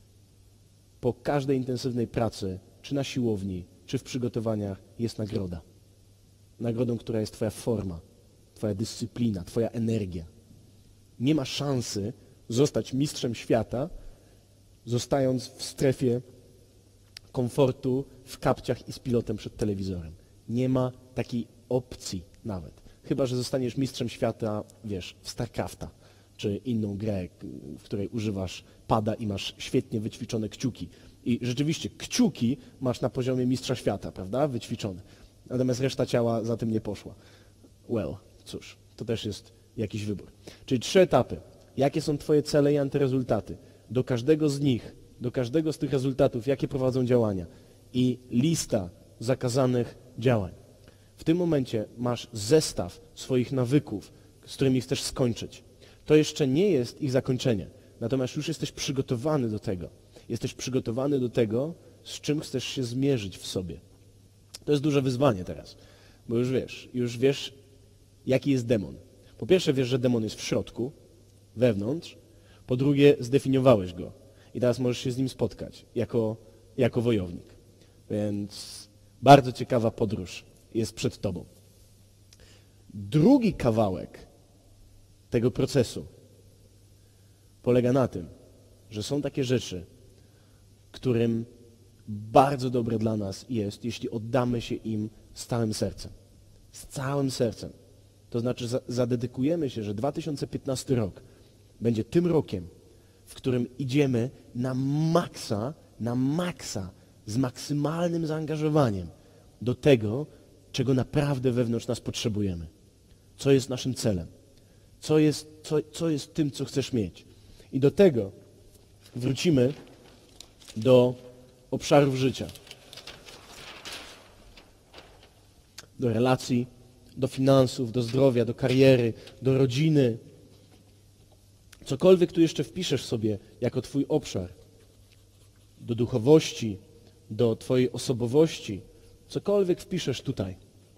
Po każdej intensywnej pracy, czy na siłowni, czy w przygotowaniach, jest nagroda. Nagrodą, która jest twoja forma, twoja dyscyplina, twoja energia. Nie ma szansy zostać mistrzem świata, zostając w strefie komfortu, w kapciach i z pilotem przed telewizorem. Nie ma takiej opcji nawet. Chyba że zostaniesz mistrzem świata, wiesz, w StarCrafta, czy inną grę, w której używasz pada i masz świetnie wyćwiczone kciuki. I rzeczywiście kciuki masz na poziomie mistrza świata, prawda? Wyćwiczone. Natomiast reszta ciała za tym nie poszła. Well, cóż, to też jest jakiś wybór. Czyli trzy etapy. Jakie są twoje cele i antyrezultaty? Do każdego z nich, do każdego z tych rezultatów, jakie prowadzą działania? I lista zakazanych działań. W tym momencie masz zestaw swoich nawyków, z którymi chcesz skończyć. To jeszcze nie jest ich zakończenie, natomiast już jesteś przygotowany do tego. Jesteś przygotowany do tego, z czym chcesz się zmierzyć w sobie. To jest duże wyzwanie teraz, bo już wiesz, już wiesz, jaki jest demon. Po pierwsze wiesz, że demon jest w środku, wewnątrz. Po drugie zdefiniowałeś go i teraz możesz się z nim spotkać jako, jako wojownik. Więc bardzo ciekawa podróż jest przed tobą. Drugi kawałek tego procesu polega na tym, że są takie rzeczy, którym bardzo dobre dla nas jest, jeśli oddamy się im z całym sercem. Z całym sercem. To znaczy za, zadedykujemy się, że dwa tysiące piętnasty rok będzie tym rokiem, w którym idziemy na maksa, na maksa, z maksymalnym zaangażowaniem do tego, czego naprawdę wewnątrz nas potrzebujemy. Co jest naszym celem. Co jest, co, co jest tym, co chcesz mieć. I do tego wrócimy do obszarów życia. Do relacji, do finansów, do zdrowia, do kariery, do rodziny. Cokolwiek tu jeszcze wpiszesz sobie jako twój obszar. Do duchowości, do twojej osobowości. Cokolwiek wpiszesz tutaj.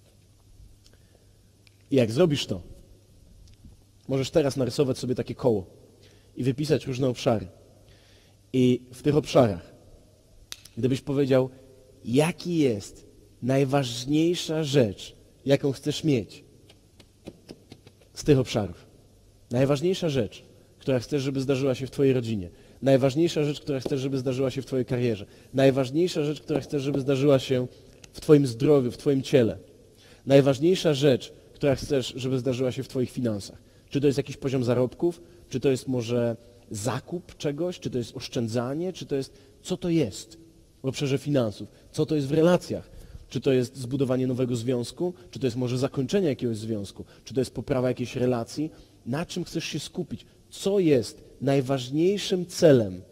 I jak zrobisz to, możesz teraz narysować sobie takie koło i wypisać różne obszary. I w tych obszarach, gdybyś powiedział, jaki jest najważniejsza rzecz, jaką chcesz mieć z tych obszarów. Najważniejsza rzecz, która chcesz, żeby zdarzyła się w twojej rodzinie. Najważniejsza rzecz, która chcesz, żeby zdarzyła się w twojej karierze. Najważniejsza rzecz, która chcesz, żeby zdarzyła się w twoim zdrowiu, w twoim ciele. Najważniejsza rzecz, która chcesz, żeby zdarzyła się w twoich finansach. Czy to jest jakiś poziom zarobków, czy to jest może zakup czegoś, czy to jest oszczędzanie, czy to jest... Co to jest w obszarze finansów? Co to jest w relacjach? Czy to jest zbudowanie nowego związku? Czy to jest może zakończenie jakiegoś związku? Czy to jest poprawa jakiejś relacji? Na czym chcesz się skupić? Co jest najważniejszym celem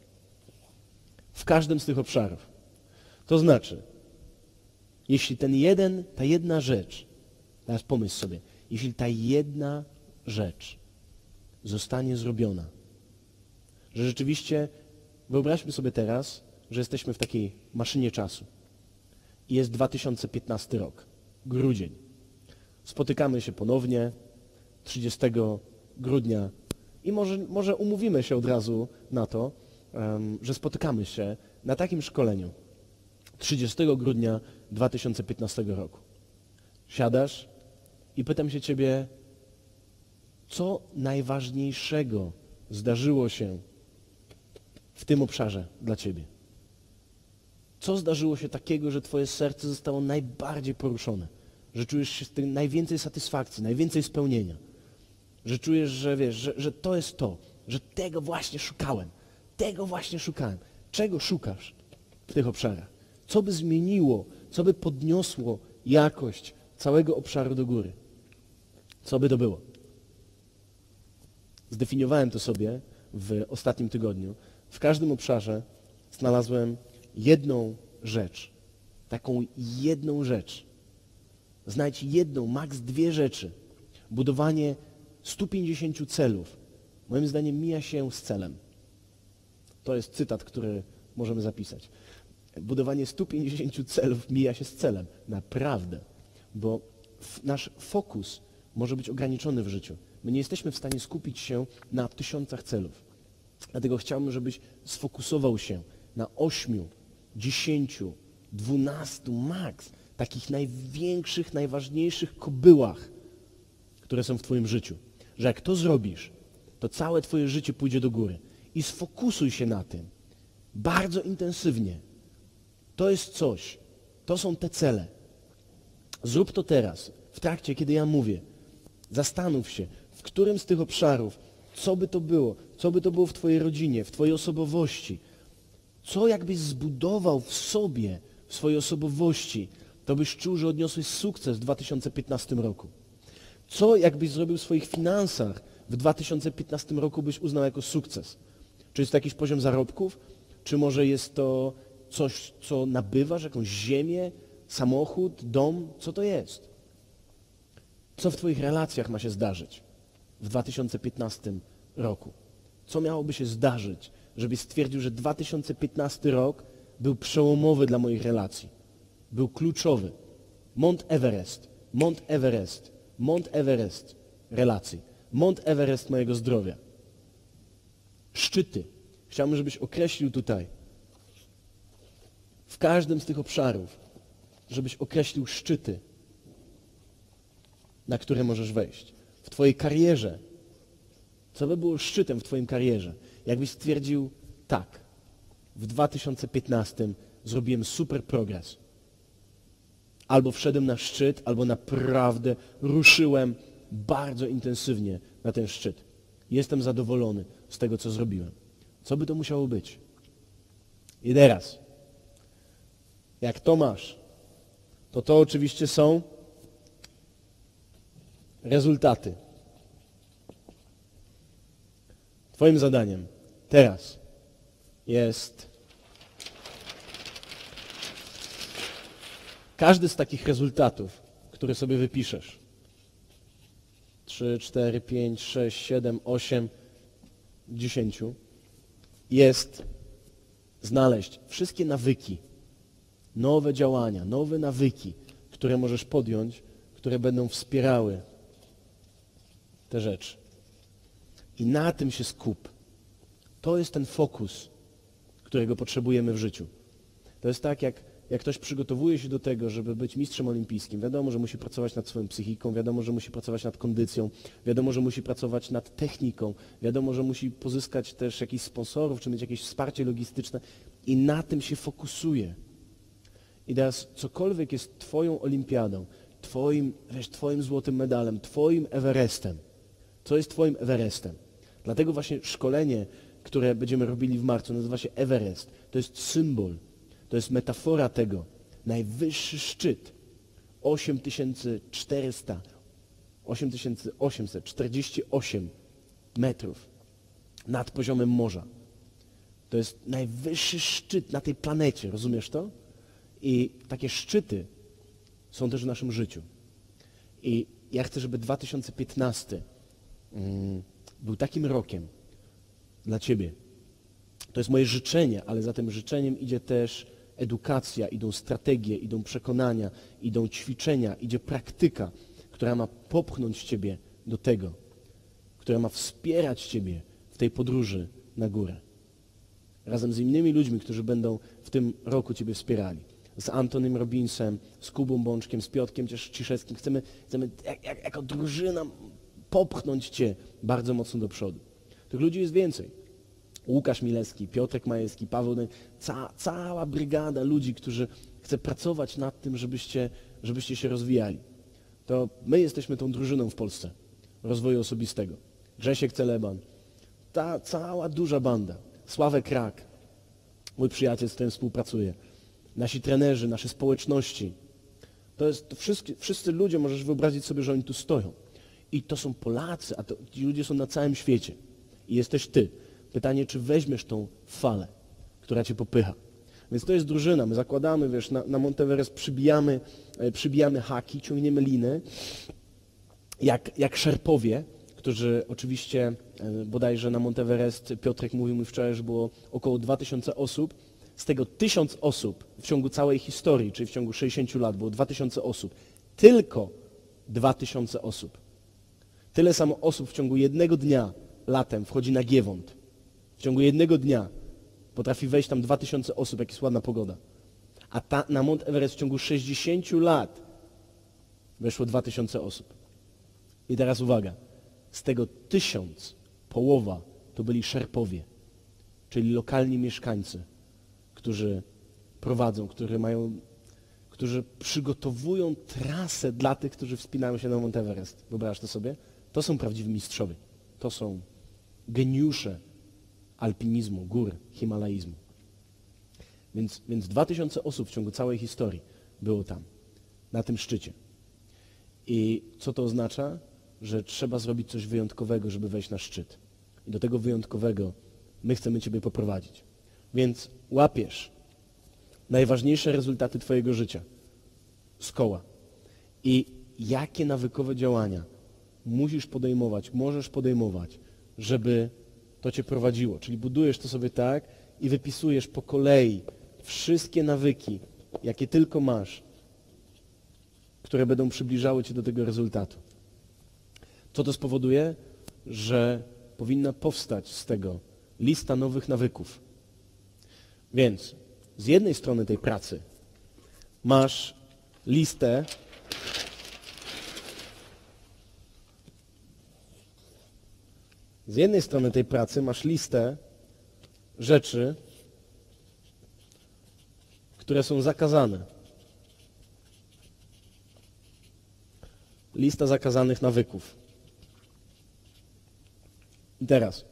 w każdym z tych obszarów? To znaczy, jeśli ten jeden, ta jedna rzecz, teraz pomyśl sobie, jeśli ta jedna rzecz zostanie zrobiona, że rzeczywiście, wyobraźmy sobie teraz, że jesteśmy w takiej maszynie czasu i jest dwa tysiące piętnasty rok, grudzień. Spotykamy się ponownie trzydziestego grudnia i może, może umówimy się od razu na to, um, że spotykamy się na takim szkoleniu trzydziestego grudnia dwa tysiące piętnastego roku. Siadasz i pytam się ciebie, co najważniejszego zdarzyło się w tym obszarze dla ciebie? Co zdarzyło się takiego, że twoje serce zostało najbardziej poruszone? Że czujesz się z tym najwięcej satysfakcji, najwięcej spełnienia? Że czujesz, że wiesz, że, że to jest to, że tego właśnie szukałem, tego właśnie szukałem. Czego szukasz w tych obszarach? Co by zmieniło, co by podniosło jakość całego obszaru do góry? Co by to było? Zdefiniowałem to sobie w ostatnim tygodniu. W każdym obszarze znalazłem jedną rzecz. Taką jedną rzecz. Znajdź jedną, maks dwie rzeczy. Budowanie stu pięćdziesięciu celów. Moim zdaniem mija się z celem. To jest cytat, który możemy zapisać. Budowanie stu pięćdziesięciu celów mija się z celem. Naprawdę. Bo nasz fokus może być ograniczony w życiu. My nie jesteśmy w stanie skupić się na tysiącach celów. Dlatego chciałbym, żebyś sfokusował się na ośmiu, dziesięciu, dwunastu maks takich największych, najważniejszych kobyłach, które są w twoim życiu. Że jak to zrobisz, to całe twoje życie pójdzie do góry. I sfokusuj się na tym. Bardzo intensywnie. To jest coś. To są te cele. Zrób to teraz, w trakcie, kiedy ja mówię. Zastanów się, w którym z tych obszarów, co by to było, co by to było w twojej rodzinie, w twojej osobowości, co jakbyś zbudował w sobie, w swojej osobowości, to byś czuł, że odniosłeś sukces w dwa tysiące piętnastym roku. Co jakbyś zrobił w swoich finansach w dwa tysiące piętnastym roku byś uznał jako sukces? Czy jest to jakiś poziom zarobków? Czy może jest to coś, co nabywasz, jakąś ziemię, samochód, dom? Co to jest? Co w twoich relacjach ma się zdarzyć w dwa tysiące piętnastym roku? Co miałoby się zdarzyć, żebyś stwierdził, że dwa tysiące piętnasty rok był przełomowy dla moich relacji? Był kluczowy. Mount Everest, Mount Everest, Mount Everest relacji, Mount Everest mojego zdrowia. Szczyty. Chciałbym, żebyś określił tutaj, w każdym z tych obszarów, żebyś określił szczyty, na które możesz wejść. W twojej karierze. Co by było szczytem w twoim karierze? Jakbyś stwierdził, tak, w dwa tysiące piętnastym zrobiłem super progres. Albo wszedłem na szczyt, albo naprawdę ruszyłem bardzo intensywnie na ten szczyt. Jestem zadowolony z tego, co zrobiłem. Co by to musiało być? I teraz, jak to masz, to to oczywiście są rezultaty. Twoim zadaniem teraz jest każdy z takich rezultatów, które sobie wypiszesz. trzy, cztery, pięć, sześć, siedem, osiem, dziesięć. Jest znaleźć wszystkie nawyki, nowe działania, nowe nawyki, które możesz podjąć, które będą wspierały te rzeczy. I na tym się skup. To jest ten fokus, którego potrzebujemy w życiu. To jest tak, jak, jak ktoś przygotowuje się do tego, żeby być mistrzem olimpijskim. Wiadomo, że musi pracować nad swoją psychiką, wiadomo, że musi pracować nad kondycją, wiadomo, że musi pracować nad techniką, wiadomo, że musi pozyskać też jakichś sponsorów, czy mieć jakieś wsparcie logistyczne i na tym się fokusuje. I teraz cokolwiek jest twoją olimpiadą, twoim, wiesz, twoim złotym medalem, twoim Everestem, co jest twoim Everestem? Dlatego właśnie szkolenie, które będziemy robili w marcu, nazywa się Everest. To jest symbol, to jest metafora tego. Najwyższy szczyt, osiem tysięcy czterysta, osiem tysięcy osiemset czterdzieści osiem metrów nad poziomem morza. To jest najwyższy szczyt na tej planecie, rozumiesz to? I takie szczyty są też w naszym życiu. I ja chcę, żeby dwa tysiące piętnasty mm, był takim rokiem dla ciebie. To jest moje życzenie, ale za tym życzeniem idzie też edukacja, idą strategie, idą przekonania, idą ćwiczenia, idzie praktyka, która ma popchnąć ciebie do tego, która ma wspierać ciebie w tej podróży na górę. Razem z innymi ludźmi, którzy będą w tym roku ciebie wspierali. z Antonym Robbinsem, z Kubą Bączkiem, z Piotrkiem Ciszewskim. Chcemy, chcemy jak, jak, jako drużyna popchnąć Cię bardzo mocno do przodu. Tych ludzi jest więcej. Łukasz Milewski, Piotrek Majewski, Paweł, ca, cała brygada ludzi, którzy chce pracować nad tym, żebyście, żebyście się rozwijali. To my jesteśmy tą drużyną w Polsce rozwoju osobistego. Grzesiek Celeban, ta cała duża banda, Sławek Rak, mój przyjaciel, z którym współpracuję, nasi trenerzy, nasze społeczności. To jest to wszyscy, wszyscy ludzie, możesz wyobrazić sobie, że oni tu stoją. I to są Polacy, a to, ci ludzie są na całym świecie. I jesteś Ty. Pytanie, czy weźmiesz tą falę, która Cię popycha. Więc to jest drużyna. My zakładamy, wiesz, na, na Mount Everest przybijamy, e, przybijamy haki, ciągniemy liny, jak, jak szerpowie, którzy oczywiście, e, bodajże na Mount Everest, Piotrek mówił mi wczoraj, że było około dwa tysiące osób, z tego tysiąc osób w ciągu całej historii, czyli w ciągu sześćdziesięciu lat było dwa tysiące osób. Tylko dwa tysiące osób. Tyle samo osób w ciągu jednego dnia latem wchodzi na Giewont. W ciągu jednego dnia potrafi wejść tam dwa tysiące osób, jak jest ładna pogoda. A ta, na Mount Everest w ciągu sześćdziesięciu lat weszło dwa tysiące osób. I teraz uwaga, z tego tysiąc, połowa to byli szerpowie, czyli lokalni mieszkańcy, którzy prowadzą, którzy mają, którzy przygotowują trasę dla tych, którzy wspinają się na Mount Everest. Wyobraź to sobie? To są prawdziwi mistrzowie. To są geniusze alpinizmu, gór, himalaizmu. Więc, więc dwa tysiące osób w ciągu całej historii było tam, na tym szczycie. I co to oznacza? Że trzeba zrobić coś wyjątkowego, żeby wejść na szczyt. I do tego wyjątkowego my chcemy Ciebie poprowadzić. Więc łapiesz najważniejsze rezultaty Twojego życia z koła. I jakie nawykowe działania musisz podejmować, możesz podejmować, żeby to Cię prowadziło. Czyli budujesz to sobie tak i wypisujesz po kolei wszystkie nawyki, jakie tylko masz, które będą przybliżały Cię do tego rezultatu. Co to spowoduje? Że powinna powstać z tego lista nowych nawyków. Więc z jednej strony tej pracy masz listę z jednej strony tej pracy masz listę rzeczy, które są zakazane. Lista zakazanych nawyków. I teraz,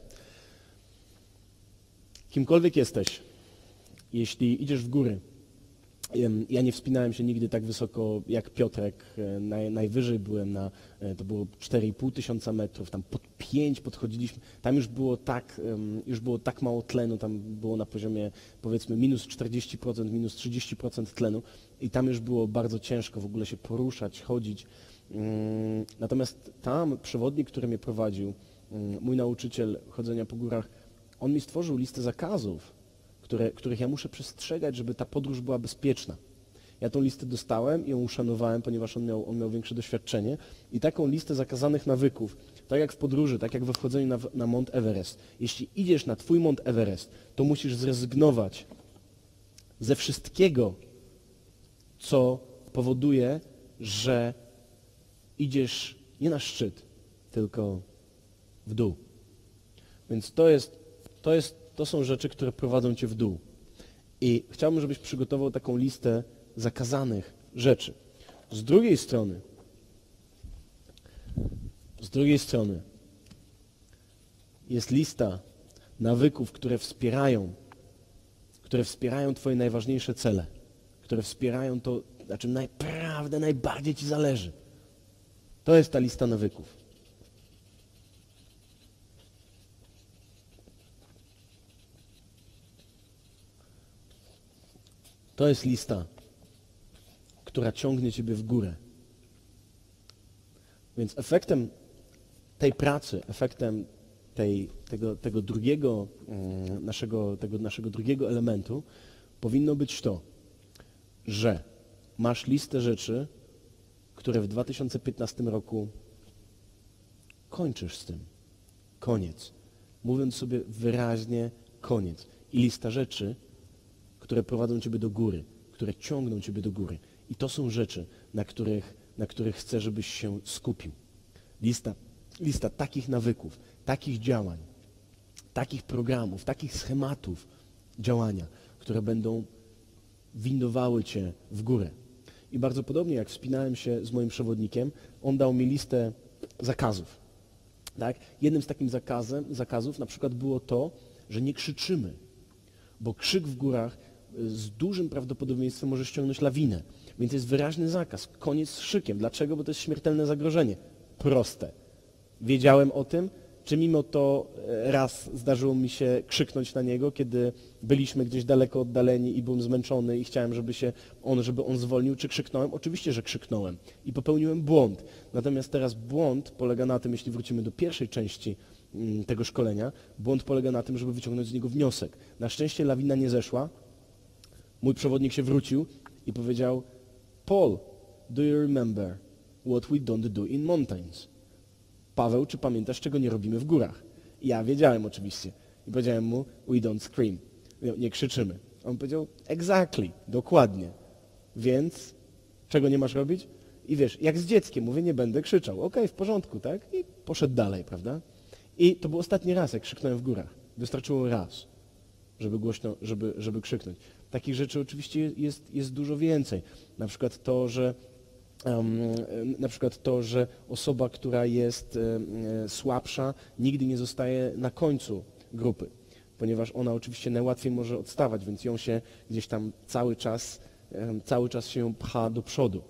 kimkolwiek jesteś, jeśli idziesz w góry, ja nie wspinałem się nigdy tak wysoko jak Piotrek, Naj, najwyżej byłem na, to było cztery i pół tysiąca metrów, tam pod pięć podchodziliśmy, tam już było tak, już było tak mało tlenu, tam było na poziomie powiedzmy minus czterdzieści procent, minus trzydzieści procent tlenu i tam już było bardzo ciężko w ogóle się poruszać, chodzić. Natomiast tam przewodnik, który mnie prowadził, mój nauczyciel chodzenia po górach, on mi stworzył listę zakazów, które, których ja muszę przestrzegać, żeby ta podróż była bezpieczna. Ja tą listę dostałem i ją uszanowałem, ponieważ on miał, on miał większe doświadczenie i taką listę zakazanych nawyków, tak jak w podróży, tak jak we wchodzeniu na, na Mount Everest, jeśli idziesz na Twój Mount Everest, to musisz zrezygnować ze wszystkiego, co powoduje, że idziesz nie na szczyt, tylko w dół. Więc to jest, to jest, to są rzeczy, które prowadzą Cię w dół. I chciałbym, żebyś przygotował taką listę zakazanych rzeczy. Z drugiej strony, z drugiej strony jest lista nawyków, które wspierają, które wspierają Twoje najważniejsze cele, które wspierają to, na czym naprawdę najbardziej Ci zależy. To jest ta lista nawyków. To jest lista, która ciągnie Ciebie w górę. Więc efektem tej pracy, efektem tej, tego, tego, drugiego, naszego, tego naszego drugiego elementu powinno być to, że masz listę rzeczy, które w dwa tysiące piętnastym roku kończysz z tym. Koniec. Mówiąc sobie wyraźnie koniec. I lista rzeczy, które prowadzą Ciebie do góry, które ciągną ciebie do góry. I to są rzeczy, na których, na których chcę, żebyś się skupił. Lista, lista takich nawyków, takich działań, takich programów, takich schematów działania, które będą windowały cię w górę. I bardzo podobnie jak wspinałem się z moim przewodnikiem, on dał mi listę zakazów. Tak? Jednym z takich zakazem, zakazów na przykład było to, że nie krzyczymy, bo krzyk w górach z dużym prawdopodobieństwem może ściągnąć lawinę. Więc jest wyraźny zakaz. Koniec z krzykiem. Dlaczego? Bo to jest śmiertelne zagrożenie. Proste. Wiedziałem o tym, czy mimo to raz zdarzyło mi się krzyknąć na niego, kiedy byliśmy gdzieś daleko oddaleni i byłem zmęczony i chciałem, żeby się on, żeby on zwolnił, czy krzyknąłem? Oczywiście, że krzyknąłem i popełniłem błąd. Natomiast teraz błąd polega na tym, jeśli wrócimy do pierwszej części tego szkolenia, błąd polega na tym, żeby wyciągnąć z niego wniosek. Na szczęście lawina nie zeszła. Mój przewodnik się wrócił i powiedział: Paul, do you remember what we don't do in mountains? Paweł, czy pamiętasz, czego nie robimy w górach? I ja wiedziałem oczywiście. I powiedziałem mu: we don't scream. Nie, nie krzyczymy. On powiedział: exactly, dokładnie. Więc czego nie masz robić? I wiesz, jak z dzieckiem, mówię, nie będę krzyczał. Okej, okay, w porządku, tak? I poszedł dalej, prawda? I to był ostatni raz, jak krzyknąłem w górach. Wystarczyło raz, żeby głośno, żeby, żeby krzyknąć. Takich rzeczy oczywiście jest, jest dużo więcej. Na przykład to, że um, na przykład to, że osoba, która jest e, słabsza, nigdy nie zostaje na końcu grupy, ponieważ ona oczywiście najłatwiej może odstawać, więc ją się gdzieś tam cały czas, e, cały czas się ją pcha do przodu.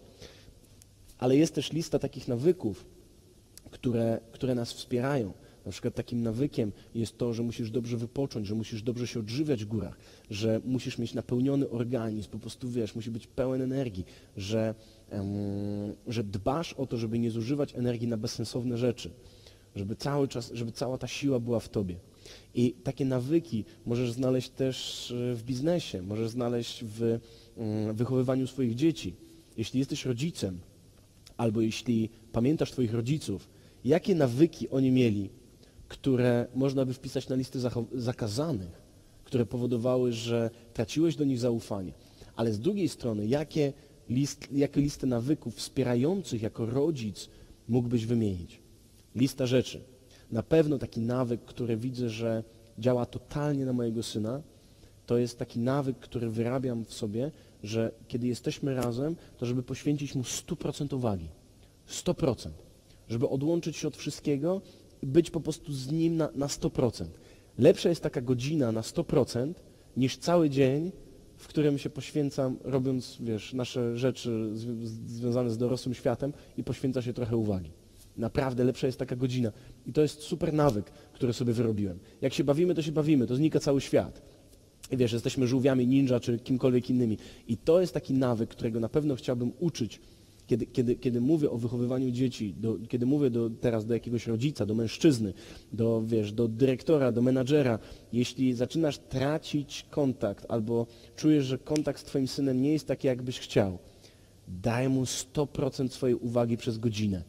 Ale jest też lista takich nawyków, które, które nas wspierają. Na przykład takim nawykiem jest to, że musisz dobrze wypocząć, że musisz dobrze się odżywiać w górach, że musisz mieć napełniony organizm, po prostu wiesz, musi być pełen energii, że, um, że dbasz o to, żeby nie zużywać energii na bezsensowne rzeczy, żeby cały czas, żeby cała ta siła była w tobie. I takie nawyki możesz znaleźć też w biznesie, możesz znaleźć w um, wychowywaniu swoich dzieci. Jeśli jesteś rodzicem, albo jeśli pamiętasz twoich rodziców, jakie nawyki oni mieli, które można by wpisać na listę zakazanych, które powodowały, że traciłeś do nich zaufanie. Ale z drugiej strony, jakie, list, jakie listę nawyków wspierających jako rodzic mógłbyś wymienić? Lista rzeczy. Na pewno taki nawyk, który widzę, że działa totalnie na mojego syna, to jest taki nawyk, który wyrabiam w sobie, że kiedy jesteśmy razem, to żeby poświęcić mu sto procent uwagi. sto procent. Żeby odłączyć się od wszystkiego i być po prostu z nim na, na sto procent. Lepsza jest taka godzina na sto procent niż cały dzień, w którym się poświęcam, robiąc, wiesz, nasze rzeczy zw związane z dorosłym światem i poświęca się trochę uwagi. Naprawdę lepsza jest taka godzina. I to jest super nawyk, który sobie wyrobiłem. Jak się bawimy, to się bawimy, to znika cały świat. I wiesz, jesteśmy żółwiami ninja czy kimkolwiek innymi. I to jest taki nawyk, którego na pewno chciałbym uczyć. Kiedy, kiedy, kiedy mówię o wychowywaniu dzieci, do, kiedy mówię do, teraz do jakiegoś rodzica, do mężczyzny, do, wiesz, do dyrektora, do menadżera, jeśli zaczynasz tracić kontakt albo czujesz, że kontakt z twoim synem nie jest taki, jakbyś chciał, daj mu sto procent swojej uwagi przez godzinę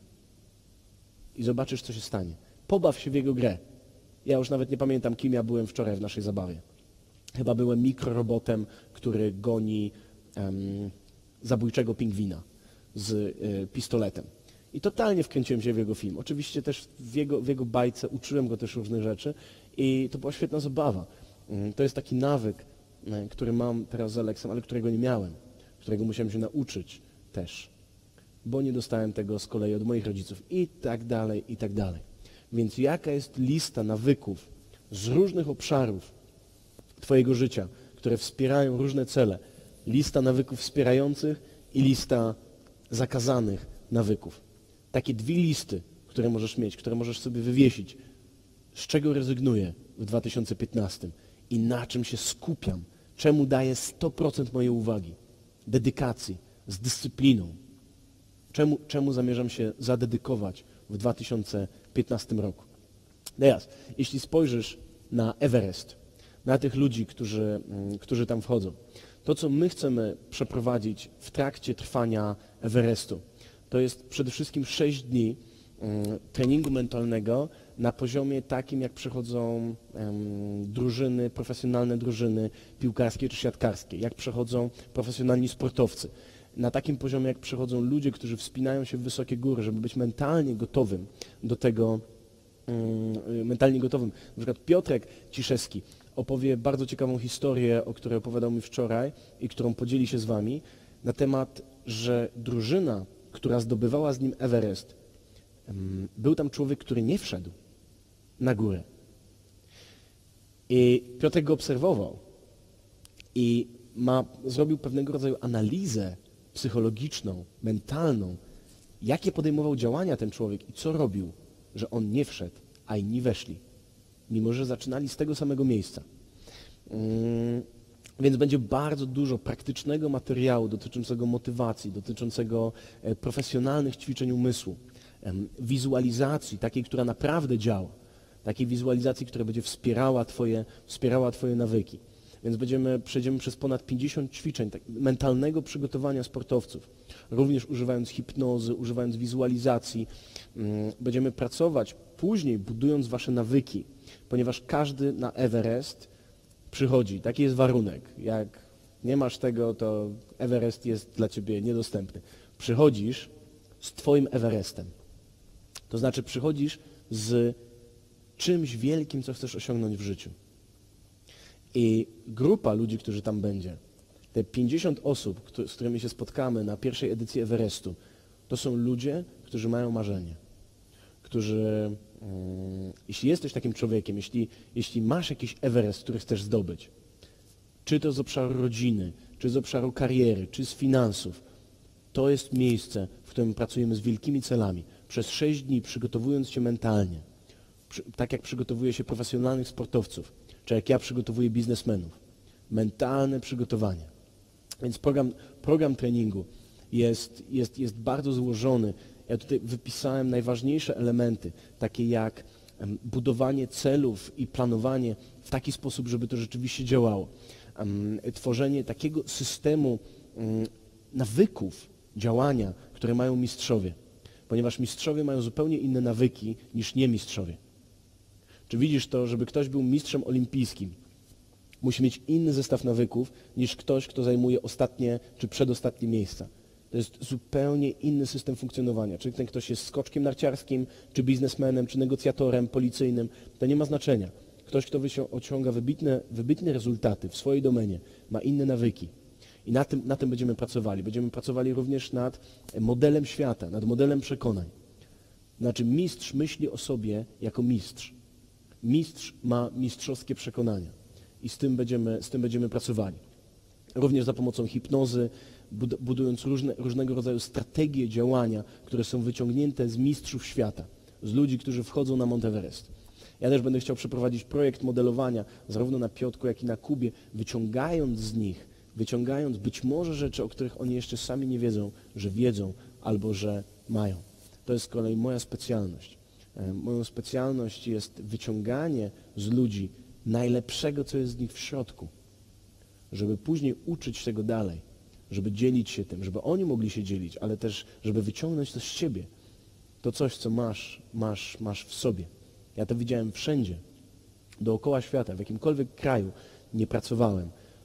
i zobaczysz, co się stanie. Pobaw się w jego grę. Ja już nawet nie pamiętam, kim ja byłem wczoraj w naszej zabawie. Chyba byłem mikrorobotem, który goni um, zabójczego pingwina z y, pistoletem. I totalnie wkręciłem się w jego film. Oczywiście też w jego, w jego bajce uczyłem go też różnych rzeczy i to była świetna zabawa. Y, to jest taki nawyk, y, który mam teraz z Aleksem, ale którego nie miałem, którego musiałem się nauczyć też, bo nie dostałem tego z kolei od moich rodziców i tak dalej, i tak dalej. Więc jaka jest lista nawyków z różnych obszarów twojego życia, które wspierają różne cele? Lista nawyków wspierających i lista zakazanych nawyków. Takie dwie listy, które możesz mieć, które możesz sobie wywiesić. Z czego rezygnuję w dwa tysiące piętnastym i na czym się skupiam? Czemu daję sto procent mojej uwagi? Dedykacji, z dyscypliną. Czemu, czemu zamierzam się zadedykować w dwa tysiące piętnastym roku? Teraz, jeśli spojrzysz na Everest, na tych ludzi, którzy, którzy tam wchodzą, to, co my chcemy przeprowadzić w trakcie trwania Everestu, to jest przede wszystkim sześć dni treningu mentalnego na poziomie takim, jak przechodzą em, drużyny, profesjonalne drużyny piłkarskie czy siatkarskie, jak przechodzą profesjonalni sportowcy. Na takim poziomie, jak przechodzą ludzie, którzy wspinają się w wysokie góry, żeby być mentalnie gotowym do tego, um, mentalnie gotowym. Na przykład Piotrek Ciszewski opowie bardzo ciekawą historię, o której opowiadał mi wczoraj i którą podzieli się z wami, na temat, że drużyna, która zdobywała z nim Everest, um, był tam człowiek, który nie wszedł na górę. I Piotrek go obserwował i ma, zrobił pewnego rodzaju analizę psychologiczną, mentalną, jakie podejmował działania ten człowiek i co robił, że on nie wszedł, a inni weszli, mimo że zaczynali z tego samego miejsca. Hmm, więc będzie bardzo dużo praktycznego materiału dotyczącego motywacji, dotyczącego e, profesjonalnych ćwiczeń umysłu, e, wizualizacji, takiej, która naprawdę działa, takiej wizualizacji, która będzie wspierała twoje, wspierała twoje nawyki. Więc będziemy, przejdziemy przez ponad pięćdziesiąt ćwiczeń tak, mentalnego przygotowania sportowców, również używając hipnozy, używając wizualizacji. Będziemy pracować później, budując wasze nawyki, ponieważ każdy na Everest przychodzi. Taki jest warunek. Jak nie masz tego, to Everest jest dla ciebie niedostępny. Przychodzisz z twoim Everestem. To znaczy przychodzisz z czymś wielkim, co chcesz osiągnąć w życiu. I grupa ludzi, którzy tam będzie, te pięćdziesiąt osób, z którymi się spotkamy na pierwszej edycji Everestu, to są ludzie, którzy mają marzenie, którzy, um, jeśli jesteś takim człowiekiem, jeśli, jeśli masz jakiś Everest, który chcesz zdobyć, czy to z obszaru rodziny, czy z obszaru kariery, czy z finansów, to jest miejsce, w którym pracujemy z wielkimi celami, przez sześć dni przygotowując się mentalnie, przy, tak jak przygotowuje się profesjonalnych sportowców, czy jak ja przygotowuję biznesmenów. Mentalne przygotowanie. Więc program, program treningu jest, jest, jest bardzo złożony. Ja tutaj wypisałem najważniejsze elementy, takie jak um, budowanie celów i planowanie w taki sposób, żeby to rzeczywiście działało. Um, tworzenie takiego systemu um, nawyków działania, które mają mistrzowie. Ponieważ mistrzowie mają zupełnie inne nawyki niż nie mistrzowie. Czy widzisz to, żeby ktoś był mistrzem olimpijskim, musi mieć inny zestaw nawyków niż ktoś, kto zajmuje ostatnie czy przedostatnie miejsca. To jest zupełnie inny system funkcjonowania. Czy ten ktoś jest skoczkiem narciarskim, czy biznesmenem, czy negocjatorem policyjnym, to nie ma znaczenia. Ktoś, kto osiąga wybitne, wybitne rezultaty w swojej domenie, ma inne nawyki. I na tym, na tym będziemy pracowali. Będziemy pracowali również nad modelem świata, nad modelem przekonań. Znaczy mistrz myśli o sobie jako mistrz. Mistrz ma mistrzowskie przekonania i z tym będziemy, z tym będziemy pracowali. Również za pomocą hipnozy, budując różne, różnego rodzaju strategie działania, które są wyciągnięte z mistrzów świata, z ludzi, którzy wchodzą na Mount Everest. Ja też będę chciał przeprowadzić projekt modelowania zarówno na Piotrku, jak i na Kubie, wyciągając z nich, wyciągając być może rzeczy, o których oni jeszcze sami nie wiedzą, że wiedzą albo że mają. To jest z kolei moja specjalność. Moją specjalność jest wyciąganie z ludzi najlepszego, co jest z nich w środku, żeby później uczyć tego dalej, żeby dzielić się tym, żeby oni mogli się dzielić, ale też, żeby wyciągnąć to z siebie, to coś, co masz, masz, masz w sobie. Ja to widziałem wszędzie, dookoła świata, w jakimkolwiek kraju nie pracowałem,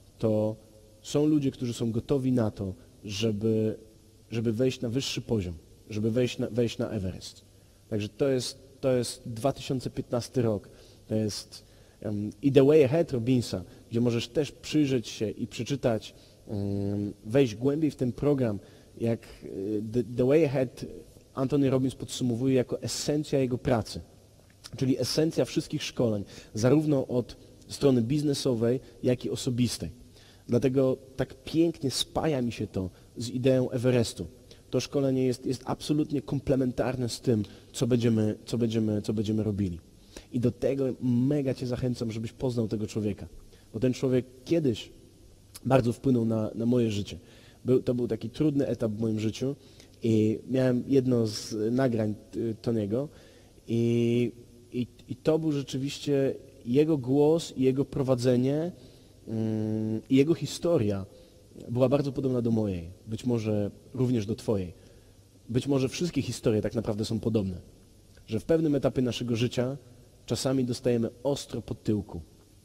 to są ludzie, którzy są gotowi na to, żeby, żeby wejść na wyższy poziom, żeby wejść na, wejść na Everest. Także to jest, to jest dwa tysiące piętnasty rok, to jest um, i The Way Ahead Robbinsa, gdzie możesz też przyjrzeć się i przeczytać, um, wejść głębiej w ten program, jak The, The Way Ahead Anthony Robbins podsumowuje jako esencja jego pracy, czyli esencja wszystkich szkoleń, zarówno od strony biznesowej, jak i osobistej. Dlatego tak pięknie spaja mi się to z ideą Everestu. To szkolenie jest, jest absolutnie komplementarne z tym, co będziemy, co, będziemy, co będziemy robili. I do tego mega Cię zachęcam, żebyś poznał tego człowieka. Bo ten człowiek kiedyś bardzo wpłynął na, na moje życie. Był, to był taki trudny etap w moim życiu i miałem jedno z nagrań Tony'ego i, i, i to był rzeczywiście jego głos i jego prowadzenie mm, i jego historia była bardzo podobna do mojej, być może również do Twojej. Być może wszystkie historie tak naprawdę są podobne. że w pewnym etapie naszego życia czasami dostajemy ostro po tyłku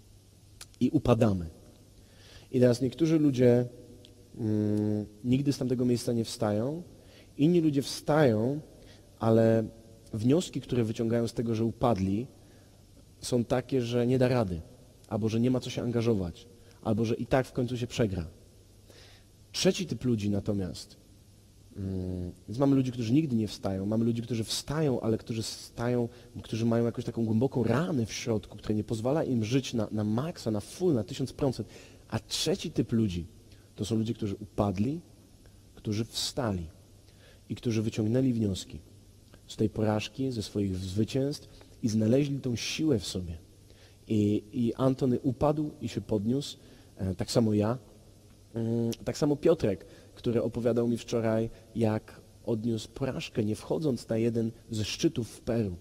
i upadamy. I teraz niektórzy ludzie mm, nigdy z tamtego miejsca nie wstają, inni ludzie wstają, ale wnioski, które wyciągają z tego, że upadli, są takie, że nie da rady, albo że nie ma co się angażować, albo że i tak w końcu się przegra. Trzeci typ ludzi natomiast, mm, więc mamy ludzi, którzy nigdy nie wstają, mamy ludzi, którzy wstają, ale którzy wstają, którzy mają jakąś taką głęboką ranę w środku, która nie pozwala im żyć na, na maksa, na full, na tysiąc procent. A trzeci typ ludzi to są ludzie, którzy upadli, którzy wstali i którzy wyciągnęli wnioski z tej porażki, ze swoich zwycięstw i znaleźli tą siłę w sobie. I, i Antony upadł i się podniósł, e, tak samo ja, e, tak samo Piotrek, który opowiadał mi wczoraj, jak odniósł porażkę, nie wchodząc na jeden ze szczytów w Peru,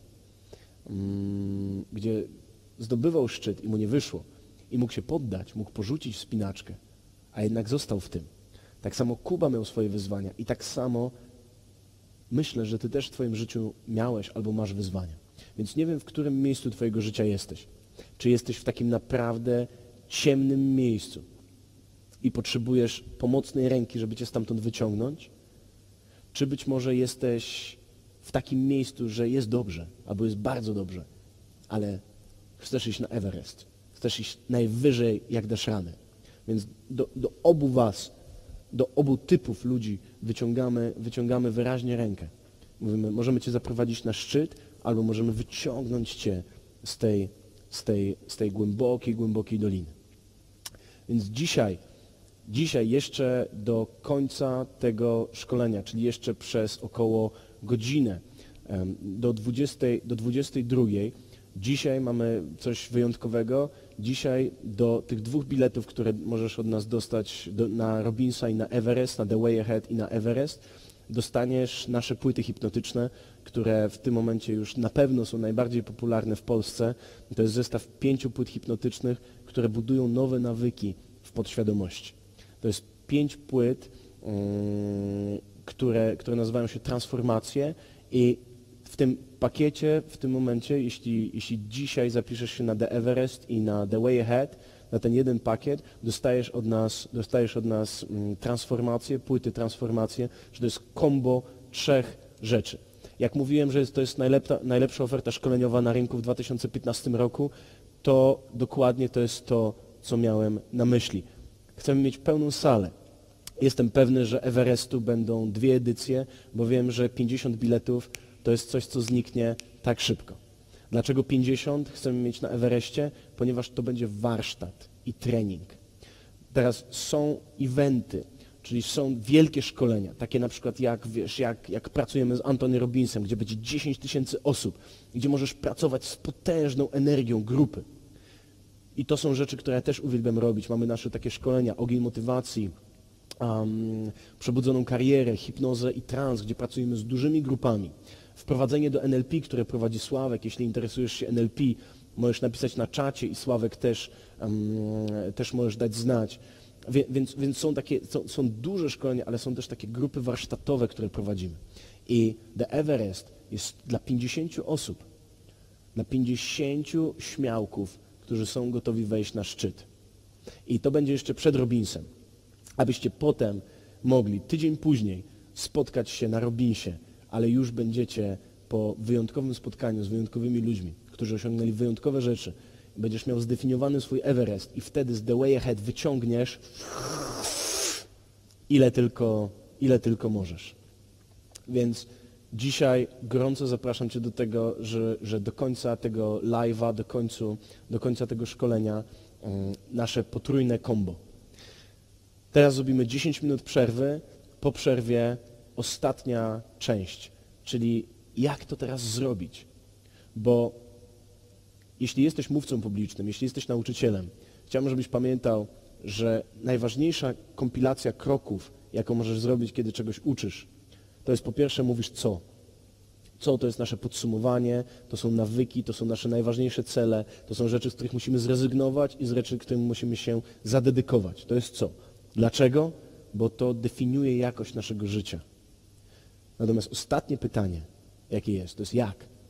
mm, gdzie zdobywał szczyt i mu nie wyszło i mógł się poddać, mógł porzucić wspinaczkę, a jednak został w tym. Tak samo Kuba miał swoje wyzwania i tak samo myślę, że ty też w twoim życiu miałeś albo masz wyzwania. Więc nie wiem, w którym miejscu twojego życia jesteś. Czy jesteś w takim naprawdę ciemnym miejscu i potrzebujesz pomocnej ręki, żeby cię stamtąd wyciągnąć? Czy być może jesteś w takim miejscu, że jest dobrze, albo jest bardzo dobrze, ale chcesz iść na Everest, chcesz iść najwyżej, jak dasz radę. Więc do, do obu was, do obu typów ludzi wyciągamy, wyciągamy wyraźnie rękę. Mówimy, możemy cię zaprowadzić na szczyt, albo możemy wyciągnąć cię z tej, z tej, z tej głębokiej, głębokiej doliny. Więc dzisiaj, dzisiaj jeszcze do końca tego szkolenia, czyli jeszcze przez około godzinę do dwudziestej, do dwudziestej drugiej, dzisiaj mamy coś wyjątkowego. Dzisiaj do tych dwóch biletów, które możesz od nas dostać do, na Robinsa i na Everest, na The Way Ahead i na Everest, dostaniesz nasze płyty hipnotyczne, które w tym momencie już na pewno są najbardziej popularne w Polsce. To jest zestaw pięciu płyt hipnotycznych, które budują nowe nawyki w podświadomości. To jest pięć płyt, yy, które, które nazywają się Transformacje i w tym pakiecie, w tym momencie, jeśli, jeśli dzisiaj zapiszesz się na The Everest i na The Way Ahead, na ten jeden pakiet, dostajesz od nas, dostajesz od nas mm, transformacje, płyty transformacje, że to jest kombo trzech rzeczy. Jak mówiłem, że jest, to jest najlepsza, najlepsza oferta szkoleniowa na rynku w dwa tysiące piętnastym roku, to dokładnie to jest to, co miałem na myśli. Chcemy mieć pełną salę. Jestem pewny, że Everestu będą dwie edycje, bo wiem, że pięćdziesiąt biletów to jest coś, co zniknie tak szybko. Dlaczego pięćdziesiąt chcemy mieć na Everestie? Ponieważ to będzie warsztat i trening. Teraz są eventy, czyli są wielkie szkolenia, takie na przykład jak, wiesz, jak, jak pracujemy z Antony Robbinsem, gdzie będzie dziesięć tysięcy osób, gdzie możesz pracować z potężną energią grupy. I to są rzeczy, które ja też uwielbiam robić. Mamy nasze takie szkolenia, ogień motywacji, um, przebudzoną karierę, hipnozę i trans, gdzie pracujemy z dużymi grupami. Wprowadzenie do N L P, które prowadzi Sławek. Jeśli interesujesz się N L P, możesz napisać na czacie i Sławek też, um, też możesz dać znać. Wie, więc więc są, takie, są, są duże szkolenia, ale są też takie grupy warsztatowe, które prowadzimy. I The Everest jest dla pięćdziesięciu osób, dla pięćdziesięciu śmiałków, którzy są gotowi wejść na szczyt. I to będzie jeszcze przed Robbinsem, abyście potem mogli tydzień później spotkać się na Robbinsie, ale już będziecie po wyjątkowym spotkaniu z wyjątkowymi ludźmi, którzy osiągnęli wyjątkowe rzeczy. Będziesz miał zdefiniowany swój Everest i wtedy z The Way Ahead wyciągniesz ile tylko, ile tylko możesz. Więc dzisiaj gorąco zapraszam Cię do tego, że, że do końca tego live'a, do, końcu, do końca tego szkolenia um, nasze potrójne combo. Teraz zrobimy dziesięć minut przerwy, po przerwie ostatnia część, czyli jak to teraz zrobić, bo jeśli jesteś mówcą publicznym, jeśli jesteś nauczycielem, chciałbym, żebyś pamiętał, że najważniejsza kompilacja kroków, jaką możesz zrobić, kiedy czegoś uczysz, to jest po pierwsze mówisz co. Co to jest nasze podsumowanie, to są nawyki, to są nasze najważniejsze cele, to są rzeczy, z których musimy zrezygnować i z rzeczy, którym musimy się zadedykować. To jest co. Dlaczego? Bo to definiuje jakość naszego życia. Natomiast ostatnie pytanie, jakie jest, to jest jak.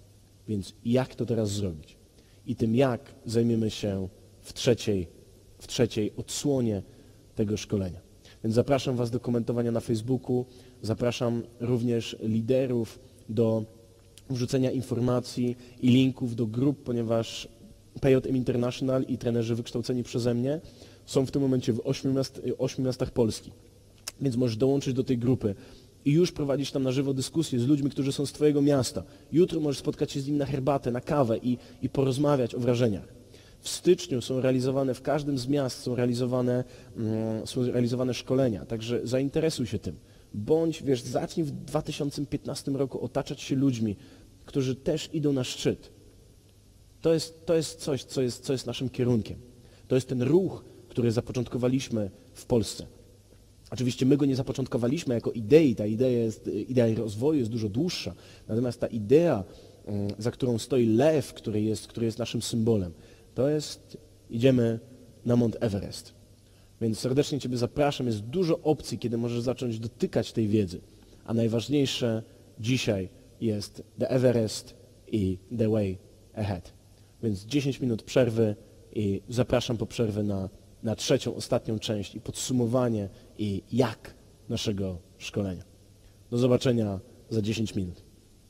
Więc jak to teraz zrobić? I tym jak zajmiemy się w trzeciej, w trzeciej odsłonie tego szkolenia. Więc zapraszam Was do komentowania na Facebooku, zapraszam również liderów do wrzucenia informacji i linków do grup, ponieważ P J M International i trenerzy wykształceni przeze mnie są w tym momencie w ośmiu, miast, ośmiu miastach Polski. Więc możesz dołączyć do tej grupy i już prowadzić tam na żywo dyskusje z ludźmi, którzy są z Twojego miasta. Jutro możesz spotkać się z nimi na herbatę, na kawę i, i porozmawiać o wrażeniach. W styczniu są realizowane, w każdym z miast są realizowane, mm, są realizowane szkolenia, także zainteresuj się tym. Bądź, wiesz, zacznij w dwa tysiące piętnastym roku otaczać się ludźmi, którzy też idą na szczyt. To jest, to jest coś, co jest, co jest naszym kierunkiem. To jest ten ruch, który zapoczątkowaliśmy w Polsce. Oczywiście my go nie zapoczątkowaliśmy jako idei, ta idea, jest, idea rozwoju jest dużo dłuższa, natomiast ta idea, za którą stoi lew, który jest, który jest naszym symbolem, to jest, idziemy na Mount Everest. Więc serdecznie Ciebie zapraszam, jest dużo opcji, kiedy możesz zacząć dotykać tej wiedzy, a najważniejsze dzisiaj jest The Everest i The Way Ahead. Więc dziesięć minut przerwy i zapraszam po przerwę na, na trzecią, ostatnią część i podsumowanie i jak naszego szkolenia. Do zobaczenia za dziesięć minut.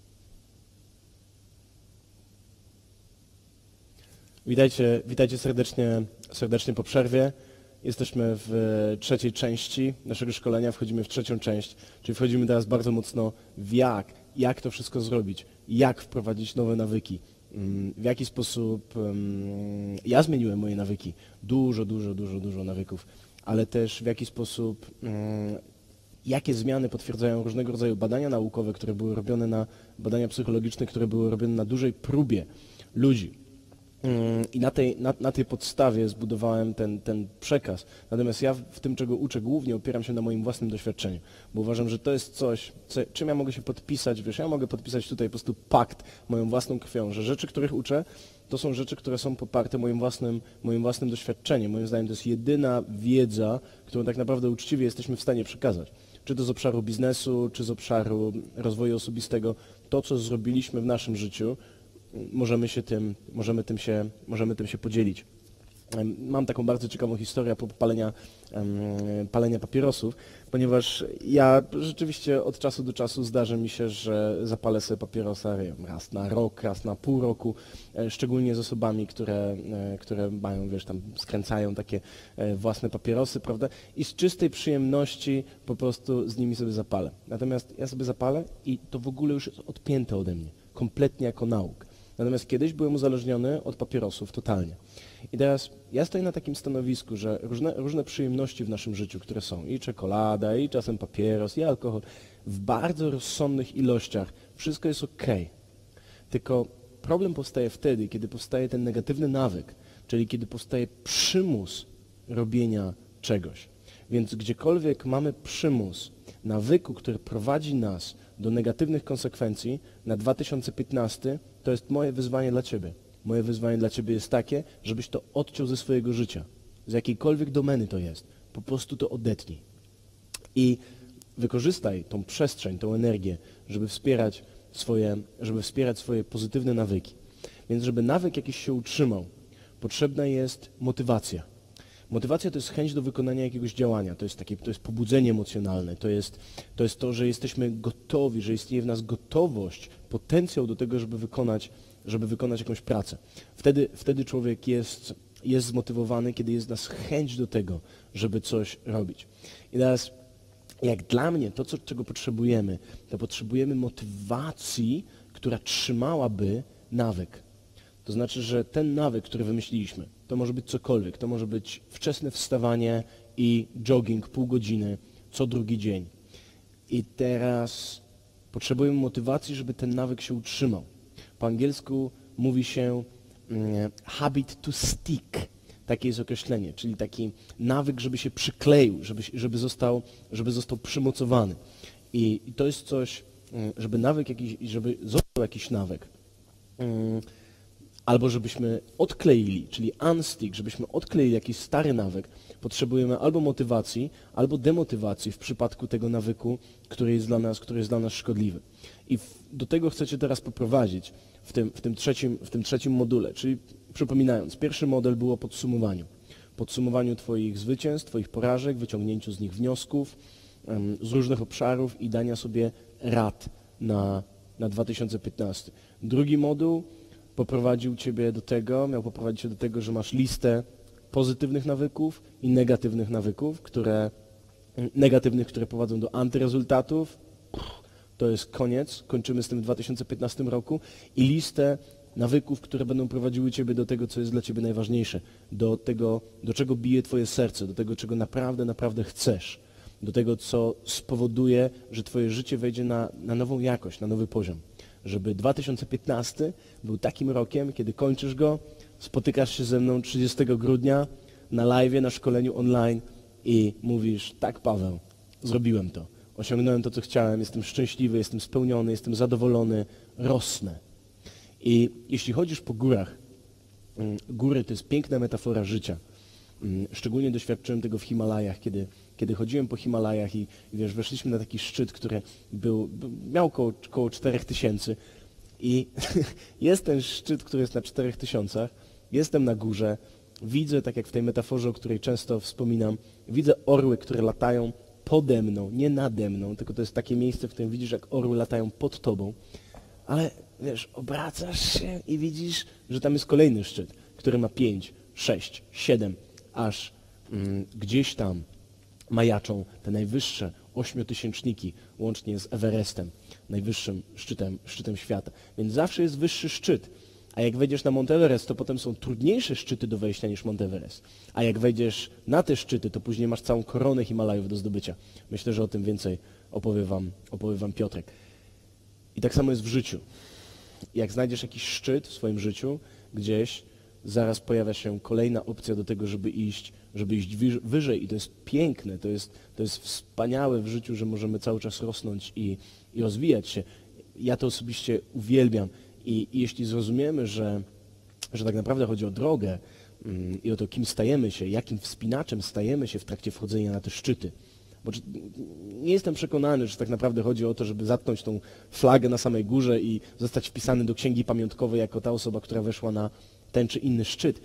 Witajcie, witajcie serdecznie, serdecznie po przerwie. Jesteśmy w trzeciej części naszego szkolenia, wchodzimy w trzecią część, czyli wchodzimy teraz bardzo mocno w jak, jak to wszystko zrobić, jak wprowadzić nowe nawyki, w jaki sposób ja zmieniłem moje nawyki, dużo, dużo, dużo, dużo nawyków, ale też w jaki sposób, jakie zmiany potwierdzają różnego rodzaju badania naukowe, które były robione na, badania psychologiczne, które były robione na dużej próbie ludzi. I na tej, na, na tej podstawie zbudowałem ten, ten przekaz. Natomiast ja w tym, czego uczę, głównie opieram się na moim własnym doświadczeniu, bo uważam, że to jest coś, co, czym ja mogę się podpisać. Wiesz, ja mogę podpisać tutaj po prostu pakt moją własną krwią, że rzeczy, których uczę, to są rzeczy, które są poparte moim własnym, moim własnym doświadczeniem. Moim zdaniem to jest jedyna wiedza, którą tak naprawdę uczciwie jesteśmy w stanie przekazać. Czy to z obszaru biznesu, czy z obszaru rozwoju osobistego. To, co zrobiliśmy w naszym życiu, Możemy się tym, możemy tym się, możemy tym się podzielić. Mam taką bardzo ciekawą historię a propos palenia, palenia papierosów, ponieważ ja rzeczywiście od czasu do czasu zdarzy mi się, że zapalę sobie papierosa raz na rok, raz na pół roku, szczególnie z osobami, które, które mają, wiesz, tam skręcają takie własne papierosy, prawda? I z czystej przyjemności po prostu z nimi sobie zapalę. Natomiast ja sobie zapalę i to w ogóle już jest odpięte ode mnie, kompletnie jako nauk. Natomiast kiedyś byłem uzależniony od papierosów totalnie. I teraz ja stoję na takim stanowisku, że różne, różne przyjemności w naszym życiu, które są i czekolada, i czasem papieros, i alkohol, w bardzo rozsądnych ilościach, wszystko jest okej. Tylko problem powstaje wtedy, kiedy powstaje ten negatywny nawyk, czyli kiedy powstaje przymus robienia czegoś. Więc gdziekolwiek mamy przymus nawyku, który prowadzi nas do negatywnych konsekwencji, na dwa tysiące piętnasty to jest moje wyzwanie dla Ciebie. Moje wyzwanie dla Ciebie jest takie, żebyś to odciął ze swojego życia. Z jakiejkolwiek domeny to jest. Po prostu to odetnij. I wykorzystaj tą przestrzeń, tą energię, żeby wspierać swoje, żeby wspierać swoje pozytywne nawyki. Więc żeby nawyk jakiś się utrzymał, potrzebna jest motywacja. Motywacja to jest chęć do wykonania jakiegoś działania, to jest takie, to jest pobudzenie emocjonalne, to jest, to jest to, że jesteśmy gotowi, że istnieje w nas gotowość, potencjał do tego, żeby wykonać, żeby wykonać jakąś pracę. Wtedy, wtedy człowiek jest, jest zmotywowany, kiedy jest w nas chęć do tego, żeby coś robić. I teraz, jak dla mnie, to, co, czego potrzebujemy, to potrzebujemy motywacji, która trzymałaby nawyk. To znaczy, że ten nawyk, który wymyśliliśmy, to może być cokolwiek, to może być wczesne wstawanie i jogging pół godziny co drugi dzień. I teraz potrzebujemy motywacji, żeby ten nawyk się utrzymał. Po angielsku mówi się um, habit to stick, takie jest określenie, czyli taki nawyk, żeby się przykleił, żeby, żeby, został, żeby został przymocowany. I, i to jest coś, um, żeby nawyk jakiś, żeby został jakiś nawyk, um, albo żebyśmy odkleili, czyli unstick, żebyśmy odkleili jakiś stary nawyk, potrzebujemy albo motywacji, albo demotywacji w przypadku tego nawyku, który jest dla nas, który jest dla nas szkodliwy. I w, do tego chcę Cię teraz poprowadzić w tym, w tym, trzecim, w tym trzecim module, czyli przypominając, pierwszy model było o podsumowaniu. Podsumowaniu Twoich zwycięstw, Twoich porażek, wyciągnięciu z nich wniosków um, z różnych obszarów i dania sobie rad na, na dwa tysiące piętnasty. Drugi moduł poprowadził Ciebie do tego, miał poprowadzić Cię do tego, że masz listę pozytywnych nawyków i negatywnych nawyków, które, negatywnych, które prowadzą do antyrezultatów. To jest koniec, kończymy z tym w dwa tysiące piętnastym roku i listę nawyków, które będą prowadziły Ciebie do tego, co jest dla Ciebie najważniejsze, do tego, do czego bije Twoje serce, do tego, czego naprawdę, naprawdę chcesz, do tego, co spowoduje, że Twoje życie wejdzie na, na nową jakość, na nowy poziom. Żeby dwa tysiące piętnasty był takim rokiem, kiedy kończysz go, spotykasz się ze mną trzydziestego grudnia na live'ie, na szkoleniu online i mówisz, tak Paweł, zrobiłem to, osiągnąłem to, co chciałem, jestem szczęśliwy, jestem spełniony, jestem zadowolony, rosnę. I jeśli chodzisz po górach, góry to jest piękna metafora życia. Szczególnie doświadczyłem tego w Himalajach, kiedy, kiedy chodziłem po Himalajach i, i wiesz, weszliśmy na taki szczyt, który był, miał około, około czterech tysięcy i jest ten szczyt, który jest na czterech tysiącach, jestem na górze, widzę, tak jak w tej metaforze, o której często wspominam, widzę orły, które latają pode mną, nie nade mną, tylko to jest takie miejsce, w którym widzisz, jak orły latają pod tobą, ale wiesz, obracasz się i widzisz, że tam jest kolejny szczyt, który ma pięć, sześć, siedem, aż mm, gdzieś tam majaczą te najwyższe ośmiotysięczniki, łącznie z Everestem, najwyższym szczytem, szczytem świata. Więc zawsze jest wyższy szczyt. A jak wejdziesz na Mount Everest, to potem są trudniejsze szczyty do wejścia niż Mount Everest. A jak wejdziesz na te szczyty, to później masz całą koronę Himalajów do zdobycia. Myślę, że o tym więcej opowie wam, opowie wam Piotrek. I tak samo jest w życiu. Jak znajdziesz jakiś szczyt w swoim życiu, gdzieś zaraz pojawia się kolejna opcja do tego, żeby iść, żeby iść wyżej i to jest piękne, to jest, to jest wspaniałe w życiu, że możemy cały czas rosnąć i, i rozwijać się. Ja to osobiście uwielbiam i, i jeśli zrozumiemy, że, że tak naprawdę chodzi o drogę mm, i o to, kim stajemy się, jakim wspinaczem stajemy się w trakcie wchodzenia na te szczyty, bo nie jestem przekonany, że tak naprawdę chodzi o to, żeby zatknąć tą flagę na samej górze i zostać wpisany do księgi pamiątkowej jako ta osoba, która weszła na ten czy inny szczyt.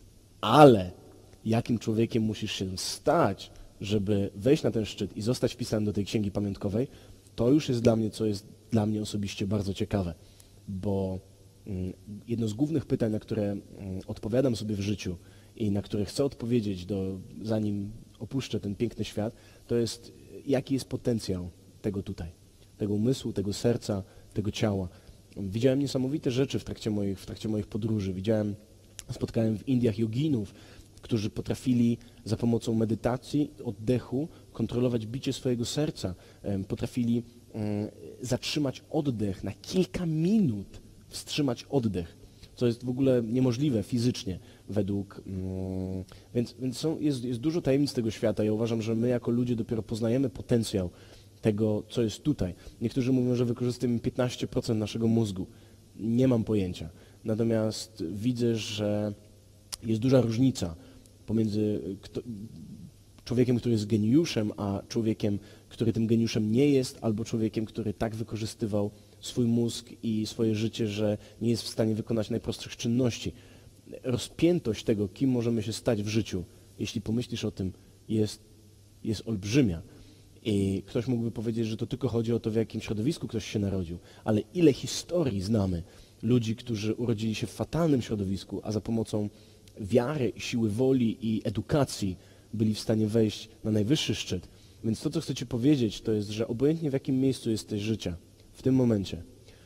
Ale jakim człowiekiem musisz się stać, żeby wejść na ten szczyt i zostać wpisany do tej księgi pamiątkowej, to już jest dla mnie, co jest dla mnie osobiście bardzo ciekawe. Bo jedno z głównych pytań, na które odpowiadam sobie w życiu i na które chcę odpowiedzieć, do, zanim opuszczę ten piękny świat, to jest, jaki jest potencjał tego tutaj, tego umysłu, tego serca, tego ciała. Widziałem niesamowite rzeczy w trakcie moich, w trakcie moich podróży. Widziałem, spotkałem w Indiach joginów, którzy potrafili za pomocą medytacji, oddechu kontrolować bicie swojego serca. Potrafili zatrzymać oddech na kilka minut, wstrzymać oddech, co jest w ogóle niemożliwe fizycznie według... Mm, więc więc są, jest, jest dużo tajemnic tego świata. Ja uważam, że my jako ludzie dopiero poznajemy potencjał tego, co jest tutaj. Niektórzy mówią, że wykorzystujemy piętnaście procent naszego mózgu. Nie mam pojęcia. Natomiast widzę, że jest duża różnica pomiędzy kto, człowiekiem, który jest geniuszem, a człowiekiem, który tym geniuszem nie jest, albo człowiekiem, który tak wykorzystywał swój mózg i swoje życie, że nie jest w stanie wykonać najprostszych czynności. Rozpiętość tego, kim możemy się stać w życiu, jeśli pomyślisz o tym, jest, jest olbrzymia. I ktoś mógłby powiedzieć, że to tylko chodzi o to, w jakim środowisku ktoś się narodził, ale ile historii znamy ludzi, którzy urodzili się w fatalnym środowisku, a za pomocą wiary, siły woli i edukacji byli w stanie wejść na najwyższy szczyt. Więc to, co chcę Ci powiedzieć, to jest, że obojętnie w jakim miejscu jesteś życia, w tym momencie,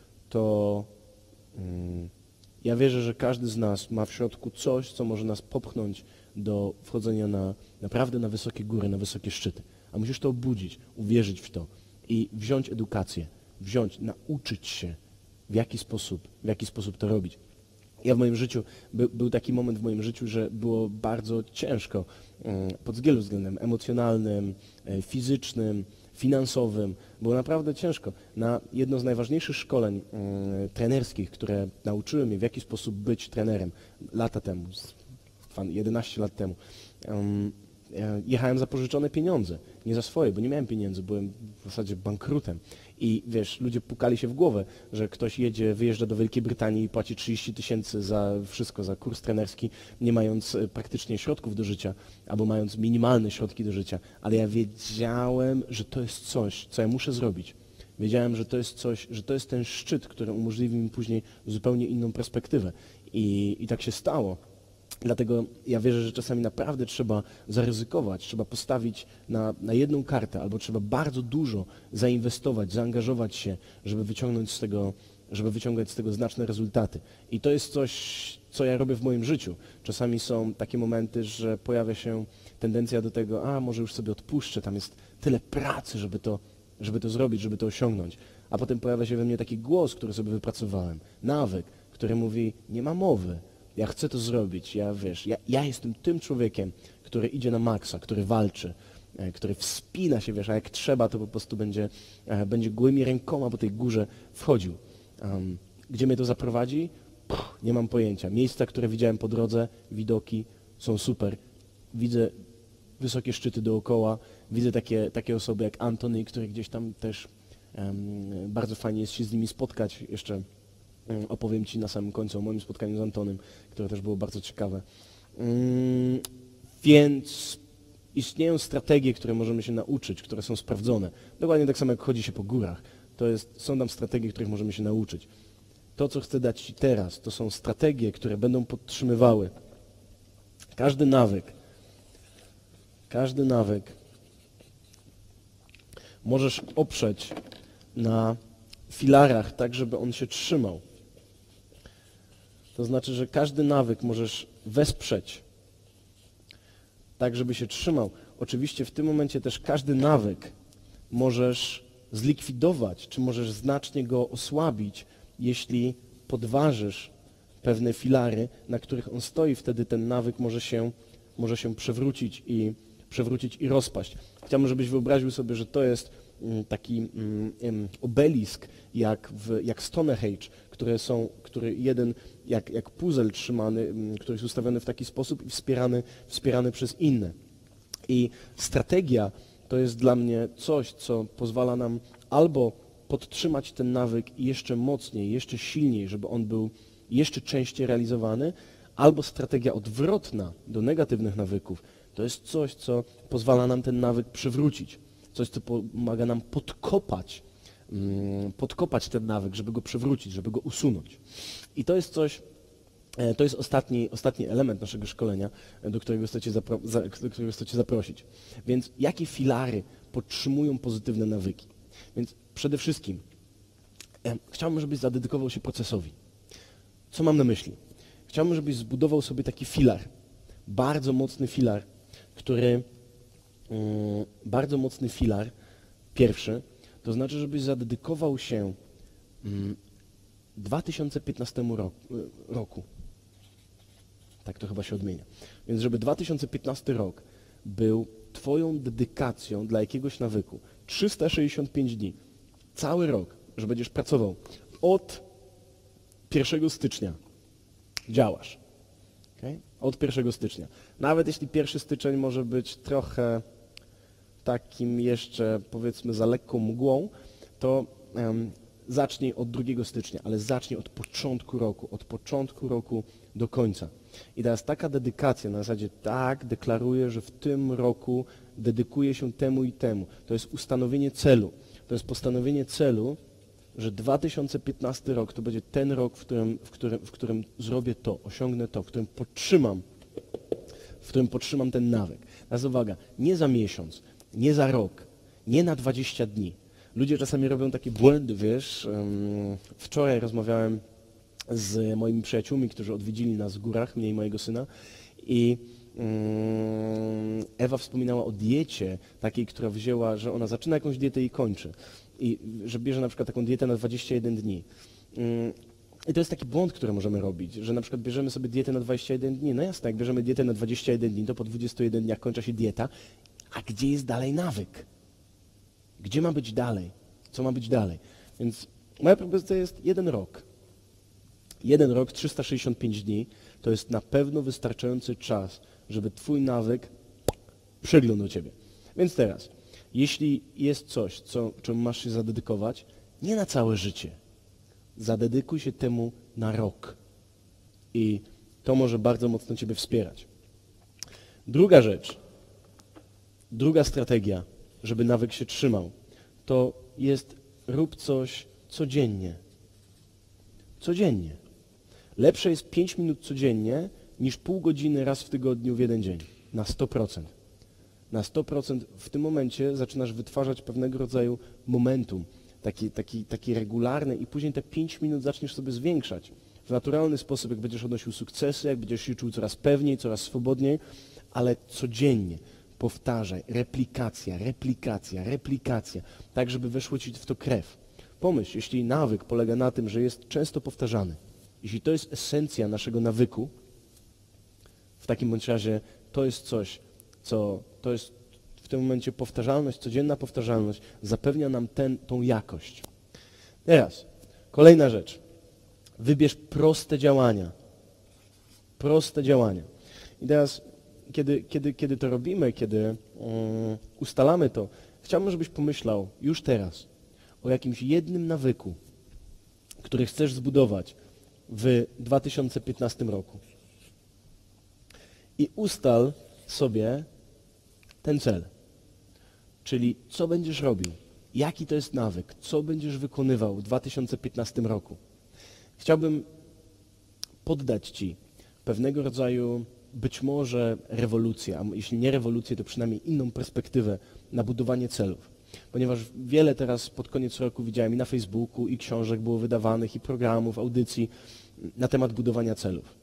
to mm, ja wierzę, że każdy z nas ma w środku coś, co może nas popchnąć do wchodzenia na naprawdę na wysokie góry, na wysokie szczyty. A musisz to obudzić, uwierzyć w to i wziąć edukację, wziąć, nauczyć się, w jaki sposób, w jaki sposób to robić. Ja w moim życiu, by, był taki moment w moim życiu, że było bardzo ciężko pod wielu względem, emocjonalnym, fizycznym, finansowym. Było naprawdę ciężko. Na jedno z najważniejszych szkoleń trenerskich, które nauczyły mnie, w jaki sposób być trenerem lata temu, jedenaście lat temu, ja jechałem za pożyczone pieniądze, nie za swoje, bo nie miałem pieniędzy, byłem w zasadzie bankrutem. I wiesz, ludzie pukali się w głowę, że ktoś jedzie, wyjeżdża do Wielkiej Brytanii i płaci trzydzieści tysięcy za wszystko, za kurs trenerski, nie mając praktycznie środków do życia, albo mając minimalne środki do życia. Ale ja wiedziałem, że to jest coś, co ja muszę zrobić. Wiedziałem, że to jest coś, że to jest ten szczyt, który umożliwi mi później zupełnie inną perspektywę. I, i tak się stało. Dlatego ja wierzę, że czasami naprawdę trzeba zaryzykować, trzeba postawić na, na jedną kartę, albo trzeba bardzo dużo zainwestować, zaangażować się, żeby wyciągnąć z tego, żeby wyciągać z tego znaczne rezultaty. I to jest coś, co ja robię w moim życiu. Czasami są takie momenty, że pojawia się tendencja do tego, a może już sobie odpuszczę, tam jest tyle pracy, żeby to, żeby to zrobić, żeby to osiągnąć. A potem pojawia się we mnie taki głos, który sobie wypracowałem, nawyk, który mówi, nie ma mowy. Ja chcę to zrobić, ja wiesz, ja, ja jestem tym człowiekiem, który idzie na maksa, który walczy, e, który wspina się, wiesz, a jak trzeba, to po prostu będzie, e, będzie gołymi rękoma po tej górze wchodził. Um, gdzie mnie to zaprowadzi? Puh, nie mam pojęcia. Miejsca, które widziałem po drodze, widoki są super. Widzę wysokie szczyty dookoła, widzę takie, takie osoby jak Antony, który gdzieś tam też um, bardzo fajnie jest się z nimi spotkać jeszcze. Opowiem Ci na samym końcu o moim spotkaniu z Antonem, które też było bardzo ciekawe. Mm, więc istnieją strategie, które możemy się nauczyć, które są sprawdzone. Dokładnie tak samo jak chodzi się po górach. To jest, są tam strategie, których możemy się nauczyć. To, co chcę dać Ci teraz, to są strategie, które będą podtrzymywały każdy nawyk. Każdy nawyk możesz oprzeć na filarach, tak żeby on się trzymał. To znaczy, że każdy nawyk możesz wesprzeć, tak żeby się trzymał. Oczywiście w tym momencie też każdy nawyk możesz zlikwidować, czy możesz znacznie go osłabić, jeśli podważysz pewne filary, na których on stoi, wtedy ten nawyk może się, może się przewrócić i, przewrócić i rozpaść. Chciałbym, żebyś wyobraził sobie, że to jest taki um, obelisk jak, w, jak Stonehenge, które są, który jeden jak, jak puzzle trzymany, um, który jest ustawiony w taki sposób i wspierany, wspierany przez inne. I strategia to jest dla mnie coś, co pozwala nam albo podtrzymać ten nawyk jeszcze mocniej, jeszcze silniej, żeby on był jeszcze częściej realizowany, albo strategia odwrotna do negatywnych nawyków. To jest coś, co pozwala nam ten nawyk przywrócić. Coś, co pomaga nam podkopać, podkopać ten nawyk, żeby go przywrócić, żeby go usunąć. I to jest coś, to jest ostatni, ostatni element naszego szkolenia, do którego chcę Cię zapro, do którego chcę Cię zaprosić. Więc jakie filary podtrzymują pozytywne nawyki? Więc przede wszystkim e, chciałbym, żebyś zadedykował się procesowi. Co mam na myśli? Chciałbym, żebyś zbudował sobie taki filar, bardzo mocny filar, który bardzo mocny filar, pierwszy, to znaczy, żebyś zadedykował się dwa tysiące piętnastemu roku, roku. Tak to chyba się odmienia. Więc żeby dwa tysiące piętnasty rok był Twoją dedykacją dla jakiegoś nawyku. trzysta sześćdziesiąt pięć dni. Cały rok, że będziesz pracował od pierwszego stycznia. Działasz. Okay? Od pierwszego stycznia. Nawet jeśli pierwszy styczeń może być trochę takim jeszcze, powiedzmy, za lekką mgłą, to um, zacznij od drugiego stycznia, ale zacznij od początku roku, od początku roku do końca. I teraz taka dedykacja na zasadzie tak, deklaruję, że w tym roku dedykuję się temu i temu. To jest ustanowienie celu. To jest postanowienie celu, że dwa tysiące piętnasty rok to będzie ten rok, w którym, w którym, w którym zrobię to, osiągnę to, w którym podtrzymam, w którym podtrzymam ten nawyk. Teraz uwaga, nie za miesiąc, nie za rok, nie na dwadzieścia dni. Ludzie czasami robią takie błędy, wiesz. Wczoraj rozmawiałem z moimi przyjaciółmi, którzy odwiedzili nas w górach, mnie i mojego syna, i Ewa wspominała o diecie takiej, która wzięła, że ona zaczyna jakąś dietę i kończy. I że bierze na przykład taką dietę na dwadzieścia jeden dni. I to jest taki błąd, który możemy robić, że na przykład bierzemy sobie dietę na dwadzieścia jeden dni. No jasne, jak bierzemy dietę na dwadzieścia jeden dni, to po dwudziestu jeden dniach kończy się dieta. A gdzie jest dalej nawyk? Gdzie ma być dalej? Co ma być dalej? Więc moja propozycja jest jeden rok. Jeden rok, trzysta sześćdziesiąt pięć dni, to jest na pewno wystarczający czas, żeby Twój nawyk przegląd do ciebie. Więc teraz, jeśli jest coś, co, czemu masz się zadedykować, nie na całe życie. Zadedykuj się temu na rok. I to może bardzo mocno ciebie wspierać. Druga rzecz, druga strategia, żeby nawyk się trzymał, to jest rób coś codziennie. Codziennie. Lepsze jest pięć minut codziennie niż pół godziny raz w tygodniu w jeden dzień. Na sto procent. Na sto procent w tym momencie zaczynasz wytwarzać pewnego rodzaju momentum, taki, taki, taki regularny i później te pięć minut zaczniesz sobie zwiększać. W naturalny sposób, jak będziesz odnosił sukcesy, jak będziesz się czuł coraz pewniej, coraz swobodniej, ale codziennie powtarzaj, replikacja, replikacja, replikacja, tak żeby weszło ci w to krew. Pomyśl, jeśli nawyk polega na tym, że jest często powtarzany, jeśli to jest esencja naszego nawyku, w takim bądź razie to jest coś, co to jest w tym momencie powtarzalność, codzienna powtarzalność zapewnia nam ten, tą jakość. Teraz, kolejna rzecz. Wybierz proste działania. Proste działania. I teraz, kiedy, kiedy, kiedy to robimy, kiedy um, ustalamy to, chciałbym, żebyś pomyślał już teraz o jakimś jednym nawyku, który chcesz zbudować w dwa tysiące piętnastym roku. I ustal sobie ten cel. Czyli co będziesz robił, jaki to jest nawyk, co będziesz wykonywał w dwa tysiące piętnastym roku. Chciałbym poddać ci pewnego rodzaju być może rewolucję, a jeśli nie rewolucję, to przynajmniej inną perspektywę na budowanie celów. Ponieważ wiele teraz pod koniec roku widziałem i na Facebooku, i książek było wydawanych, i programów, audycji na temat budowania celów.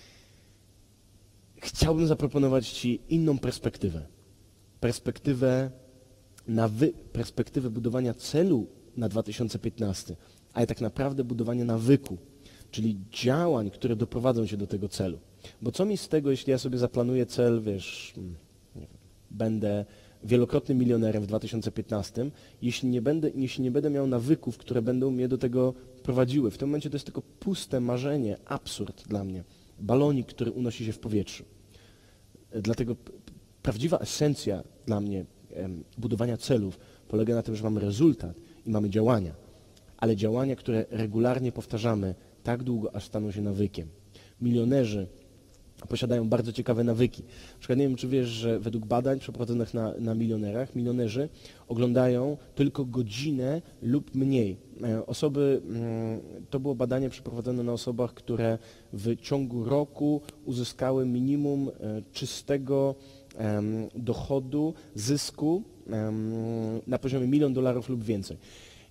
Chciałbym zaproponować ci inną perspektywę. Perspektywę, na wy, perspektywę budowania celu na dwa tysiące piętnasty, ale tak naprawdę budowanie nawyku, czyli działań, które doprowadzą cię do tego celu. Bo co mi z tego, jeśli ja sobie zaplanuję cel, wiesz, nie wiem, będę wielokrotnym milionerem w dwa tysiące piętnastym, jeśli nie, będę, jeśli nie będę miał nawyków, które będą mnie do tego prowadziły. W tym momencie to jest tylko puste marzenie, absurd dla mnie. Balonik, który unosi się w powietrzu. Dlatego prawdziwa esencja dla mnie em, budowania celów polega na tym, że mamy rezultat i mamy działania, ale działania, które regularnie powtarzamy tak długo, aż staną się nawykiem. Milionerzy posiadają bardzo ciekawe nawyki. Na przykład nie wiem, czy wiesz, że według badań przeprowadzonych na, na milionerach, milionerzy oglądają tylko godzinę lub mniej. Osoby, to było badanie przeprowadzone na osobach, które w ciągu roku uzyskały minimum czystego dochodu, zysku na poziomie milion dolarów lub więcej.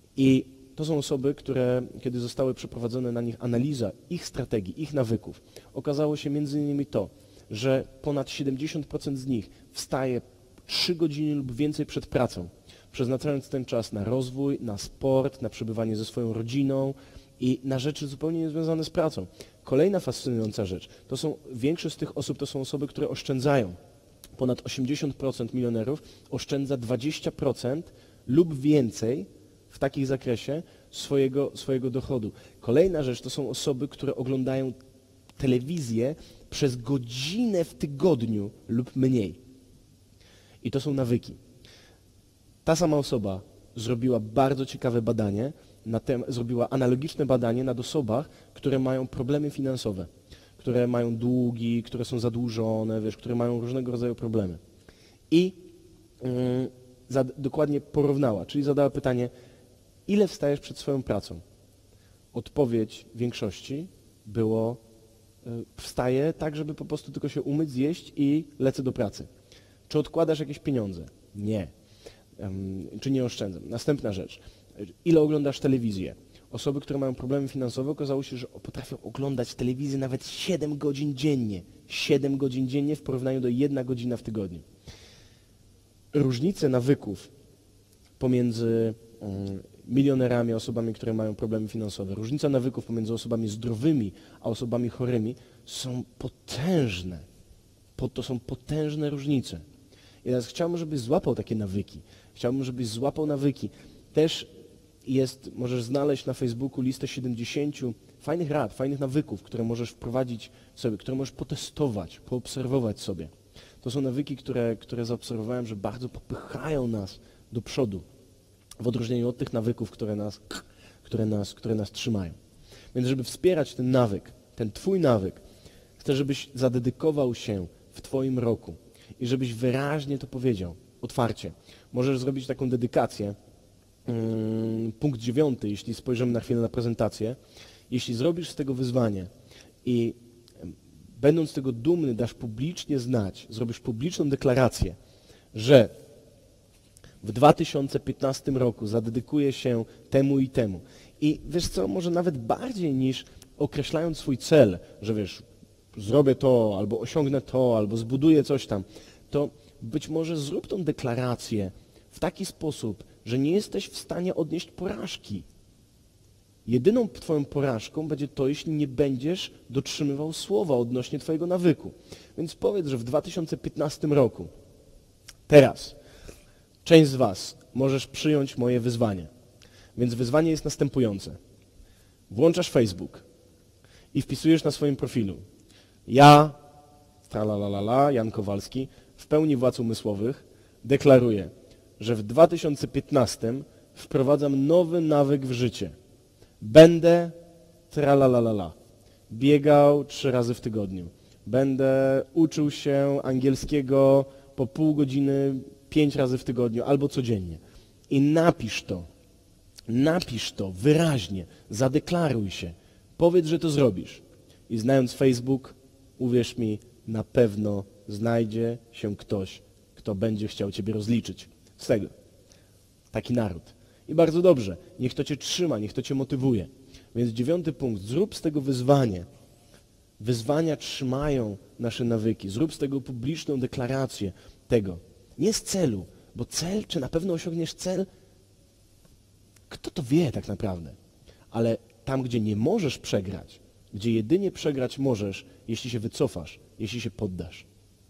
I to są osoby, które, kiedy zostały przeprowadzone na nich analiza ich strategii, ich nawyków, okazało się między innymi to, że ponad siedemdziesiąt procent z nich wstaje trzy godziny lub więcej przed pracą, przeznaczając ten czas na rozwój, na sport, na przebywanie ze swoją rodziną i na rzeczy zupełnie niezwiązane z pracą. Kolejna fascynująca rzecz, to są, większość z tych osób to są osoby, które oszczędzają. Ponad osiemdziesiąt procent milionerów oszczędza dwadzieścia procent lub więcej w takim zakresie swojego, swojego dochodu. Kolejna rzecz to są osoby, które oglądają telewizję przez godzinę w tygodniu lub mniej. I to są nawyki. Ta sama osoba zrobiła bardzo ciekawe badanie, na tem, zrobiła analogiczne badanie nad osobach, które mają problemy finansowe, które mają długi, które są zadłużone, wiesz, które mają różnego rodzaju problemy. I yy, za, dokładnie porównała, czyli zadała pytanie, ile wstajesz przed swoją pracą? Odpowiedź większości było, wstaję tak, żeby po prostu tylko się umyć, zjeść i lecę do pracy. Czy odkładasz jakieś pieniądze? Nie. Um, czy nie oszczędzam? Następna rzecz. Ile oglądasz telewizję? Osoby, które mają problemy finansowe, okazało się, że potrafią oglądać telewizję nawet siedem godzin dziennie. siedem godzin dziennie w porównaniu do jedna godzina w tygodniu. Różnice nawyków pomiędzy um, milionerami, osobami, które mają problemy finansowe. Różnica nawyków pomiędzy osobami zdrowymi a osobami chorymi są potężne. To są potężne różnice. I teraz chciałbym, żebyś złapał takie nawyki. Chciałbym, żebyś złapał nawyki. Też jest, możesz znaleźć na Facebooku listę siedemdziesięciu fajnych rad, fajnych nawyków, które możesz wprowadzić sobie, które możesz potestować, poobserwować sobie. To to są nawyki, które, które zaobserwowałem, że bardzo popychają nas do przodu, w odróżnieniu od tych nawyków, które nas, które nas, które nas trzymają. Więc żeby wspierać ten nawyk, ten twój nawyk, chcę, żebyś zadedykował się w twoim roku i żebyś wyraźnie to powiedział, otwarcie. Możesz zrobić taką dedykację. Punkt dziewiąty, jeśli spojrzymy na chwilę na prezentację. Jeśli zrobisz z tego wyzwanie i będąc z tego dumny, dasz publicznie znać, zrobisz publiczną deklarację, że w dwa tysiące piętnastym roku zadedykuję się temu i temu. I wiesz co, może nawet bardziej niż określając swój cel, że wiesz, zrobię to, albo osiągnę to, albo zbuduję coś tam, to być może zrób tą deklarację w taki sposób, że nie jesteś w stanie odnieść porażki. Jedyną twoją porażką będzie to, jeśli nie będziesz dotrzymywał słowa odnośnie twojego nawyku. Więc powiedz, że w dwa tysiące piętnastym roku, teraz, część z was możesz przyjąć moje wyzwanie. Więc wyzwanie jest następujące. Włączasz Facebook i wpisujesz na swoim profilu: ja, tralalala, Jan Kowalski, w pełni władz umysłowych, deklaruję, że w dwa tysiące piętnastym wprowadzam nowy nawyk w życie. Będę tralalala, biegał trzy razy w tygodniu. Będę uczył się angielskiego po pół godziny pięć razy w tygodniu albo codziennie. I napisz to, napisz to wyraźnie, zadeklaruj się, powiedz, że to zrobisz. I znając Facebook, uwierz mi, na pewno znajdzie się ktoś, kto będzie chciał ciebie rozliczyć z tego. Taki naród. I bardzo dobrze, niech to cię trzyma, niech to cię motywuje. Więc dziewiąty punkt, zrób z tego wyzwanie. Wyzwania trzymają nasze nawyki. Zrób z tego publiczną deklarację tego. Nie z celu, bo cel, czy na pewno osiągniesz cel, kto to wie tak naprawdę. Ale tam, gdzie nie możesz przegrać, gdzie jedynie przegrać możesz, jeśli się wycofasz, jeśli się poddasz.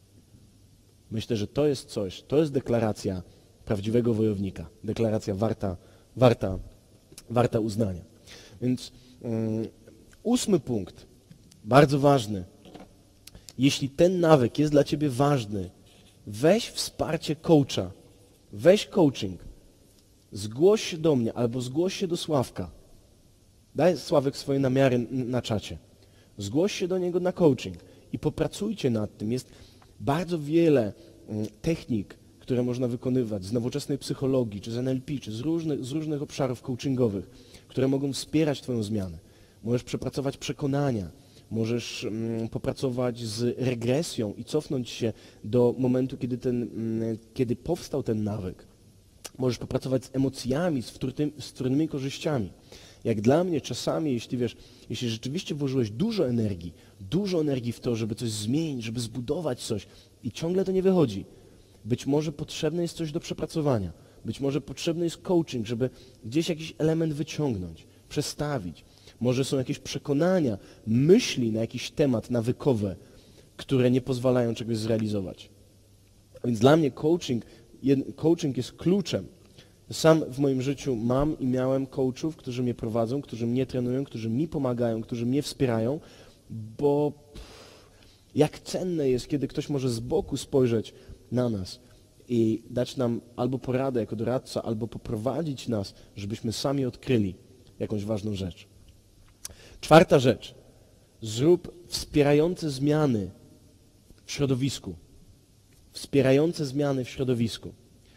Myślę, że to jest coś, to jest deklaracja prawdziwego wojownika. Deklaracja warta, warta, warta uznania. Więc um, ósmy punkt, bardzo ważny. Jeśli ten nawyk jest dla ciebie ważny, weź wsparcie coacha, weź coaching, zgłoś się do mnie albo zgłoś się do Sławka. Daj Sławek swoje namiary na czacie. Zgłoś się do niego na coaching i popracujcie nad tym. Jest bardzo wiele technik, które można wykonywać z nowoczesnej psychologii, czy z N L P, czy z różnych, z różnych obszarów coachingowych, które mogą wspierać twoją zmianę. Możesz przepracować przekonania, możesz mm, popracować z regresją i cofnąć się do momentu, kiedy, ten, mm, kiedy powstał ten nawyk. Możesz popracować z emocjami, z, wtórnym, z wtórnymi korzyściami. Jak dla mnie czasami, jeśli wiesz, jeśli rzeczywiście włożyłeś dużo energii, dużo energii w to, żeby coś zmienić, żeby zbudować coś i ciągle to nie wychodzi, być może potrzebne jest coś do przepracowania, być może potrzebny jest coaching, żeby gdzieś jakiś element wyciągnąć, przestawić. Może są jakieś przekonania, myśli na jakiś temat nawykowe, które nie pozwalają czegoś zrealizować. Więc dla mnie coaching, coaching jest kluczem. Sam w moim życiu mam i miałem coachów, którzy mnie prowadzą, którzy mnie trenują, którzy mi pomagają, którzy mnie wspierają, bo jak cenne jest, kiedy ktoś może z boku spojrzeć na nas i dać nam albo poradę jako doradca, albo poprowadzić nas, żebyśmy sami odkryli jakąś ważną rzecz. Czwarta rzecz. Zrób wspierające zmiany w środowisku. Wspierające zmiany w środowisku.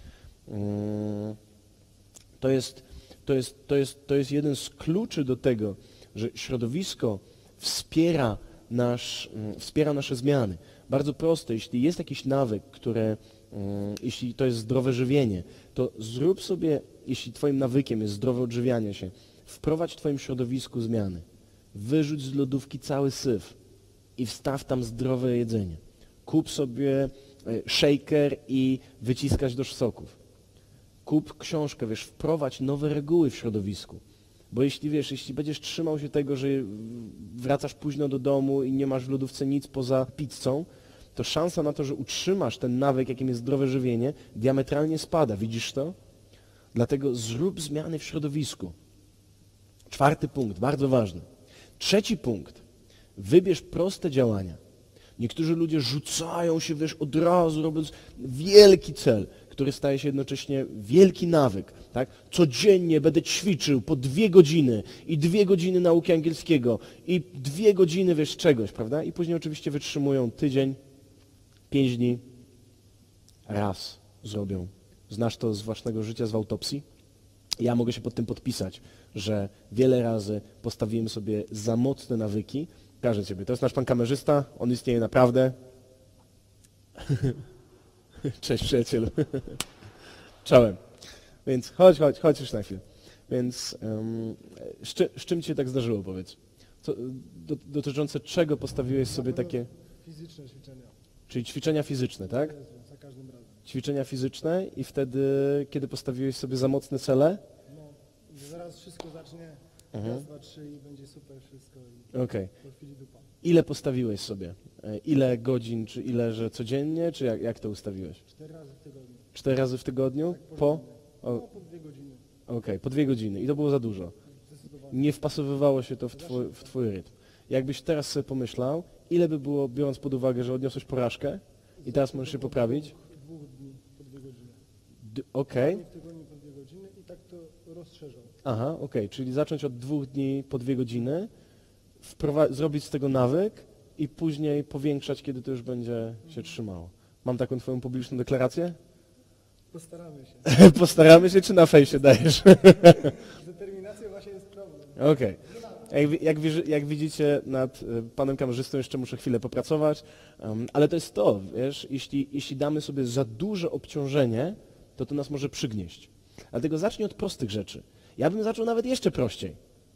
To jest, to jest, to jest, to jest jeden z kluczy do tego, że środowisko wspiera, nasz, wspiera nasze zmiany. Bardzo proste, jeśli jest jakiś nawyk, które, jeśli to jest zdrowe żywienie, to zrób sobie, jeśli twoim nawykiem jest zdrowe odżywianie się, wprowadź w twoim środowisku zmiany. Wyrzuć z lodówki cały syf i wstaw tam zdrowe jedzenie. Kup sobie shaker i wyciskać do soków. Kup książkę, wiesz, wprowadź nowe reguły w środowisku. Bo jeśli wiesz, jeśli będziesz trzymał się tego, że wracasz późno do domu i nie masz w lodówce nic poza pizzą, to szansa na to, że utrzymasz ten nawyk, jakim jest zdrowe żywienie, diametralnie spada. Widzisz to? Dlatego zrób zmiany w środowisku. Czwarty punkt, bardzo ważny. Trzeci punkt. Wybierz proste działania. Niektórzy ludzie rzucają się, wiesz, od razu, robiąc wielki cel, który staje się jednocześnie wielki nawyk. Tak? Codziennie będę ćwiczył po dwie godziny i dwie godziny nauki angielskiego i dwie godziny, wiesz, czegoś, prawda? I później oczywiście wytrzymują tydzień, pięć dni, raz zrobią. Znasz to z własnego życia, z autopsji? Ja mogę się pod tym podpisać, że wiele razy postawiłem sobie za mocne nawyki. Każę Ciebie, to jest nasz pan kamerzysta, on istnieje naprawdę. Cześć przyjacielu. Czołem. Więc chodź, chodź, chodź już na chwilę. Więc um, z, czy, z czym Ci się tak zdarzyło, powiedz? Co, do, dotyczące czego postawiłeś sobie takie... Fizyczne ćwiczenia. Czyli ćwiczenia fizyczne, tak? Jezu, za każdym razem. Ćwiczenia fizyczne i wtedy, kiedy postawiłeś sobie za mocne cele? No, zaraz wszystko zacznie, Mhm. raz, dwa, trzy i będzie super wszystko i Okej. po chwili dupa. Ile postawiłeś sobie? E, Ile godzin, czy ile, że codziennie, czy jak, jak to ustawiłeś? Cztery razy w tygodniu. Cztery razy w tygodniu? Tak Po? porządnie. O, No, po dwie godziny. Okej, po dwie godziny. I to było za dużo. Zdecydowanie. Nie wpasowywało się to w twój, w twój rytm. Jakbyś teraz sobie pomyślał, ile by było, biorąc pod uwagę, że odniosłeś porażkę i teraz możesz się poprawić? Dwóch, dwóch dni po dwie godziny. D- Okej. Dwa dni w tygodniu po dwie godziny i tak to rozszerzał. Aha, okej, czyli zacząć od dwóch dni po dwie godziny, wprowa- zrobić z tego nawyk i później powiększać, kiedy to już będzie się trzymało. Mam taką twoją publiczną deklarację? Postaramy się. Postaramy się, czy na fejsie dajesz? Z determinacją właśnie jest problem. Okej. Jak, wi- jak, wiży- jak widzicie, nad y, panem kamerzystą jeszcze muszę chwilę popracować, um, ale to jest to, wiesz, jeśli, jeśli damy sobie za duże obciążenie, to to nas może przygnieść. Dlatego zacznij od prostych rzeczy. Ja bym zaczął nawet jeszcze prościej.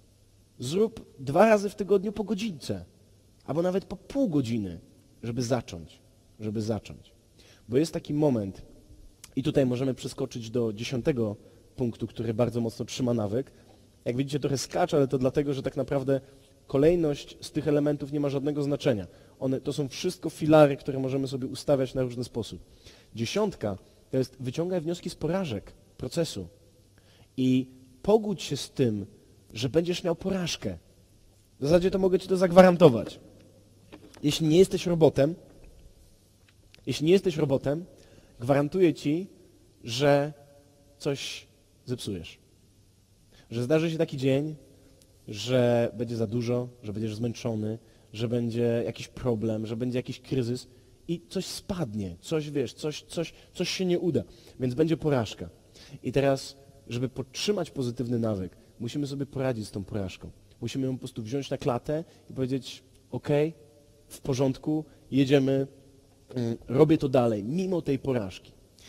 Zrób dwa razy w tygodniu po godzince, albo nawet po pół godziny, żeby zacząć, żeby zacząć. Bo jest taki moment, i tutaj możemy przeskoczyć do dziesiątego punktu, który bardzo mocno trzyma nawyk. Jak widzicie, trochę skaczę, ale to dlatego, że tak naprawdę kolejność z tych elementów nie ma żadnego znaczenia. One, to są wszystko filary, które możemy sobie ustawiać na różny sposób. Dziesiątka to jest wyciągaj wnioski z porażek procesu i pogódź się z tym, że będziesz miał porażkę. W zasadzie to mogę Ci to zagwarantować. Jeśli nie jesteś robotem, jeśli nie jesteś robotem, gwarantuję Ci, że coś zepsujesz. Że zdarzy się taki dzień, że będzie za dużo, że będziesz zmęczony, że będzie jakiś problem, że będzie jakiś kryzys i coś spadnie, coś wiesz, coś, coś, coś się nie uda, więc będzie porażka. I teraz, żeby podtrzymać pozytywny nawyk, musimy sobie poradzić z tą porażką. Musimy ją po prostu wziąć na klatę i powiedzieć, ok, w porządku, jedziemy, mm, robię to dalej, mimo tej porażki.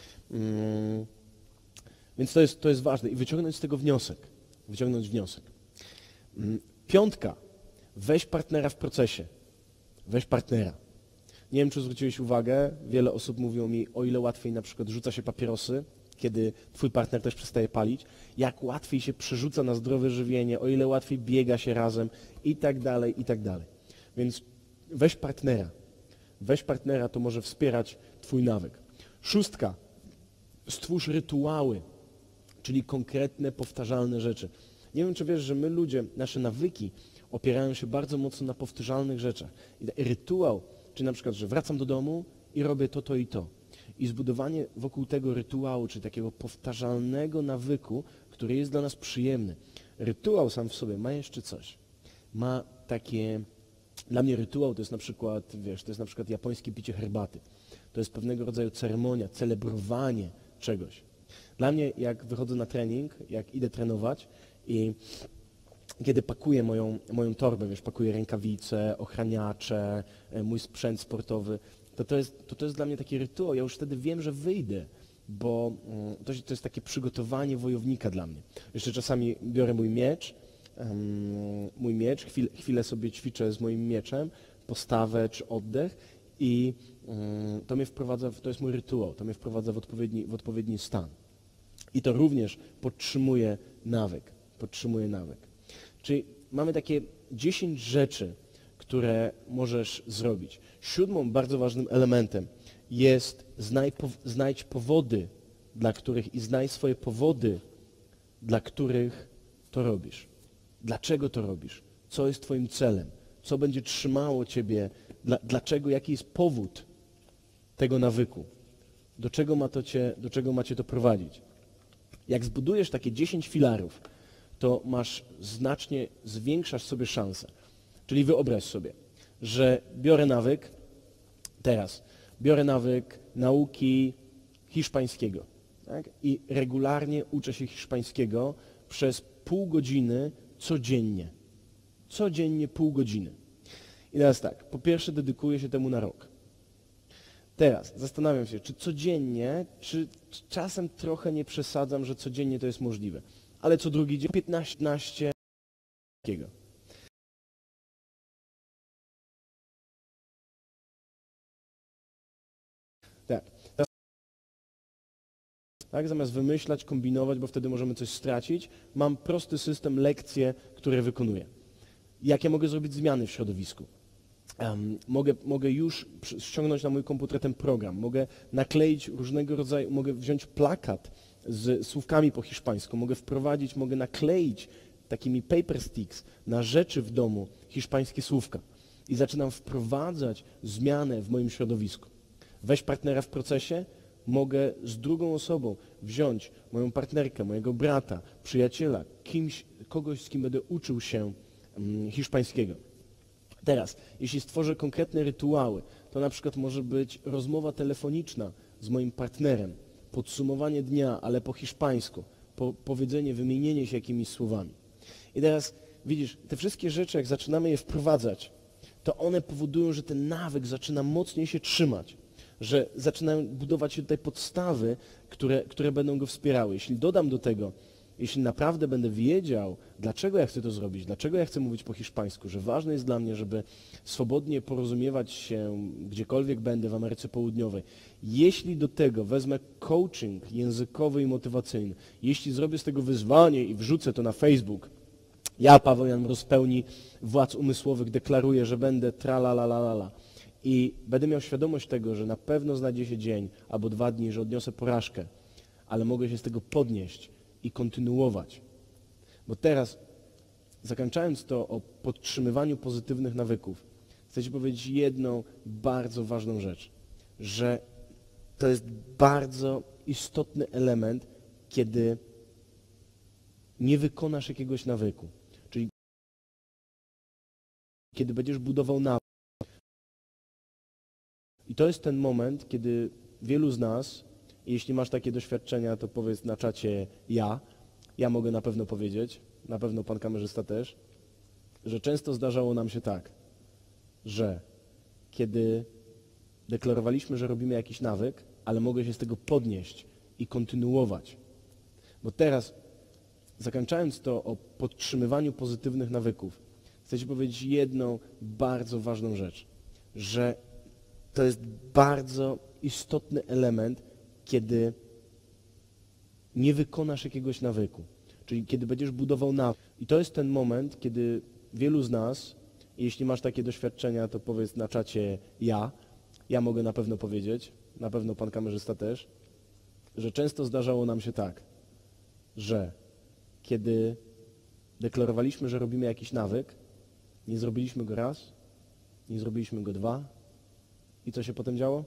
Mm, więc to jest, to jest ważne i wyciągnąć z tego wniosek. Wyciągnąć wniosek. Mm, Piątka. Weź partnera w procesie. Weź partnera. Nie wiem, czy zwróciłeś uwagę, wiele osób mówiło mi, o ile łatwiej na przykład rzuca się papierosy, kiedy twój partner też przestaje palić, jak łatwiej się przerzuca na zdrowe żywienie, o ile łatwiej biega się razem i tak dalej, i tak dalej. Więc weź partnera. Weź partnera, to może wspierać twój nawyk. Szóstka. Stwórz rytuały, czyli konkretne, powtarzalne rzeczy. Nie wiem, czy wiesz, że my ludzie, nasze nawyki opierają się bardzo mocno na powtarzalnych rzeczach. I rytuał, czyli na przykład, że wracam do domu i robię to, to i to. I zbudowanie wokół tego rytuału, czyli takiego powtarzalnego nawyku, który jest dla nas przyjemny. Rytuał sam w sobie ma jeszcze coś. Ma takie... Dla mnie rytuał to jest na przykład, wiesz, to jest na przykład japońskie picie herbaty. To jest pewnego rodzaju ceremonia, celebrowanie czegoś. Dla mnie, jak wychodzę na trening, jak idę trenować i kiedy pakuję moją, moją torbę, wiesz, pakuję rękawice, ochraniacze, mój sprzęt sportowy, to to, jest, to to jest dla mnie taki rytuał. Ja już wtedy wiem, że wyjdę, bo to, to jest takie przygotowanie wojownika dla mnie. Jeszcze czasami biorę mój miecz, um, mój miecz, chwil, chwilę sobie ćwiczę z moim mieczem, postawę czy oddech i um, to mnie wprowadza, w, to jest mój rytuał, to mnie wprowadza w odpowiedni, w odpowiedni stan. I to również podtrzymuje nawyk, podtrzymuje nawyk. Czyli mamy takie dziesięć rzeczy, które możesz zrobić. Siódmą bardzo ważnym elementem jest znaj, po, znajdź powody, dla których i znajdź swoje powody, dla których to robisz. Dlaczego to robisz? Co jest twoim celem? Co będzie trzymało ciebie Dla, dlaczego, jaki jest powód tego nawyku? Do czego ma to cię, do czego ma cię to prowadzić? Jak zbudujesz takie dziesięć filarów, to masz znacznie, zwiększasz sobie szanse. Czyli wyobraź sobie, że biorę nawyk, teraz, biorę nawyk nauki hiszpańskiego, tak? I regularnie uczę się hiszpańskiego przez pół godziny codziennie. Codziennie pół godziny. I teraz tak, po pierwsze dedykuję się temu na rok. Teraz zastanawiam się, czy codziennie, czy czasem trochę nie przesadzam, że codziennie to jest możliwe. Ale co drugi dzień, piętnaście takiego. Tak. Tak, zamiast wymyślać, kombinować, bo wtedy możemy coś stracić, mam prosty system, lekcje, które wykonuję. Jakie mogę zrobić zmiany w środowisku? Um, mogę, mogę już ściągnąć na mój komputer ten program, mogę nakleić różnego rodzaju, mogę wziąć plakat z słówkami po hiszpańsku, mogę wprowadzić, mogę nakleić takimi paper sticks na rzeczy w domu hiszpańskie słówka i zaczynam wprowadzać zmianę w moim środowisku. Weź partnera w procesie, mogę z drugą osobą wziąć moją partnerkę, mojego brata, przyjaciela, kimś, kogoś, z kim będę uczył się um, hiszpańskiego. Teraz, jeśli stworzę konkretne rytuały, to na przykład może być rozmowa telefoniczna z moim partnerem, podsumowanie dnia, ale po hiszpańsku, po, powiedzenie, wymienienie się jakimiś słowami. I teraz widzisz, te wszystkie rzeczy, jak zaczynamy je wprowadzać, to one powodują, że ten nawyk zaczyna mocniej się trzymać, że zaczynają budować się tutaj podstawy, które, które będą go wspierały. Jeśli dodam do tego, jeśli naprawdę będę wiedział, dlaczego ja chcę to zrobić, dlaczego ja chcę mówić po hiszpańsku, że ważne jest dla mnie, żeby swobodnie porozumiewać się gdziekolwiek będę w Ameryce Południowej. Jeśli do tego wezmę coaching językowy i motywacyjny, jeśli zrobię z tego wyzwanie i wrzucę to na Facebook, ja, Paweł Jan Mróz, z pełni władz umysłowych deklaruję, że będę tra-la-la-la-la i będę miał świadomość tego, że na pewno znajdzie się dzień albo dwa dni, że odniosę porażkę, ale mogę się z tego podnieść i kontynuować. Bo teraz, zakończając to o podtrzymywaniu pozytywnych nawyków, chcę Ci powiedzieć jedną bardzo ważną rzecz, że to jest bardzo istotny element, kiedy nie wykonasz jakiegoś nawyku. Czyli kiedy będziesz budował nawyk. I to jest ten moment, kiedy wielu z nas, jeśli masz takie doświadczenia, to powiedz na czacie ja, ja mogę na pewno powiedzieć, na pewno pan kamerzysta też, że często zdarzało nam się tak, że kiedy deklarowaliśmy, że robimy jakiś nawyk, ale mogę się z tego podnieść i kontynuować. Bo teraz, zakończając to o podtrzymywaniu pozytywnych nawyków, chcę Ci powiedzieć jedną bardzo ważną rzecz, że to jest bardzo istotny element, kiedy nie wykonasz jakiegoś nawyku. Czyli kiedy będziesz budował nawyk. I to jest ten moment, kiedy wielu z nas, jeśli masz takie doświadczenia, to powiedz na czacie ja, ja mogę na pewno powiedzieć, na pewno pan kamerzysta też, że często zdarzało nam się tak, że kiedy deklarowaliśmy, że robimy jakiś nawyk, nie zrobiliśmy go raz, nie zrobiliśmy go dwa i co się potem działo?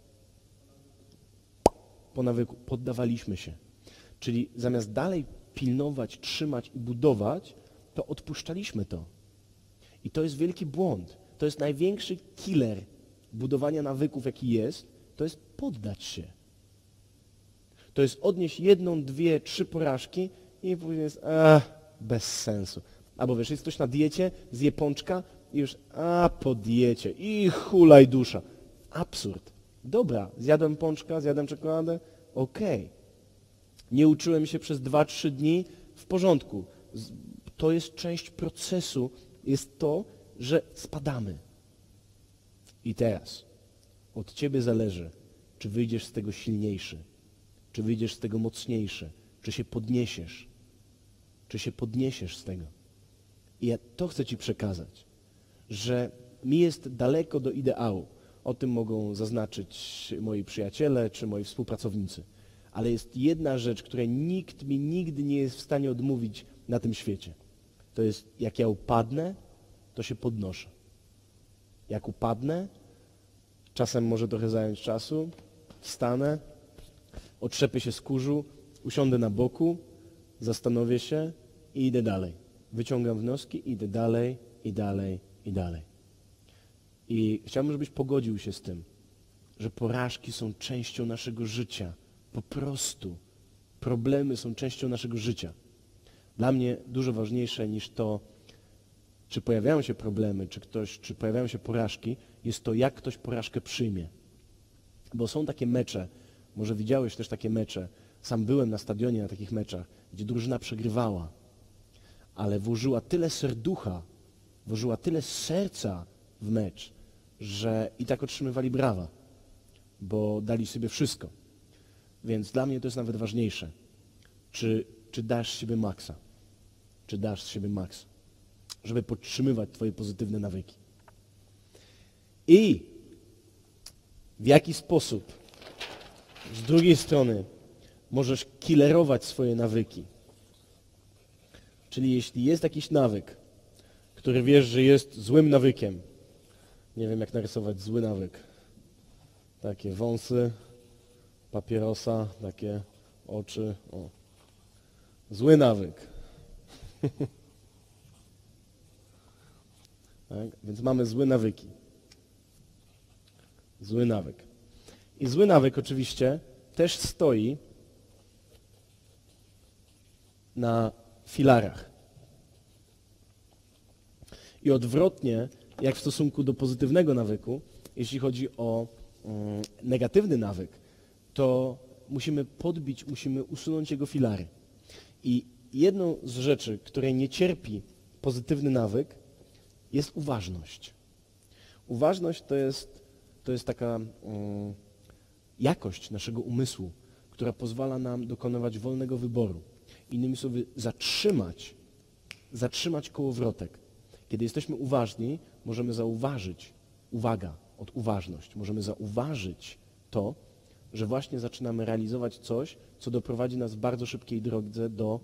Po nawyku poddawaliśmy się. Czyli zamiast dalej pilnować, trzymać i budować, to odpuszczaliśmy to. I to jest wielki błąd. To jest największy killer budowania nawyków, jaki jest, to jest poddać się. To jest odnieść jedną, dwie, trzy porażki i później jest, ach, bez sensu. Albo wiesz, jest ktoś na diecie, zje pączka i już, a po diecie i hulaj dusza. Absurd. Dobra, zjadłem pączka, zjadłem czekoladę, okej. Okay. Nie uczyłem się przez dwa, trzy dni, w porządku. To jest część procesu, jest to, że spadamy. I teraz od Ciebie zależy, czy wyjdziesz z tego silniejszy, czy wyjdziesz z tego mocniejszy, czy się podniesiesz, czy się podniesiesz z tego. I ja to chcę Ci przekazać, że mi jest daleko do ideału. O tym mogą zaznaczyć moi przyjaciele czy moi współpracownicy. Ale jest jedna rzecz, której nikt mi nigdy nie jest w stanie odmówić na tym świecie. To jest, jak ja upadnę, to się podnoszę. Jak upadnę, czasem może trochę zająć czasu, wstanę, otrzepię się z kurzu, usiądę na boku, zastanowię się i idę dalej. Wyciągam wnioski, idę dalej, i dalej, i dalej. I chciałbym, żebyś pogodził się z tym, że porażki są częścią naszego życia. Po prostu. Problemy są częścią naszego życia. Dla mnie dużo ważniejsze niż to, czy pojawiają się problemy, czy, ktoś, czy pojawiają się porażki, jest to, jak ktoś porażkę przyjmie. Bo są takie mecze, może widziałeś też takie mecze, sam byłem na stadionie na takich meczach, gdzie drużyna przegrywała, ale włożyła tyle serducha, włożyła tyle serca w mecz, że i tak otrzymywali brawa, bo dali sobie wszystko. Więc dla mnie to jest nawet ważniejsze. Czy, czy dasz z siebie maksa? Czy dasz z siebie maksa? Żeby podtrzymywać twoje pozytywne nawyki. I w jaki sposób z drugiej strony możesz killerować swoje nawyki? Czyli jeśli jest jakiś nawyk, który wiesz, że jest złym nawykiem, nie wiem jak narysować zły nawyk, takie wąsy, papierosa, takie oczy, o. Zły nawyk. Tak? Więc mamy złe nawyki. Zły nawyk. I zły nawyk oczywiście też stoi na filarach. I odwrotnie, jak w stosunku do pozytywnego nawyku, jeśli chodzi o mm, negatywny nawyk, to musimy podbić, musimy usunąć jego filary. I jedną z rzeczy, której nie cierpi pozytywny nawyk, jest uważność. Uważność to jest, to jest taka um, jakość naszego umysłu, która pozwala nam dokonywać wolnego wyboru. Innymi słowy, zatrzymać, zatrzymać kołowrotek. Kiedy jesteśmy uważni, możemy zauważyć, uwaga, od uważność, możemy zauważyć to, że właśnie zaczynamy realizować coś, co doprowadzi nas w bardzo szybkiej drodze do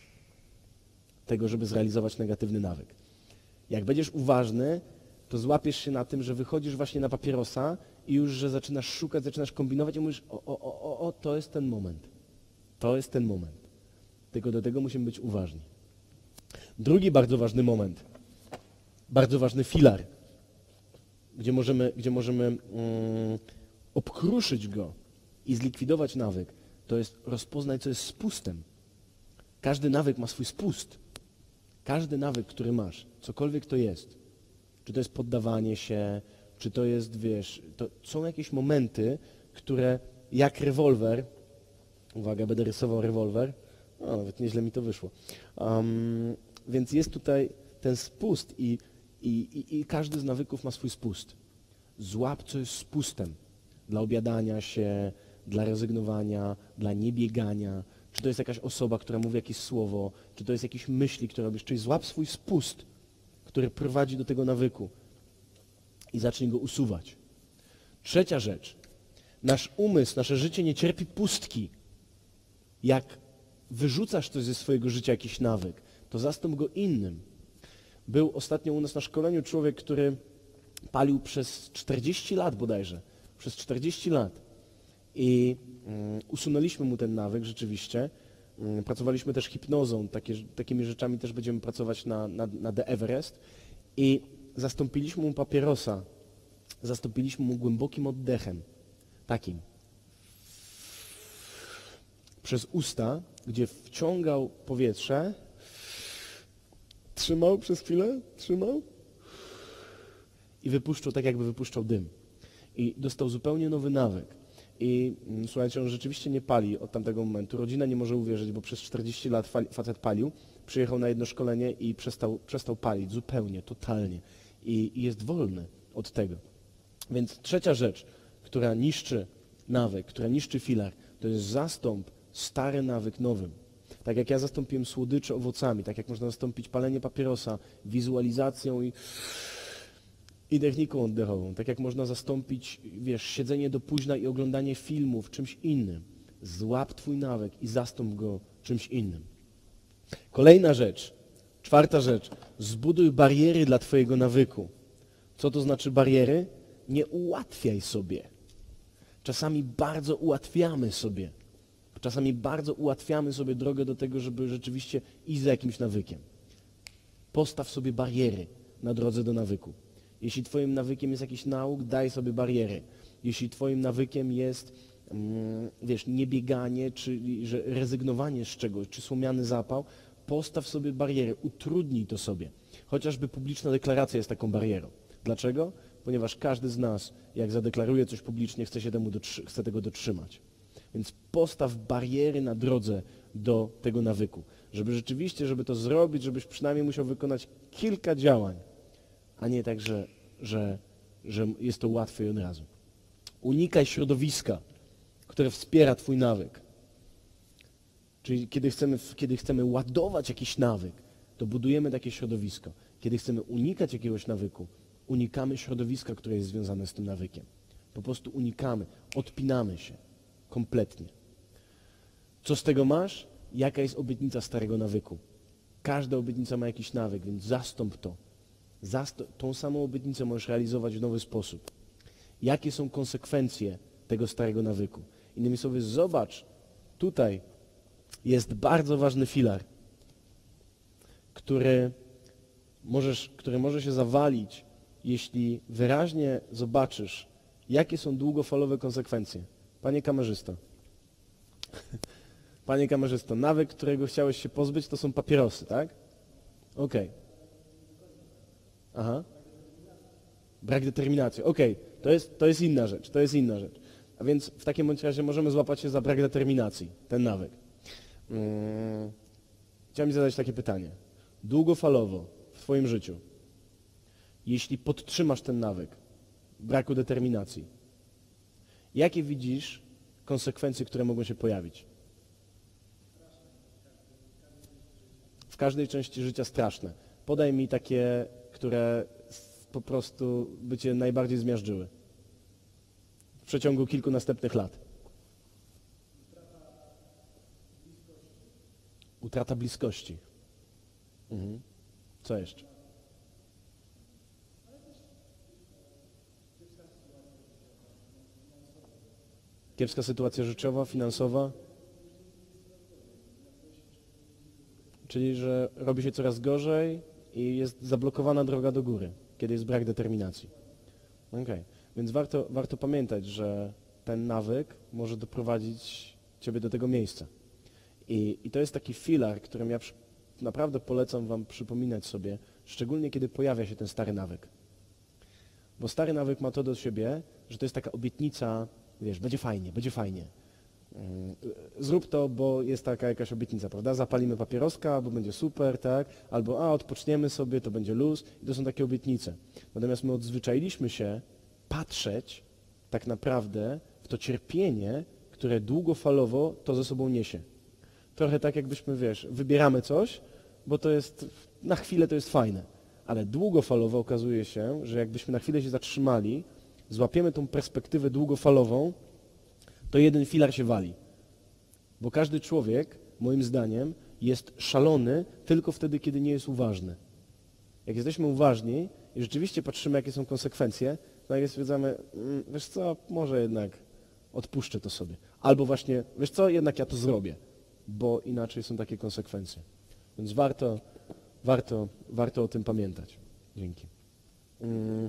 tego, żeby zrealizować negatywny nawyk. Jak będziesz uważny, to złapiesz się na tym, że wychodzisz właśnie na papierosa i już, że zaczynasz szukać, zaczynasz kombinować i mówisz, o, o, o, o, o, to jest ten moment. To jest ten moment. Tylko do tego musimy być uważni. Drugi bardzo ważny moment, bardzo ważny filar, gdzie możemy, gdzie możemy mm, obkruszyć go i zlikwidować nawyk, to jest rozpoznać, co jest spustem. Każdy nawyk ma swój spust. Każdy nawyk, który masz, cokolwiek to jest, czy to jest poddawanie się, czy to jest, wiesz, to są jakieś momenty, które jak rewolwer, uwaga, będę rysował rewolwer, o, nawet nieźle mi to wyszło, um, więc jest tutaj ten spust i, i, i, i każdy z nawyków ma swój spust. Złap, co jest spustem dla obiadania się, dla rezygnowania, dla niebiegania, czy to jest jakaś osoba, która mówi jakieś słowo, czy to jest jakieś myśli, które robisz, czyli złap swój spust, który prowadzi do tego nawyku i zacznij go usuwać. Trzecia rzecz. Nasz umysł, nasze życie nie cierpi pustki. Jak wyrzucasz coś ze swojego życia, jakiś nawyk, to zastąp go innym. Był ostatnio u nas na szkoleniu człowiek, który palił przez czterdzieści lat bodajże. Przez czterdzieści lat. I um, usunęliśmy mu ten nawyk rzeczywiście. Um, pracowaliśmy też hipnozą, takie, takimi rzeczami też będziemy pracować na, na, na The Everest. I zastąpiliśmy mu papierosa, zastąpiliśmy mu głębokim oddechem, takim. Przez usta, gdzie wciągał powietrze, trzymał przez chwilę, trzymał i wypuszczał tak, jakby wypuszczał dym. I dostał zupełnie nowy nawyk. I mm, słuchajcie, on rzeczywiście nie pali od tamtego momentu. Rodzina nie może uwierzyć, bo przez czterdzieści lat facet palił. Przyjechał na jedno szkolenie i przestał, przestał palić zupełnie, totalnie. I, I jest wolny od tego. Więc trzecia rzecz, która niszczy nawyk, która niszczy filar, to jest zastąp stary nawyk nowym. Tak jak ja zastąpiłem słodycze owocami, tak jak można zastąpić palenie papierosa wizualizacją i, i techniką oddechową, tak jak można zastąpić, wiesz, siedzenie do późna i oglądanie filmów czymś innym. Złap twój nawyk i zastąp go czymś innym. Kolejna rzecz, czwarta rzecz, zbuduj bariery dla twojego nawyku. Co to znaczy bariery? Nie ułatwiaj sobie. Czasami bardzo ułatwiamy sobie. Czasami bardzo ułatwiamy sobie drogę do tego, żeby rzeczywiście iść za jakimś nawykiem. Postaw sobie bariery na drodze do nawyku. Jeśli twoim nawykiem jest jakiś nauk, daj sobie bariery. Jeśli twoim nawykiem jest, mm, wiesz, niebieganie, czy że rezygnowanie z czegoś, czy słomiany zapał, postaw sobie bariery, utrudnij to sobie. Chociażby publiczna deklaracja jest taką barierą. Dlaczego? Ponieważ każdy z nas, jak zadeklaruje coś publicznie, chce się temu dotrzy- chce tego dotrzymać. Więc postaw bariery na drodze do tego nawyku. Żeby rzeczywiście, żeby to zrobić, żebyś przynajmniej musiał wykonać kilka działań, a nie tak, że, że, że jest to łatwe i od razu. Unikaj środowiska, które wspiera twój nawyk. Czyli kiedy chcemy, kiedy chcemy ładować jakiś nawyk, to budujemy takie środowisko. Kiedy chcemy unikać jakiegoś nawyku, unikamy środowiska, które jest związane z tym nawykiem. Po prostu unikamy, odpinamy się kompletnie. Co z tego masz? Jaka jest obietnica starego nawyku? Każda obietnica ma jakiś nawyk, więc zastąp to. Zastąp, tą samą obietnicę możesz realizować w nowy sposób. Jakie są konsekwencje tego starego nawyku? Innymi słowy, zobacz, tutaj jest bardzo ważny filar, który, możesz, który może się zawalić, jeśli wyraźnie zobaczysz, jakie są długofalowe konsekwencje. Panie kamerzysto, panie kamerzysto, nawyk, którego chciałeś się pozbyć, to są papierosy, tak? Okej. Okay. Aha. Brak determinacji. Okej, okay. to, jest, to jest inna rzecz, to jest inna rzecz. A więc w takim bądź razie możemy złapać się za brak determinacji, ten nawyk. Hmm. Chciałem zadać takie pytanie. Długofalowo w twoim życiu, jeśli podtrzymasz ten nawyk braku determinacji, jakie widzisz konsekwencje, które mogą się pojawić? W każdej części życia straszne. Podaj mi takie, które po prostu by cię najbardziej zmiażdżyły w przeciągu kilku następnych lat. Utrata bliskości. Mhm. Co jeszcze? Kiepska sytuacja życiowa, finansowa. Czyli, że robi się coraz gorzej i jest zablokowana droga do góry, kiedy jest brak determinacji. Okay. Więc warto, warto pamiętać, że ten nawyk może doprowadzić ciebie do tego miejsca. I, i to jest taki filar, którym ja przy, naprawdę polecam wam przypominać sobie, szczególnie kiedy pojawia się ten stary nawyk. Bo stary nawyk ma to do siebie, że to jest taka obietnica, wiesz, będzie fajnie, będzie fajnie. Zrób to, bo jest taka jakaś obietnica, prawda? Zapalimy papieroska, bo będzie super, tak? Albo a, odpoczniemy sobie, to będzie luz. I to są takie obietnice. Natomiast my odzwyczailiśmy się patrzeć tak naprawdę w to cierpienie, które długofalowo to ze sobą niesie. Trochę tak jakbyśmy, wiesz, wybieramy coś, bo to jest, na chwilę to jest fajne. Ale długofalowo okazuje się, że jakbyśmy na chwilę się zatrzymali, złapiemy tą perspektywę długofalową, to jeden filar się wali. Bo każdy człowiek, moim zdaniem, jest szalony tylko wtedy, kiedy nie jest uważny. Jak jesteśmy uważni i rzeczywiście patrzymy, jakie są konsekwencje, to nagle stwierdzamy, mmm, wiesz co, może jednak odpuszczę to sobie. Albo właśnie, wiesz co, jednak ja to zrobię, bo inaczej są takie konsekwencje. Więc warto, warto, warto o tym pamiętać. Dzięki. Mm.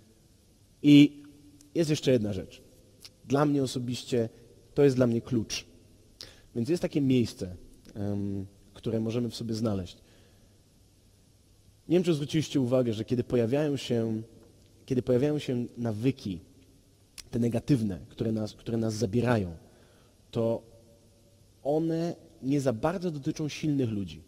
I jest jeszcze jedna rzecz. Dla mnie osobiście to jest dla mnie klucz. Więc jest takie miejsce, um, które możemy w sobie znaleźć. Nie wiem, czy zwróciliście uwagę, że kiedy pojawiają się, kiedy pojawiają się nawyki, te negatywne, które nas, które nas zabierają, to one nie za bardzo dotyczą silnych ludzi.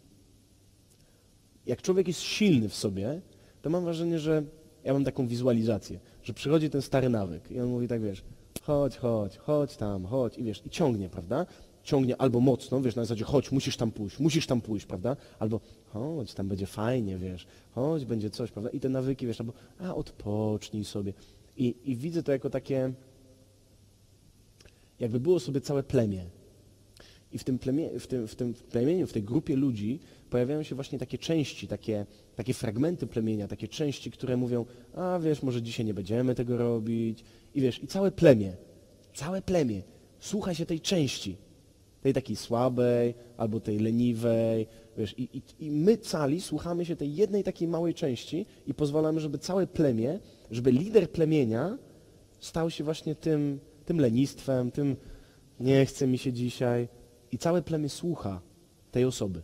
Jak człowiek jest silny w sobie, to mam wrażenie, że ja mam taką wizualizację, że przychodzi ten stary nawyk i on mówi tak, wiesz, chodź, chodź, chodź tam, chodź i wiesz, i ciągnie, prawda? Ciągnie albo mocno, wiesz, na zasadzie chodź, musisz tam pójść, musisz tam pójść, prawda? Albo chodź, tam będzie fajnie, wiesz, chodź, będzie coś, prawda? I te nawyki, wiesz, albo a odpocznij sobie. I, i widzę to jako takie, jakby było sobie całe plemię. I w tym, plemie, w, tym, w tym plemieniu, w tej grupie ludzi pojawiają się właśnie takie części, takie, takie fragmenty plemienia, takie części, które mówią, a wiesz, może dzisiaj nie będziemy tego robić. I wiesz, i całe plemię, całe plemię słucha się tej części, tej takiej słabej albo tej leniwej, wiesz, i, i, i my cali słuchamy się tej jednej takiej małej części i pozwalamy, żeby całe plemię, żeby lider plemienia stał się właśnie tym, tym lenistwem, tym nie chce mi się dzisiaj i całe plemię słucha tej osoby.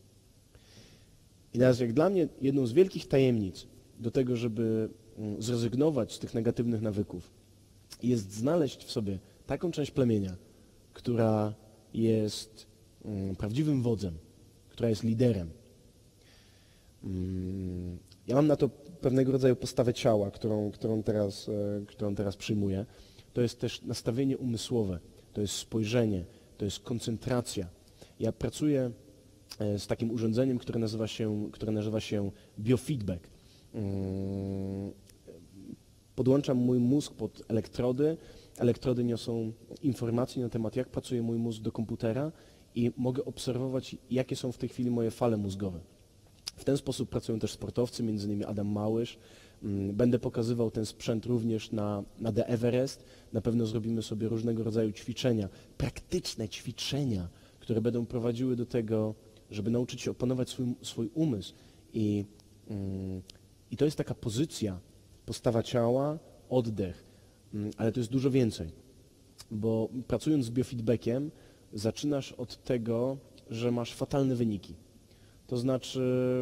I teraz jak dla mnie jedną z wielkich tajemnic do tego, żeby zrezygnować z tych negatywnych nawyków, jest znaleźć w sobie taką część plemienia, która jest mm, prawdziwym wodzem, która jest liderem. Mm, ja mam na to pewnego rodzaju postawę ciała, którą, którą, teraz, e, którą teraz przyjmuję. To jest też nastawienie umysłowe, to jest spojrzenie, to jest koncentracja. Ja pracuję e, z takim urządzeniem, które nazywa się, które nazywa się biofeedback. Mm, podłączam mój mózg pod elektrody, elektrody niosą informacje na temat, jak pracuje mój mózg do komputera i mogę obserwować, jakie są w tej chwili moje fale mózgowe. W ten sposób pracują też sportowcy, między innymi Adam Małysz. Będę pokazywał ten sprzęt również na, na The Everest. Na pewno zrobimy sobie różnego rodzaju ćwiczenia, praktyczne ćwiczenia, które będą prowadziły do tego, żeby nauczyć się opanować swój, swój umysł. I, mm, I to jest taka pozycja, postawa ciała, oddech, ale to jest dużo więcej, bo pracując z biofeedbackiem zaczynasz od tego, że masz fatalne wyniki. To znaczy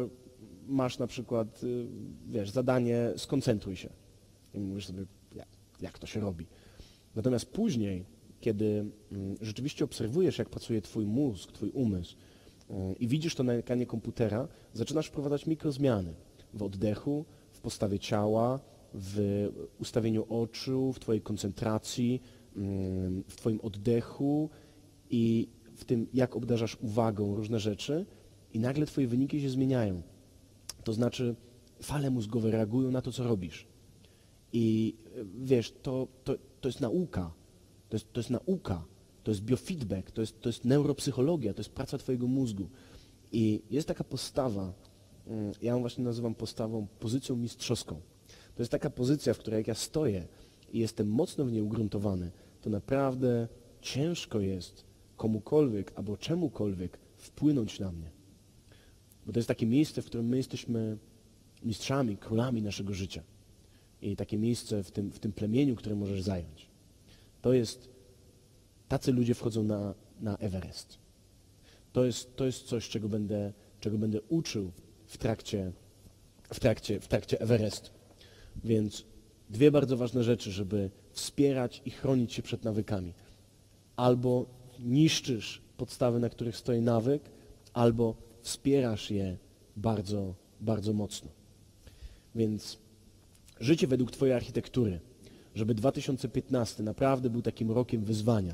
masz na przykład, wiesz, zadanie skoncentruj się i mówisz sobie, jak, jak to się robi. Natomiast później, kiedy rzeczywiście obserwujesz, jak pracuje twój mózg, twój umysł i widzisz to na ekranie komputera, zaczynasz wprowadzać mikrozmiany w oddechu, w postawie ciała, w ustawieniu oczu, w twojej koncentracji, w twoim oddechu i w tym, jak obdarzasz uwagą różne rzeczy i nagle twoje wyniki się zmieniają. To znaczy fale mózgowe reagują na to, co robisz. I wiesz, to, to, to jest nauka, to jest, to jest nauka, to jest biofeedback, to jest, to jest neuropsychologia, to jest praca twojego mózgu. I jest taka postawa, ja ją właśnie nazywam postawą, pozycją mistrzowską. To jest taka pozycja, w której jak ja stoję i jestem mocno w niej ugruntowany, to naprawdę ciężko jest komukolwiek albo czemukolwiek wpłynąć na mnie. Bo to jest takie miejsce, w którym my jesteśmy mistrzami, królami naszego życia. I takie miejsce w tym, w tym plemieniu, które możesz zająć. To jest, tacy ludzie wchodzą na, na Everest. To jest, to jest coś, czego będę, czego będę uczył w trakcie, w trakcie, w trakcie Everestu. Więc dwie bardzo ważne rzeczy, żeby wspierać i chronić się przed nawykami. Albo niszczysz podstawy, na których stoi nawyk, albo wspierasz je bardzo, bardzo mocno. Więc życie według twojej architektury, żeby dwa tysiące piętnasty naprawdę był takim rokiem wyzwania.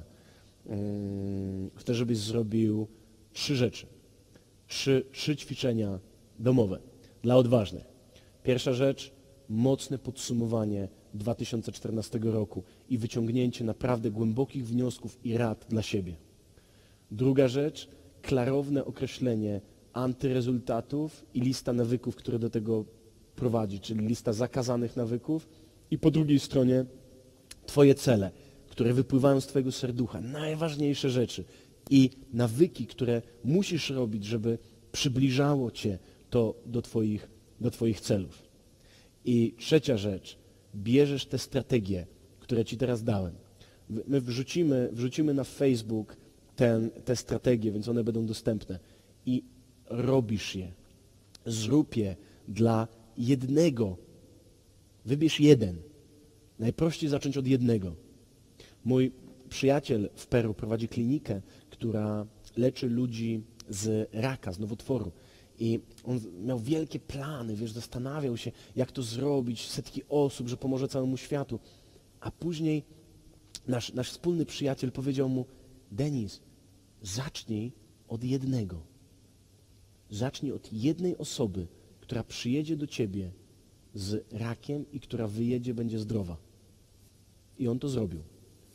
Chcę, żebyś zrobił trzy rzeczy. Trzy, trzy ćwiczenia domowe dla odważnych. Pierwsza rzecz, mocne podsumowanie dwa tysiące czternastego roku i wyciągnięcie naprawdę głębokich wniosków i rad dla siebie. Druga rzecz, klarowne określenie antyrezultatów i lista nawyków, które do tego prowadzi, czyli lista zakazanych nawyków i po drugiej stronie twoje cele, które wypływają z twojego serducha, najważniejsze rzeczy i nawyki, które musisz robić, żeby przybliżało cię to do twoich, do twoich celów. I trzecia rzecz, bierzesz te strategie, które ci teraz dałem. My wrzucimy, wrzucimy na Facebook ten, te strategie, więc one będą dostępne i robisz je. Zrób je dla jednego. Wybierz jeden. Najprościej zacząć od jednego. Mój przyjaciel w Peru prowadzi klinikę, która leczy ludzi z raka, z nowotworu. I on miał wielkie plany, wiesz, zastanawiał się, jak to zrobić, setki osób, że pomoże całemu światu. A później nasz, nasz wspólny przyjaciel powiedział mu, Denis, zacznij od jednego. Zacznij od jednej osoby, która przyjedzie do ciebie z rakiem i która wyjedzie, będzie zdrowa. I on to zrobił.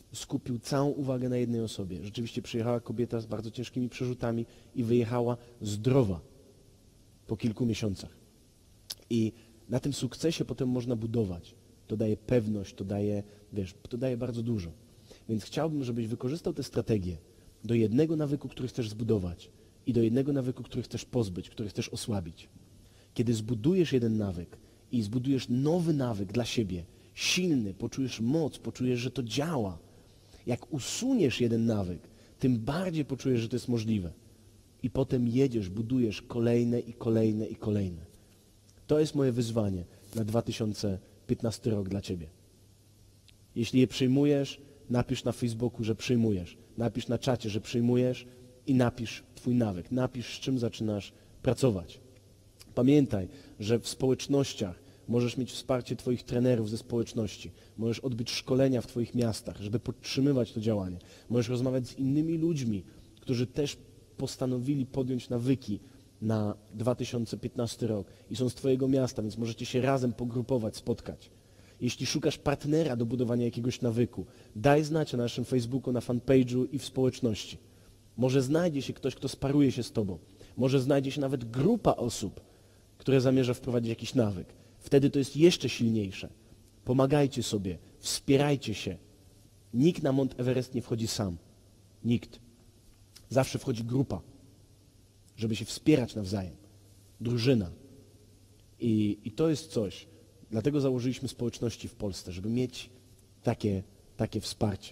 skupił całą uwagę na jednej osobie. Rzeczywiście przyjechała kobieta z bardzo ciężkimi przerzutami i wyjechała zdrowa po kilku miesiącach. I na tym sukcesie potem można budować. To daje pewność, to daje, wiesz, to daje bardzo dużo. Więc chciałbym, żebyś wykorzystał tę strategię do jednego nawyku, który chcesz zbudować i do jednego nawyku, który chcesz pozbyć, który chcesz osłabić. Kiedy zbudujesz jeden nawyk i zbudujesz nowy nawyk dla siebie, silny, poczujesz moc, poczujesz, że to działa. Jak usuniesz jeden nawyk, tym bardziej poczujesz, że to jest możliwe. I potem jedziesz, budujesz kolejne i kolejne i kolejne. To jest moje wyzwanie na dwa tysiące piętnasty rok dla ciebie. Jeśli je przyjmujesz, napisz na Facebooku, że przyjmujesz. Napisz na czacie, że przyjmujesz i napisz twój nawyk. Napisz, z czym zaczynasz pracować. Pamiętaj, że w społecznościach możesz mieć wsparcie twoich trenerów ze społeczności. Możesz odbyć szkolenia w twoich miastach, żeby podtrzymywać to działanie. Możesz rozmawiać z innymi ludźmi, którzy też postanowili podjąć nawyki na dwa tysiące piętnasty rok i są z twojego miasta, więc możecie się razem pogrupować, spotkać. Jeśli szukasz partnera do budowania jakiegoś nawyku, daj znać na naszym Facebooku, na fanpage'u i w społeczności. Może znajdzie się ktoś, kto sparuje się z tobą. Może znajdzie się nawet grupa osób, które zamierza wprowadzić jakiś nawyk. Wtedy to jest jeszcze silniejsze. Pomagajcie sobie, wspierajcie się. Nikt na Mount Everest nie wchodzi sam. Nikt. Zawsze wchodzi grupa, żeby się wspierać nawzajem. Drużyna. I, i to jest coś. Dlatego założyliśmy społeczności w Polsce, żeby mieć takie, takie wsparcie.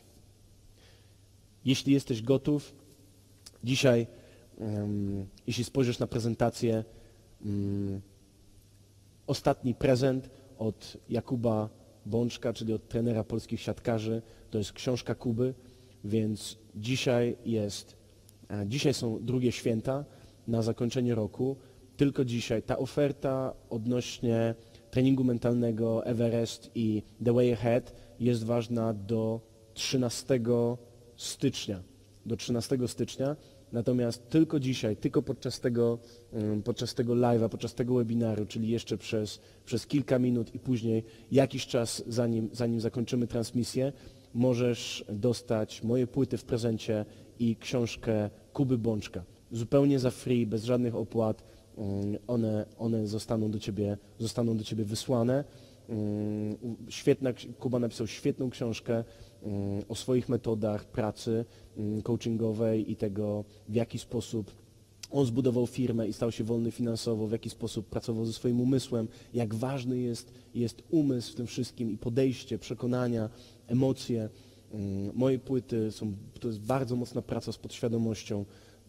Jeśli jesteś gotów, dzisiaj, um, jeśli spojrzysz na prezentację, um, ostatni prezent od Jakuba Bączka, czyli od trenera polskich siatkarzy, to jest książka Kuby, więc dzisiaj jest, dzisiaj są drugie święta na zakończenie roku. Tylko dzisiaj ta oferta odnośnie treningu mentalnego Everest i The Way Ahead jest ważna do trzynastego stycznia. Do trzynastego stycznia. Natomiast tylko dzisiaj, tylko podczas tego, podczas tego live'a, podczas tego webinaru, czyli jeszcze przez, przez kilka minut i później jakiś czas zanim, zanim zakończymy transmisję, możesz dostać moje płyty w prezencie i książkę Kuby Bączka. Zupełnie za free, bez żadnych opłat. One, one zostaną do ciebie, zostaną do ciebie wysłane. Świetna, Kuba napisał świetną książkę o swoich metodach pracy coachingowej i tego, w jaki sposób on zbudował firmę i stał się wolny finansowo, w jaki sposób pracował ze swoim umysłem, jak ważny jest, jest umysł w tym wszystkim i podejście, przekonania, emocje. Moje płyty są, to jest bardzo mocna praca z podświadomością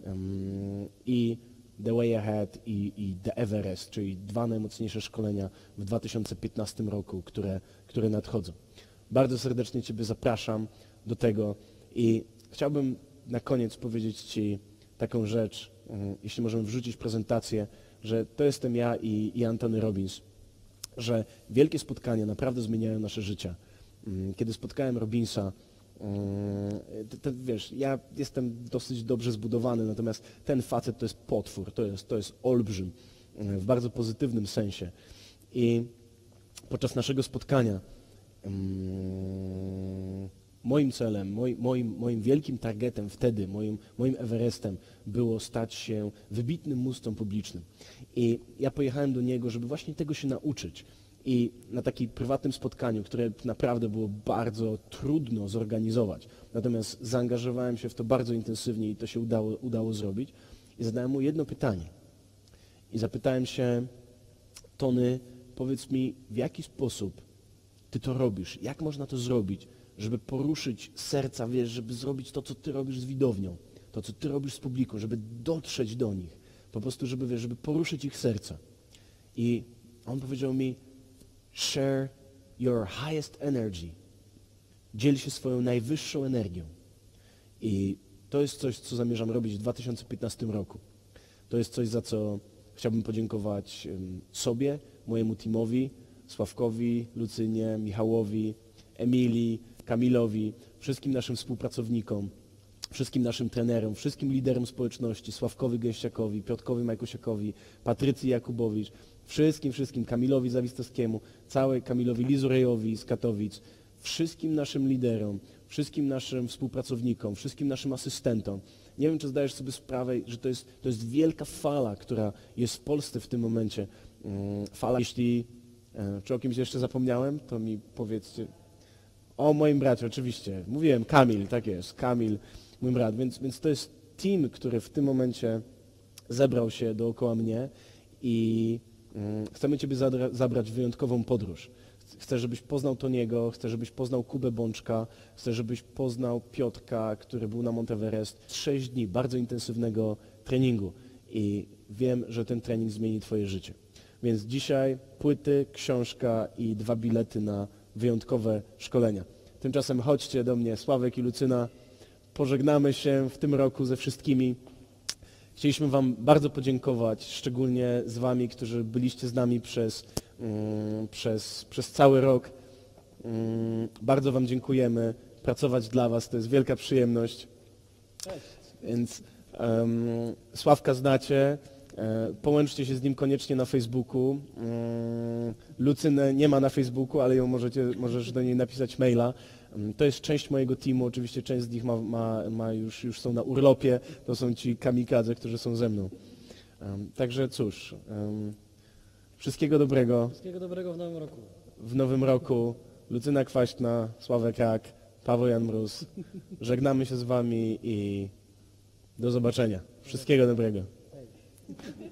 i The Way Ahead i, i The Everest, czyli dwa najmocniejsze szkolenia w dwa tysiące piętnastym roku, które, które nadchodzą. Bardzo serdecznie Ciebie zapraszam do tego i chciałbym na koniec powiedzieć Ci taką rzecz, jeśli możemy wrzucić prezentację, że to jestem ja i, i Anthony Robbins, że wielkie spotkania naprawdę zmieniają nasze życia. Kiedy spotkałem Robbinsa, To, to, wiesz, ja jestem dosyć dobrze zbudowany, natomiast ten facet to jest potwór, to jest, to jest olbrzym w bardzo pozytywnym sensie. I podczas naszego spotkania um, moim celem, moi, moim, moim wielkim targetem wtedy, moim, moim Everestem było stać się wybitnym mówcą publicznym. I ja pojechałem do niego, żeby właśnie tego się nauczyć. I na takim prywatnym spotkaniu, które naprawdę było bardzo trudno zorganizować, natomiast zaangażowałem się w to bardzo intensywnie i to się udało, udało zrobić. I zadałem mu jedno pytanie. I zapytałem się, Tony, powiedz mi, w jaki sposób ty to robisz? Jak można to zrobić, żeby poruszyć serca, wiesz, żeby zrobić to, co ty robisz z widownią, to, co ty robisz z publiką, żeby dotrzeć do nich, po prostu, żeby, wiesz, żeby poruszyć ich serca. I on powiedział mi, share your highest energy. Dziel się swoją najwyższą energią. I to jest coś, co zamierzam robić w dwa tysiące piętnastym roku. To jest coś, za co chciałbym podziękować sobie, mojemu teamowi, Sławkowi, Lucynie, Michałowi, Emilii, Kamilowi, wszystkim naszym współpracownikom, wszystkim naszym trenerom, wszystkim liderom społeczności, Sławkowi Gęściakowi, Piotrkowi Majkusiakowi, Patrycji Jakubowicz, wszystkim, wszystkim, Kamilowi Zawistowskiemu, całej Kamilowi Lizurejowi z Katowic, wszystkim naszym liderom, wszystkim naszym współpracownikom, wszystkim naszym asystentom. Nie wiem, czy zdajesz sobie sprawę, że to jest, to jest wielka fala, która jest w Polsce w tym momencie. Fala, jeśli, czy o kimś jeszcze zapomniałem, to mi powiedzcie. O moim bracie, oczywiście. Mówiłem, Kamil, tak jest, Kamil, mój brat. Więc, więc to jest team, który w tym momencie zebrał się dookoła mnie i mm, chcemy Ciebie zadra, zabrać w wyjątkową podróż. Chcę, żebyś poznał Toniego, chcę, żebyś poznał Kubę Bączka, chcę, żebyś poznał Piotrka, który był na Monteverest. Sześć dni bardzo intensywnego treningu i wiem, że ten trening zmieni Twoje życie. Więc dzisiaj płyty, książka i dwa bilety na wyjątkowe szkolenia. Tymczasem chodźcie do mnie, Sławek i Lucyna. Pożegnamy się w tym roku ze wszystkimi. Chcieliśmy Wam bardzo podziękować, szczególnie z Wami, którzy byliście z nami przez, um, przez, przez cały rok. Um, bardzo Wam dziękujemy. Pracować dla Was to jest wielka przyjemność. Więc um, Sławka znacie. Połączcie się z nim koniecznie na Facebooku. Lucynę nie ma na Facebooku, ale ją możecie, możesz do niej napisać maila. To jest część mojego teamu, oczywiście część z nich ma, ma, ma już, już są na urlopie, to są ci kamikadze, którzy są ze mną. Także cóż, wszystkiego dobrego. Wszystkiego dobrego w nowym roku. W nowym roku. Lucyna Kwaśna, Sławek Rak, Paweł Jan Mróz. Żegnamy się z Wami i do zobaczenia. Wszystkiego dobrego. Hej.